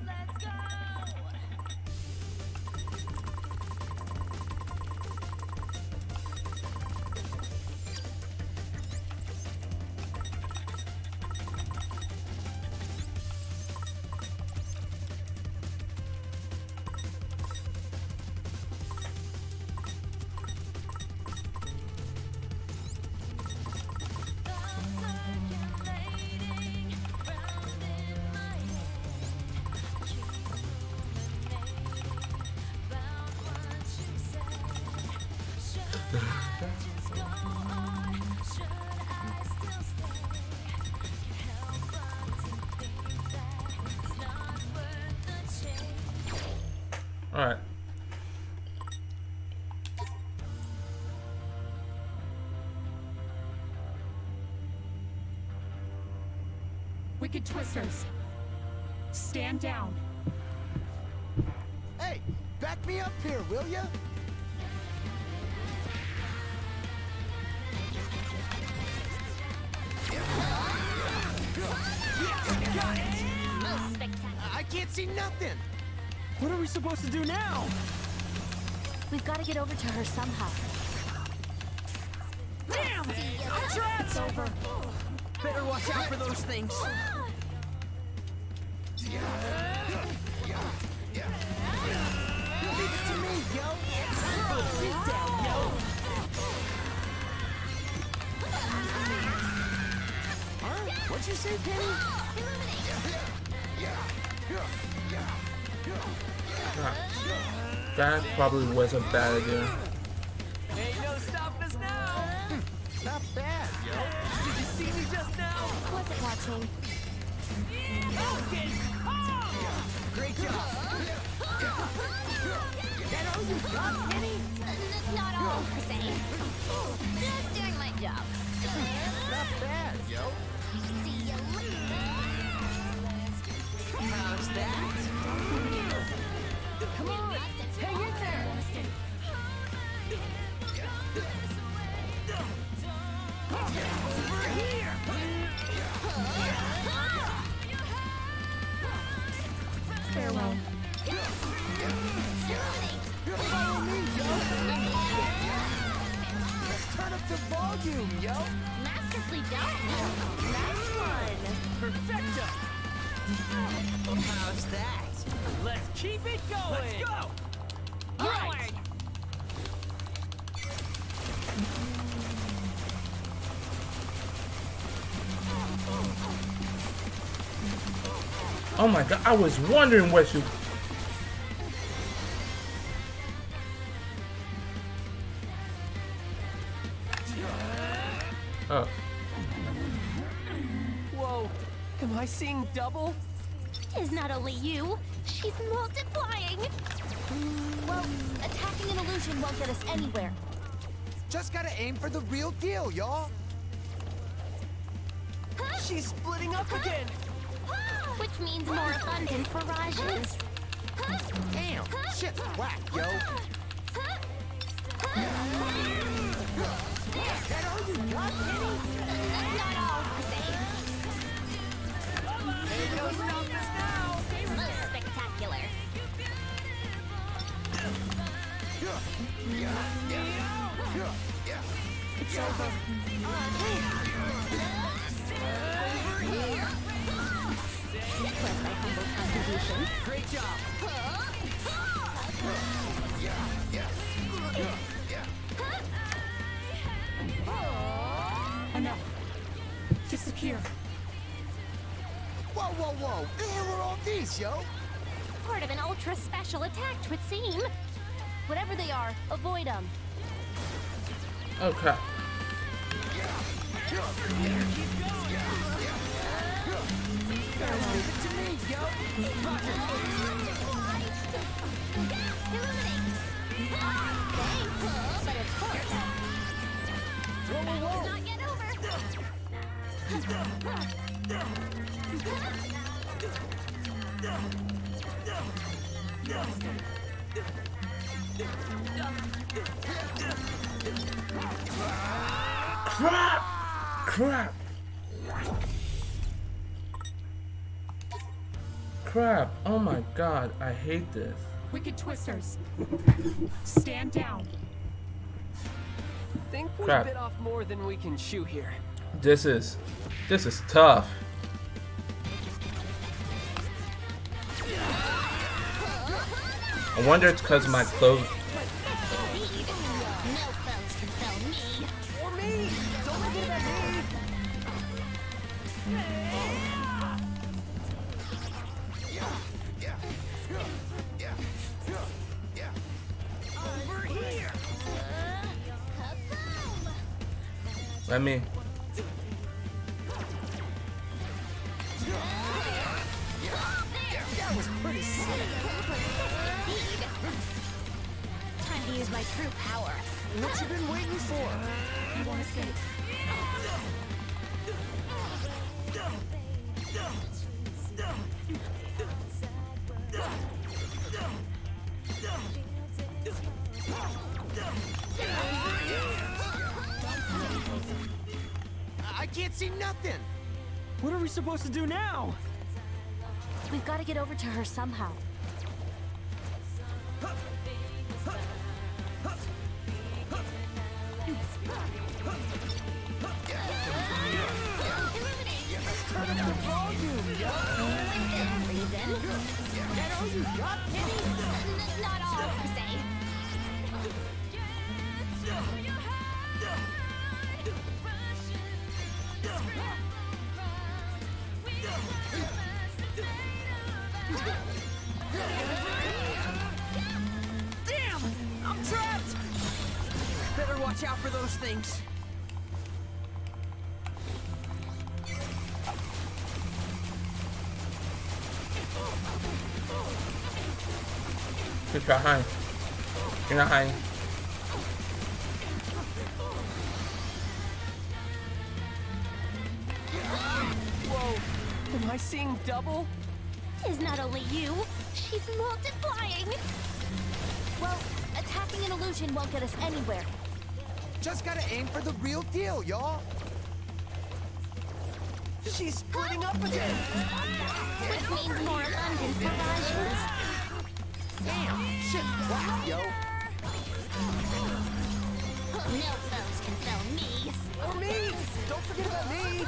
Alright. Wicked Twisters. Stand down. Hey, back me up here, will ya? Got it! Most spectacular. I can't see nothing. What are we supposed to do now? We've got to get over to her somehow. Damn! I'm trapped! It's over. Better watch out for those things. Leave it to me, yo. Get down, yo! Huh? What'd you say, Penny? That probably was a bad idea. Ain't no stopping us now! Not bad, yo. Did you see me just now? Wasn't watching. Focus! Oh! Great job. That all you got, Penny? Not all per se. Just doing my job. Not bad, yo. See you later. How's that? Come on! Hang in there! Over here! Farewell. Follow me, yo. Let's turn up the volume, yo. Masterfully done. Nice one. Perfecto! How's that? Let's keep it going! Let's go! Onward. Oh my god, I was wondering what you... Oh. Whoa, am I seeing double? Is not only you, she's multiplying. Well, attacking an illusion won't get us anywhere. Just gotta aim for the real deal, y'all. She's splitting up again! Which means more abundant barrages. Damn, shit's whack, yo. That all you got, Penny? Not all per se. Ain't no stopping us now! Most spectacular. It's over. Over here! Was my humble contribution. Great job! Enough. Disappear. Whoa, whoa, whoa. The hell are all these, yo? Part of an ultra special attack, 'twould seem. Whatever they are, avoid them. Oh crap. Leave it to me, yo. But of course. Whoa, whoa, whoa. Not get over. Crap! Crap! Crap! Oh my god, I hate this. Wicked Twisters. Stand down. Think we Crap. bit off more than we can chew here. This is... This is tough. I wonder it's because my clothes... No foes can fell me. Or me! Don't forget about me! Over here! Let me... That was pretty sick. Time to use my true power. What you been waiting for? You won't escape. I can't see nothing. What are we supposed to do now? We've got to get over to her somehow. Not all, per se. Damn! I'm trapped! Better watch out for those things. Good try, hiding. You're not hiding. Whoa! Am I seeing double? Is not only you, she's multiplying. Well, attacking an illusion won't get us anywhere. Just gotta aim for the real deal, y'all. She's splitting up again. Which means more abundance for Rajus. Damn! Shit! Wow, yo! No foes can throw me. Or me! Don't forget about me!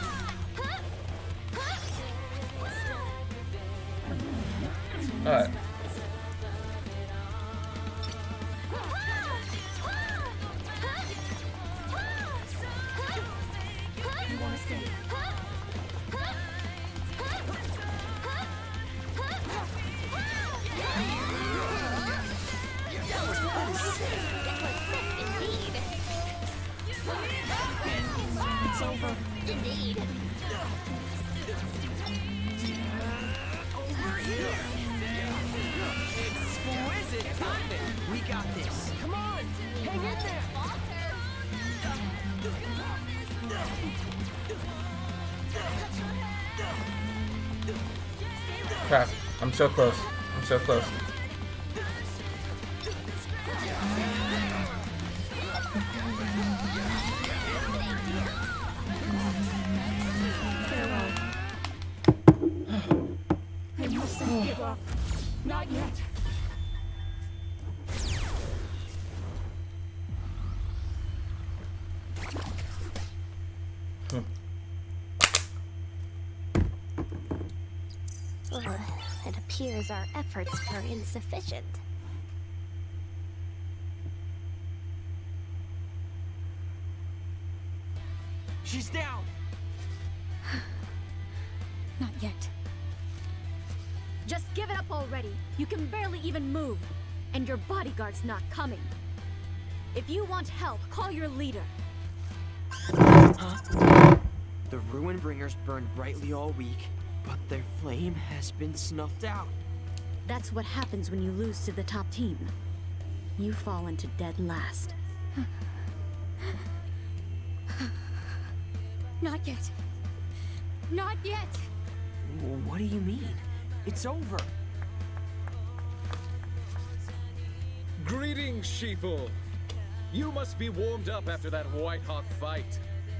Alright. You want to stay? That was pretty sick! It was sick indeed. It's over. Indeed. Over here! Exquisite timing! We got this! Come on! Hang in there! Crap. I'm so close. I'm so close. I mustn't give up. Not yet. Ugh, it appears our efforts were insufficient. She's down! Not yet. Just give it up already. You can barely even move. And your bodyguard's not coming. If you want help, call your leader. Huh? The Ruin Bringers burned brightly all week, but their flame has been snuffed out. That's what happens when you lose to the top team. You fall into dead last. Not yet. Not yet. What do you mean? It's over. Greetings, sheeple. You must be warmed up after that white-hot fight.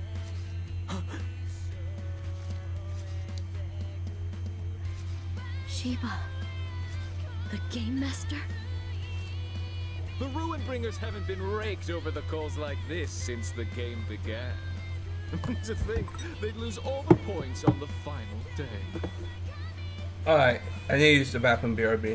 Sheba. The Game Master? The Ruin Bringers haven't been raked over the coals like this since the game began. To think they'd lose all the points on the final day. Alright, I need to use the bathroom, B R B.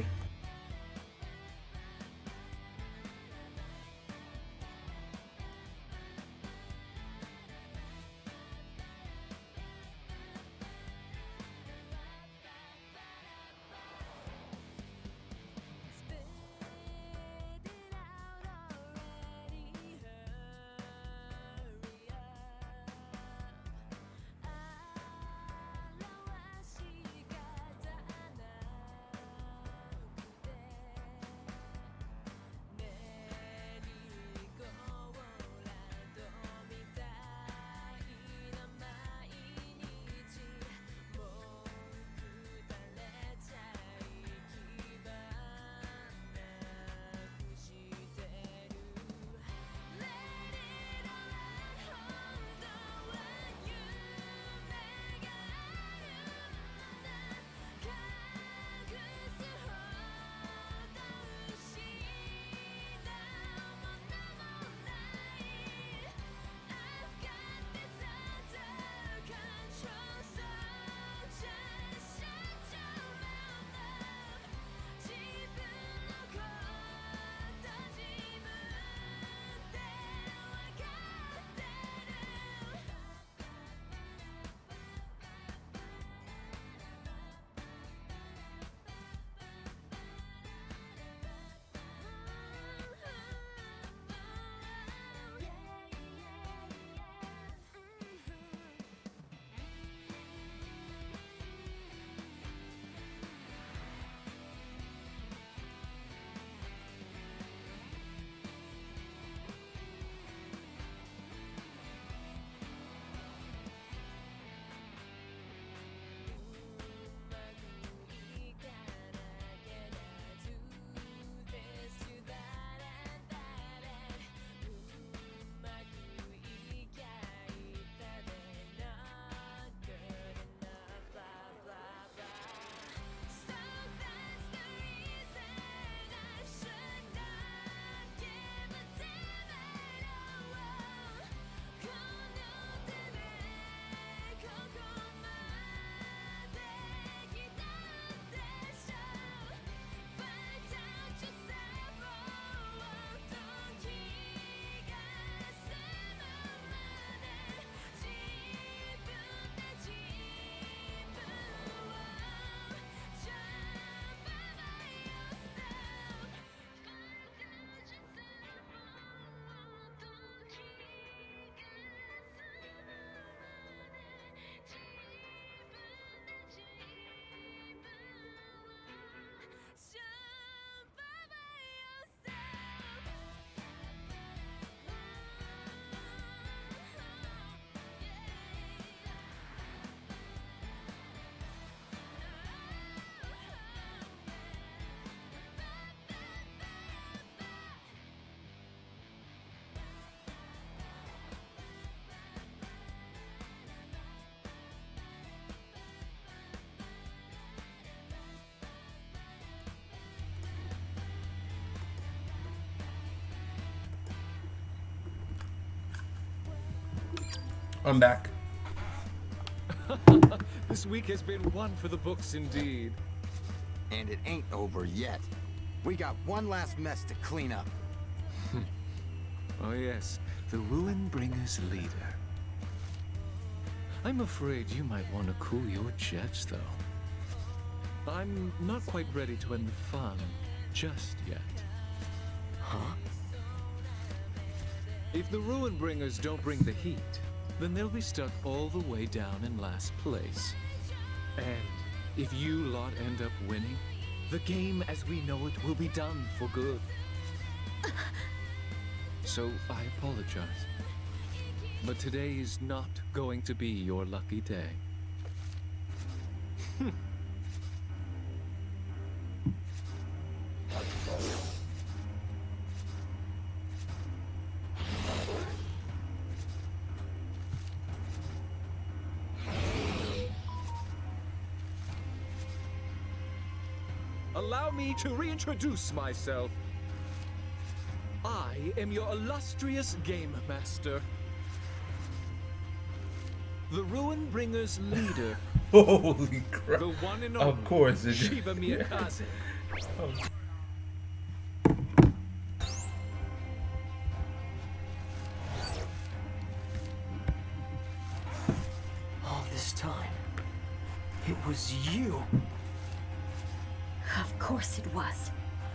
I'm back. This week has been one for the books indeed. And it ain't over yet. We got one last mess to clean up. Oh yes, the Ruin Bringers leader. I'm afraid you might want to cool your jets, though. I'm not quite ready to end the fun just yet. Huh? If the Ruin Bringers don't bring the heat, then they'll be stuck all the way down in last place. And if you lot end up winning, the game as we know it will be done for good. So I apologize. But today is not going to be your lucky day. Allow me to reintroduce myself. I am your illustrious Game Master. The Ruin Bringers leader. Holy crap. The one and only Of course it Shiba Miyakaze. All this time, it was you. Of course it was.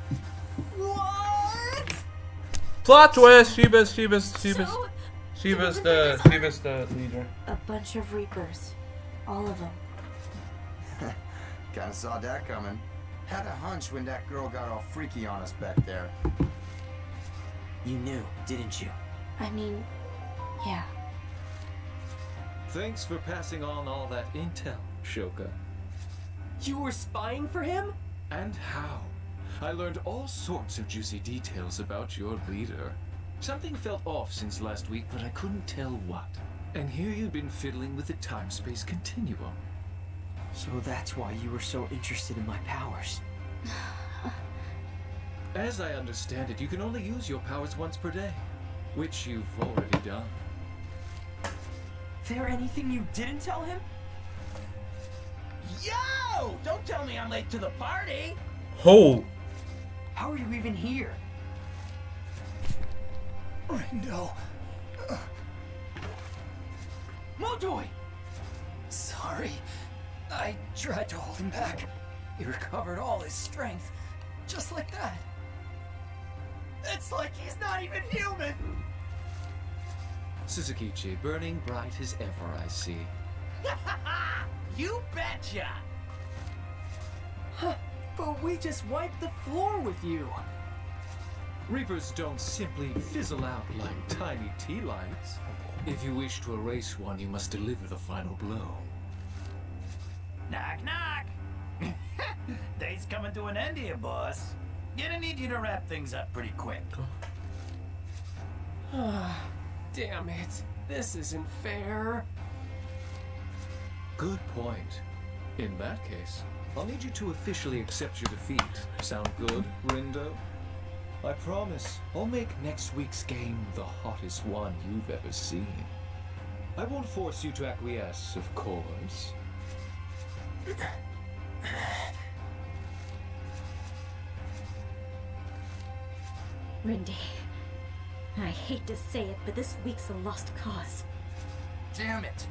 What? Plot twist! Shiba's, Shiba's, Shiba's, So, Shiba's the, Shiba's the leader. A bunch of Reapers. All of them. Kinda saw that coming. Had a hunch when that girl got all freaky on us back there. You knew, didn't you? I mean, yeah. Thanks for passing on all that intel, Shoka. You were spying for him? And how? I learned all sorts of juicy details about your leader. Something felt off since last week, but I couldn't tell what. And here you've been fiddling with the time-space continuum. So that's why you were so interested in my powers. As I understand it, you can only use your powers once per day, which you've already done. There anything you didn't tell him? Yo! Don't tell me I'm late to the party! Oh! How are you even here? Rindo. Motoy! Sorry. I tried to hold him back. He recovered all his strength. Just like that. It's like he's not even human! Suzukichi, burning bright as ever, I see. You betcha! Huh, but we just wiped the floor with you. Reapers don't simply fizzle out like tiny tea lights. If you wish to erase one, you must deliver the final blow. Knock, knock! Day's coming to an end here, boss. Gonna need you to wrap things up pretty quick. Damn it. This isn't fair. Good point. In that case, I'll need you to officially accept your defeat. Sound good, Rindo? I promise, I'll make next week's game the hottest one you've ever seen. I won't force you to acquiesce, of course. Rindy, I hate to say it, but this week's a lost cause. Damn it!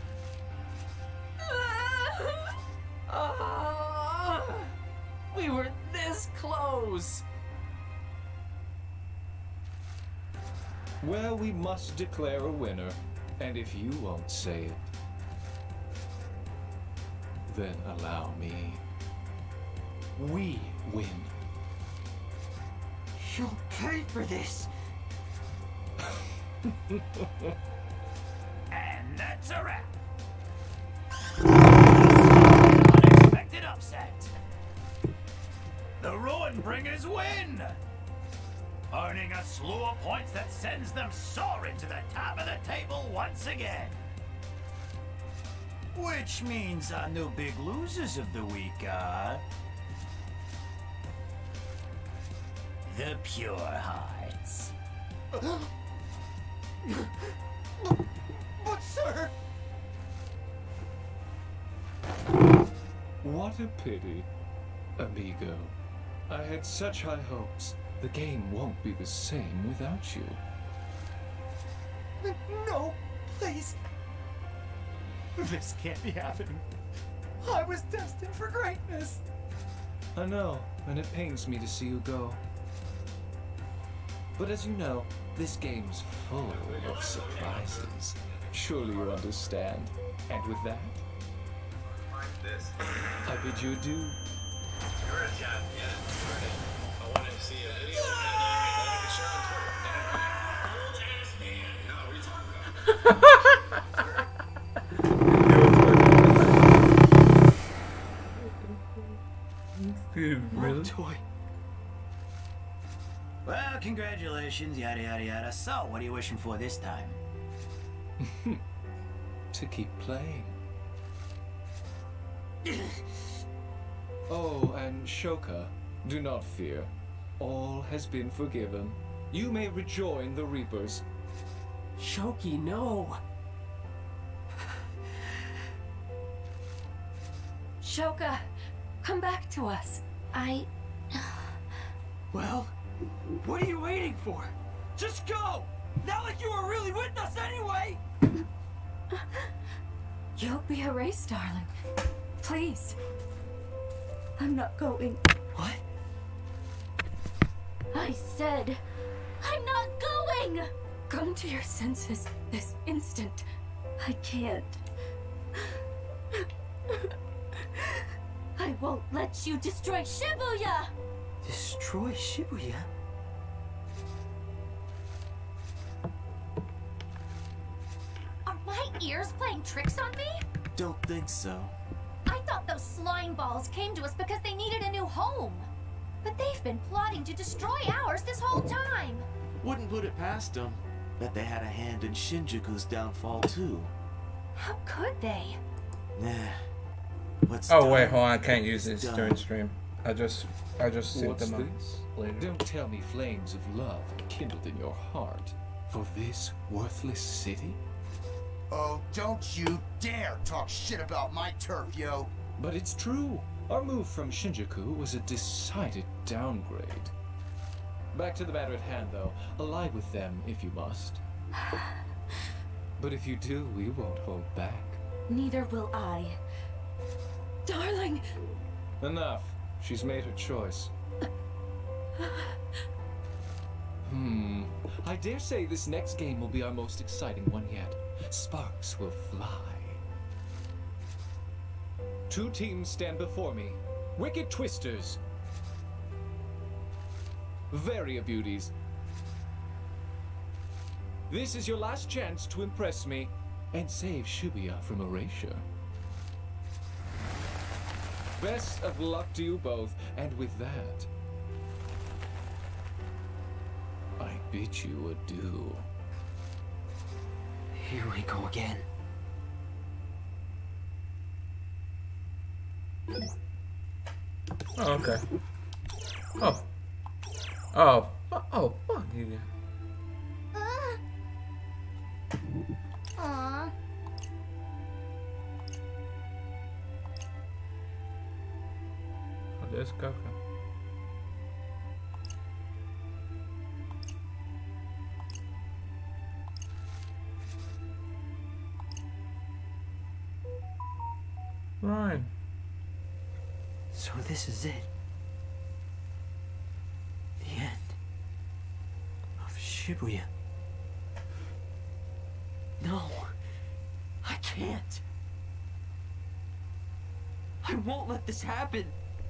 Ah, we were this close. Well, we must declare a winner, and if you won't say it, then allow me. We win. You'll pay for this. And that's a wrap. Unexpected upset. The Ruin Bringers win! Earning a slew of points that sends them soaring to the top of the table once again. Which means our new big losers of the week are... the Pure Hearts. But sir... What a pity, amigo. I had such high hopes. The game won't be the same without you. No, please. This can't be happening. I was destined for greatness. I know, and it pains me to see you go. But as you know, this game's full of surprises. Surely you understand. And with that, I bid you adieu. You're in chat, yeah. I wanted to see a video that I could share on Twitter. Old ass man. No, what are you talking about? Dude, really? Toy. Well, congratulations, yada yada yada. So, what are you wishing for this time? To keep playing. Oh, and Shoka, do not fear. All has been forgiven. You may rejoin the Reapers. Shoki, no. Shoka, come back to us. I... Well, what are you waiting for? Just go! Not like you were really with us anyway! You'll be erased, darling. Please. I'm not going. What? I said, I'm not going! Come to your senses this instant. I can't. I won't let you destroy Shibuya! Destroy Shibuya? Are my ears playing tricks on me? Don't think so. I thought those slime balls came to us because they needed a new home. But they've been plotting to destroy ours this whole time. Wouldn't put it past them. Bet they had a hand in Shinjuku's downfall too. How could they? Nah. What's Oh done wait, hold on, I can't use is this done. during stream. I just, I just synced What's them up this? later. Don't tell me flames of love are kindled in your heart for this worthless city? Oh, don't you dare talk shit about my turf, yo! But it's true. Our move from Shinjuku was a decided downgrade. Back to the matter at hand, though. Ally with them if you must. But if you do, we won't hold back. Neither will I. Darling! Enough. She's made her choice. Hmm. I dare say this next game will be our most exciting one yet. Sparks will fly. Two teams stand before me. Wicked Twisters. Varia Beauties. This is your last chance to impress me and save Shibuya from erasure. Best of luck to you both, and with that, I bid you adieu. Here we go again. Oh, okay. Oh. Oh. fu- Oh, fuck you. Aww. Oh, there's Coco. Ryan. So this is it. The end of Shibuya. No, I can't. I won't let this happen.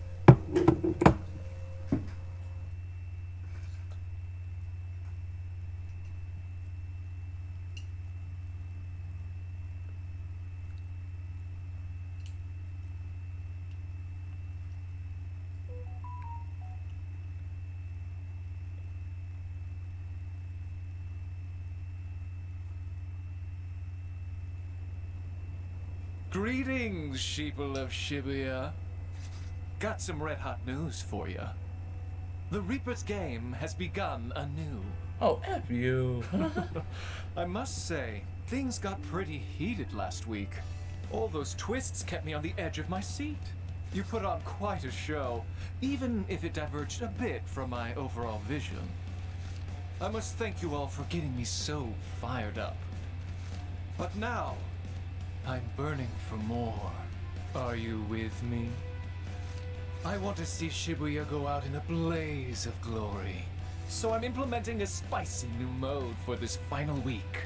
Greetings, sheeple of Shibuya. Got some red-hot news for you. The Reaper's game has begun anew. Oh, F you. I must say, Things got pretty heated last week. All those twists kept me on the edge of my seat. You put on quite a show, even if it diverged a bit from my overall vision. I must thank you all for getting me so fired up. But now, I'm burning for more. Are you with me? I want to see Shibuya go out in a blaze of glory. So I'm implementing a spicy new mode for this final week.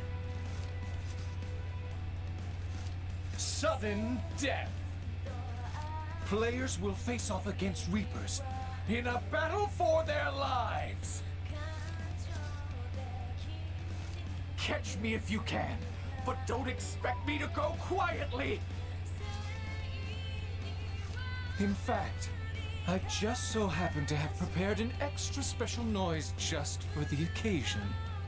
Sudden death. Players will face off against Reapers in a battle for their lives. Catch me if you can, but don't expect me to go quietly. In fact, I just so happen to have prepared an extra special noise just for the occasion.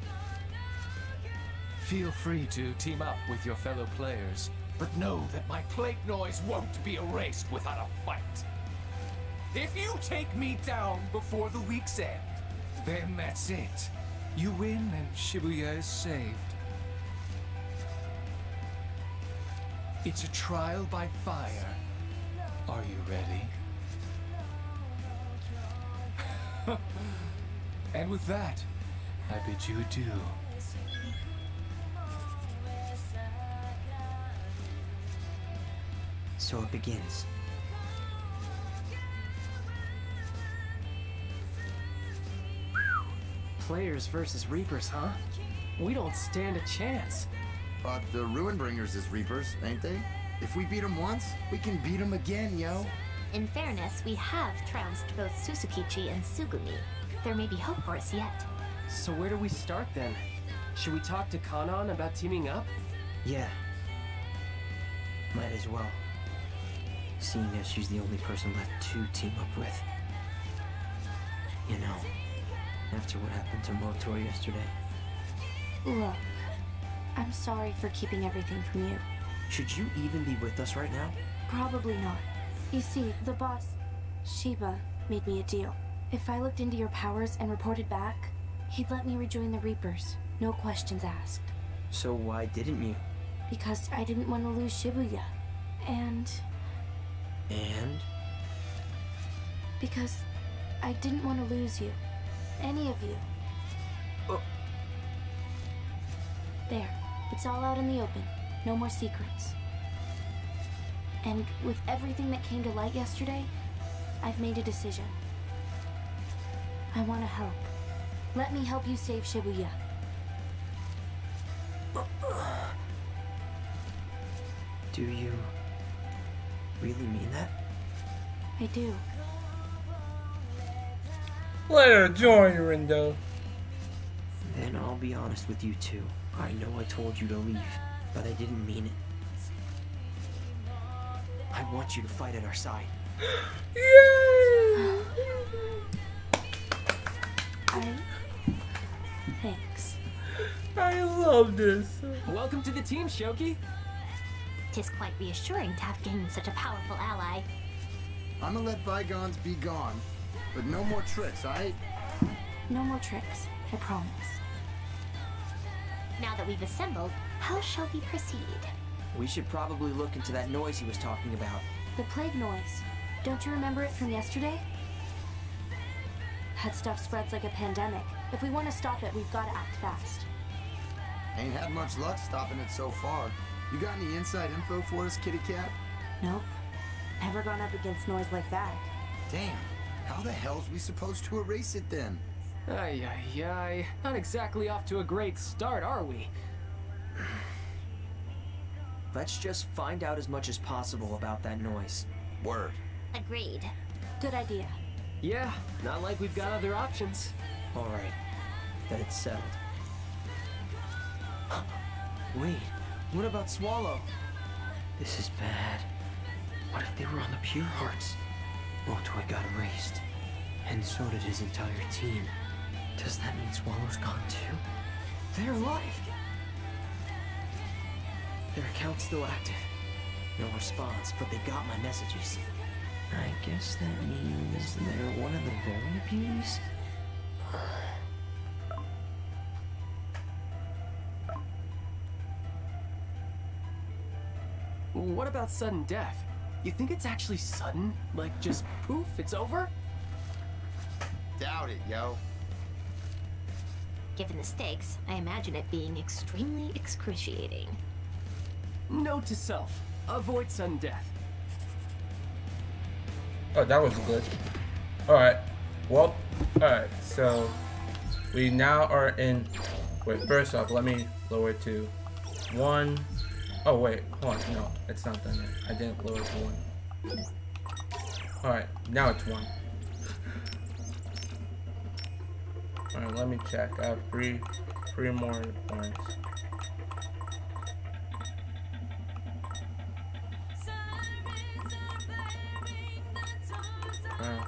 Feel free to team up with your fellow players, but know that my plague noise won't be erased without a fight. If you take me down before the week's end, then that's it. You win and Shibuya is saved. It's a trial by fire. Are you ready? And with that, I bid you adieu. So it begins. Players versus Reapers, huh? We don't stand a chance. But the Ruinbringers is Reapers, ain't they? If we beat them once, we can beat them again, yo. In fairness, we have trounced both Susukichi and Tsugumi. There may be hope for us yet. So where do we start then? Should we talk to Kanon about teaming up? Yeah. Might as well. Seeing as she's the only person left to team up with. You know, after what happened to Moto yesterday. Look, I'm sorry for keeping everything from you. Should you even be with us right now? Probably not. You see, the boss, Shiba, made me a deal. If I looked into your powers and reported back, he'd let me rejoin the Reapers. No questions asked. So why didn't you? Because I didn't want to lose Shibuya. And... And? Because I didn't want to lose you. Any of you. Oh. There. It's all out in the open. No more secrets. And with everything that came to light yesterday, I've made a decision. I want to help. Let me help you save Shibuya. Do you really mean that? I do. Let her join, Rindo. Then I'll be honest with you too. I know I told you to leave, but I didn't mean it. I want you to fight at our side. Yay! I... Thanks. I love this. Welcome to the team, Shoki. Tis quite reassuring to have gained such a powerful ally. I'ma let bygones be gone, but no more tricks, alright? No more tricks, I promise. Now that we've assembled, how shall we proceed? We should probably look into that noise he was talking about. The plague noise. Don't you remember it from yesterday? That stuff spreads like a pandemic. If we want to stop it, we've got to act fast. Ain't had much luck stopping it so far. You got any inside info for us, kitty cat? Nope. Never gone up against noise like that. Damn. How the hell's we supposed to erase it then? Ay, ay, ay. Not exactly off to a great start, are we? Let's just find out as much as possible about that noise. Word. Agreed. Good idea. Yeah, not like we've got other options. Alright. Then it's settled. Wait, what about Swallow? This is bad. What if they were on the Pure Hearts? Motoy got erased. And so did his entire team. Does that mean Swallow's gone too? They're alive! Their account's still active. No response, but they got my messages. I guess that means they're one of the very beauties? What about sudden death? You think it's actually sudden? Like just poof, it's over? Doubt it, yo. Given the stakes, I imagine it being extremely excruciating. Note to self, avoid sudden death. Oh, that was good. Alright. Well, alright, so we now are in. Wait, first off, let me lower it to one. Oh, wait, hold on. No, it's not done yet. I didn't lower it to one. Alright, now it's one. Alright, let me check. I have three, three more points. Alright.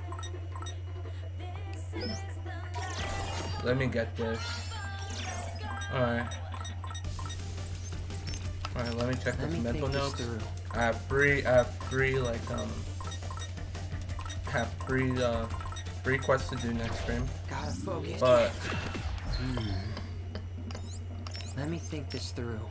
Let me get this. Alright. Alright, let me check Let this me mental think this notes. through. I have three, I have three, like, um, have three, uh, three quests to do next stream. Gotta focus. But, Hmm. Let me think this through.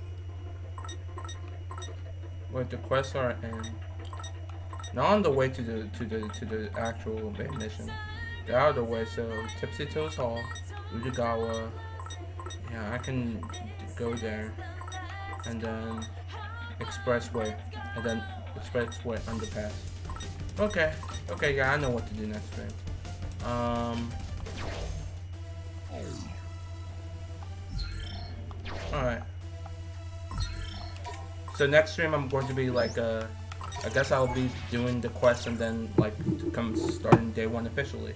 wait, the quests are in, not on the way to the, to the, to the actual main mission. They're out of the way, so Tipsy Toes Hall, Ujigawa, yeah, I can go there. And then Expressway, and then Expressway underpass. Okay, okay, yeah, I know what to do next stream. Um, alright. So next stream I'm going to be like, uh, I guess I'll be doing the quest and then like to come starting day one officially.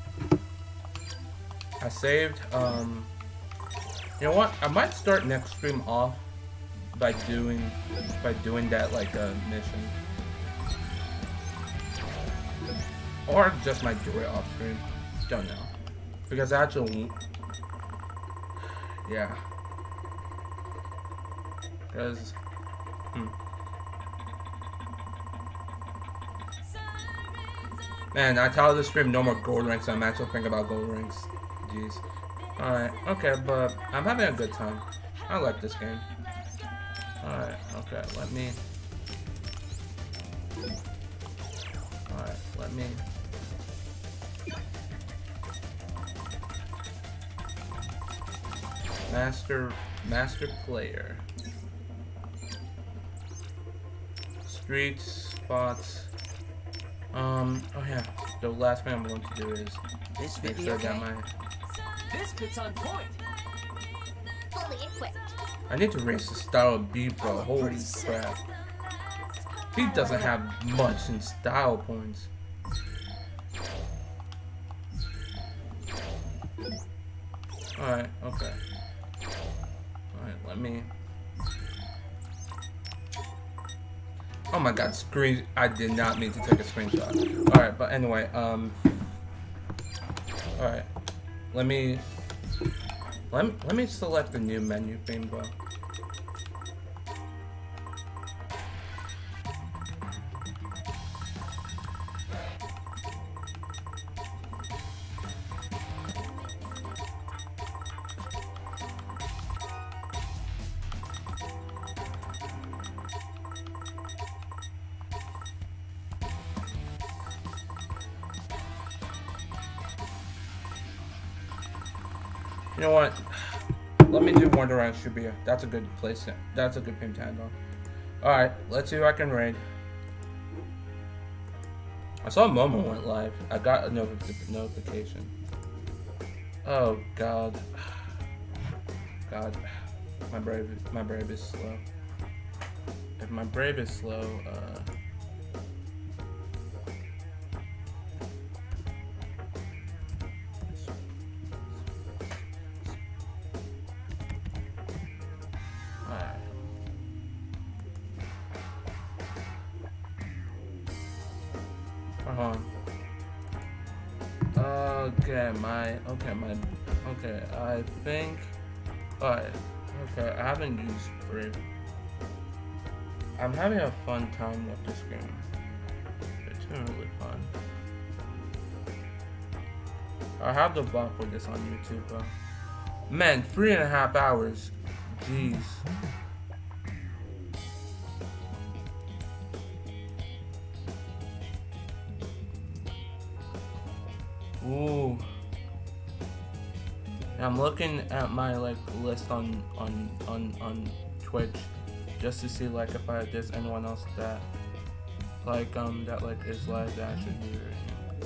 I saved, um, you know what, I might start next stream off by doing by doing that like a uh, mission, or just might do it off stream. Don't know, because I actually, yeah, because hmm. Man, I tell this stream no more gold ranks. I'm actually thinking about gold ranks. Jeez. All right, okay, but I'm having a good time. I like this game. Alright, okay, let me... Alright, let me... Master... Master player. Streets, spots... Um, oh yeah, the last thing I'm going to do is... This make fit sure I okay? got my... This fit's on point. Fully equipped. I need to raise the style of beat, bro. Holy crap. Beat doesn't have much in style points. Alright, okay. Alright, let me... Oh my god, screen... I did not mean to take a screenshot. Alright, but anyway, um... Alright. Let me... Let me, let me select the new menu theme, bro. You know what? Let me do Wonder Around Shibuya. That's a good place. That's a good pin to end on. Alright, let's see if I can raid. I saw Momo went live. I got a notif notification. Oh god. God. My brave my brave is slow. If my brave is slow, uh Okay, my, okay, my, okay, I think, alright, okay, I haven't used Brave. I'm having a fun time with this game. It's been really fun. I have the bot for this on YouTube, bro. Man, three and a half hours. Jeez. Ooh. I'm looking at my like list on on on on Twitch just to see like if I, there's anyone else that like um that like is live that I should do right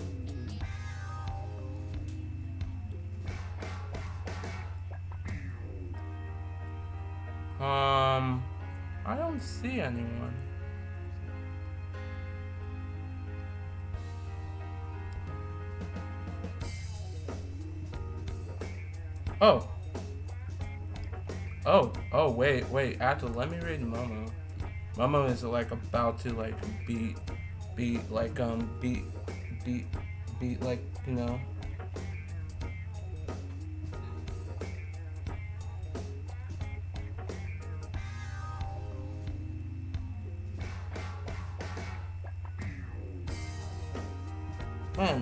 now. Um, I don't see anyone. Oh. Oh, oh, wait, wait, actually, let me read Momo. Momo is, like, about to, like, beat, beat, like, um, beat, beat, beat, like, you know. Man.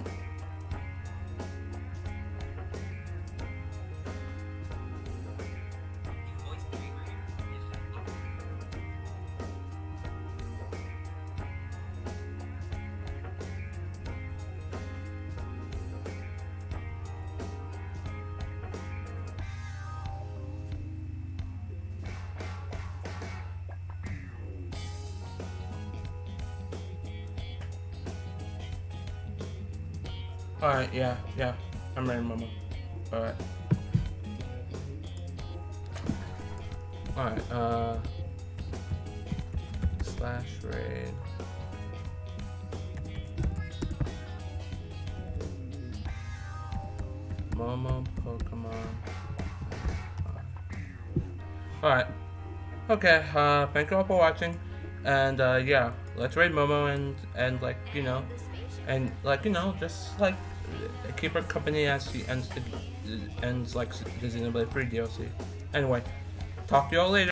Alright, yeah, yeah. I'm ready, Momo. Alright. Alright, uh... slash raid. Momo Pokemon. Alright. Okay, uh, thank you all for watching. And, uh, yeah, let's raid Momo and, and, like, you know, and, like, you know, just, like, keep her company as she ends, the, ends like, the Xenoblade three D L C. Anyway, talk to y'all later.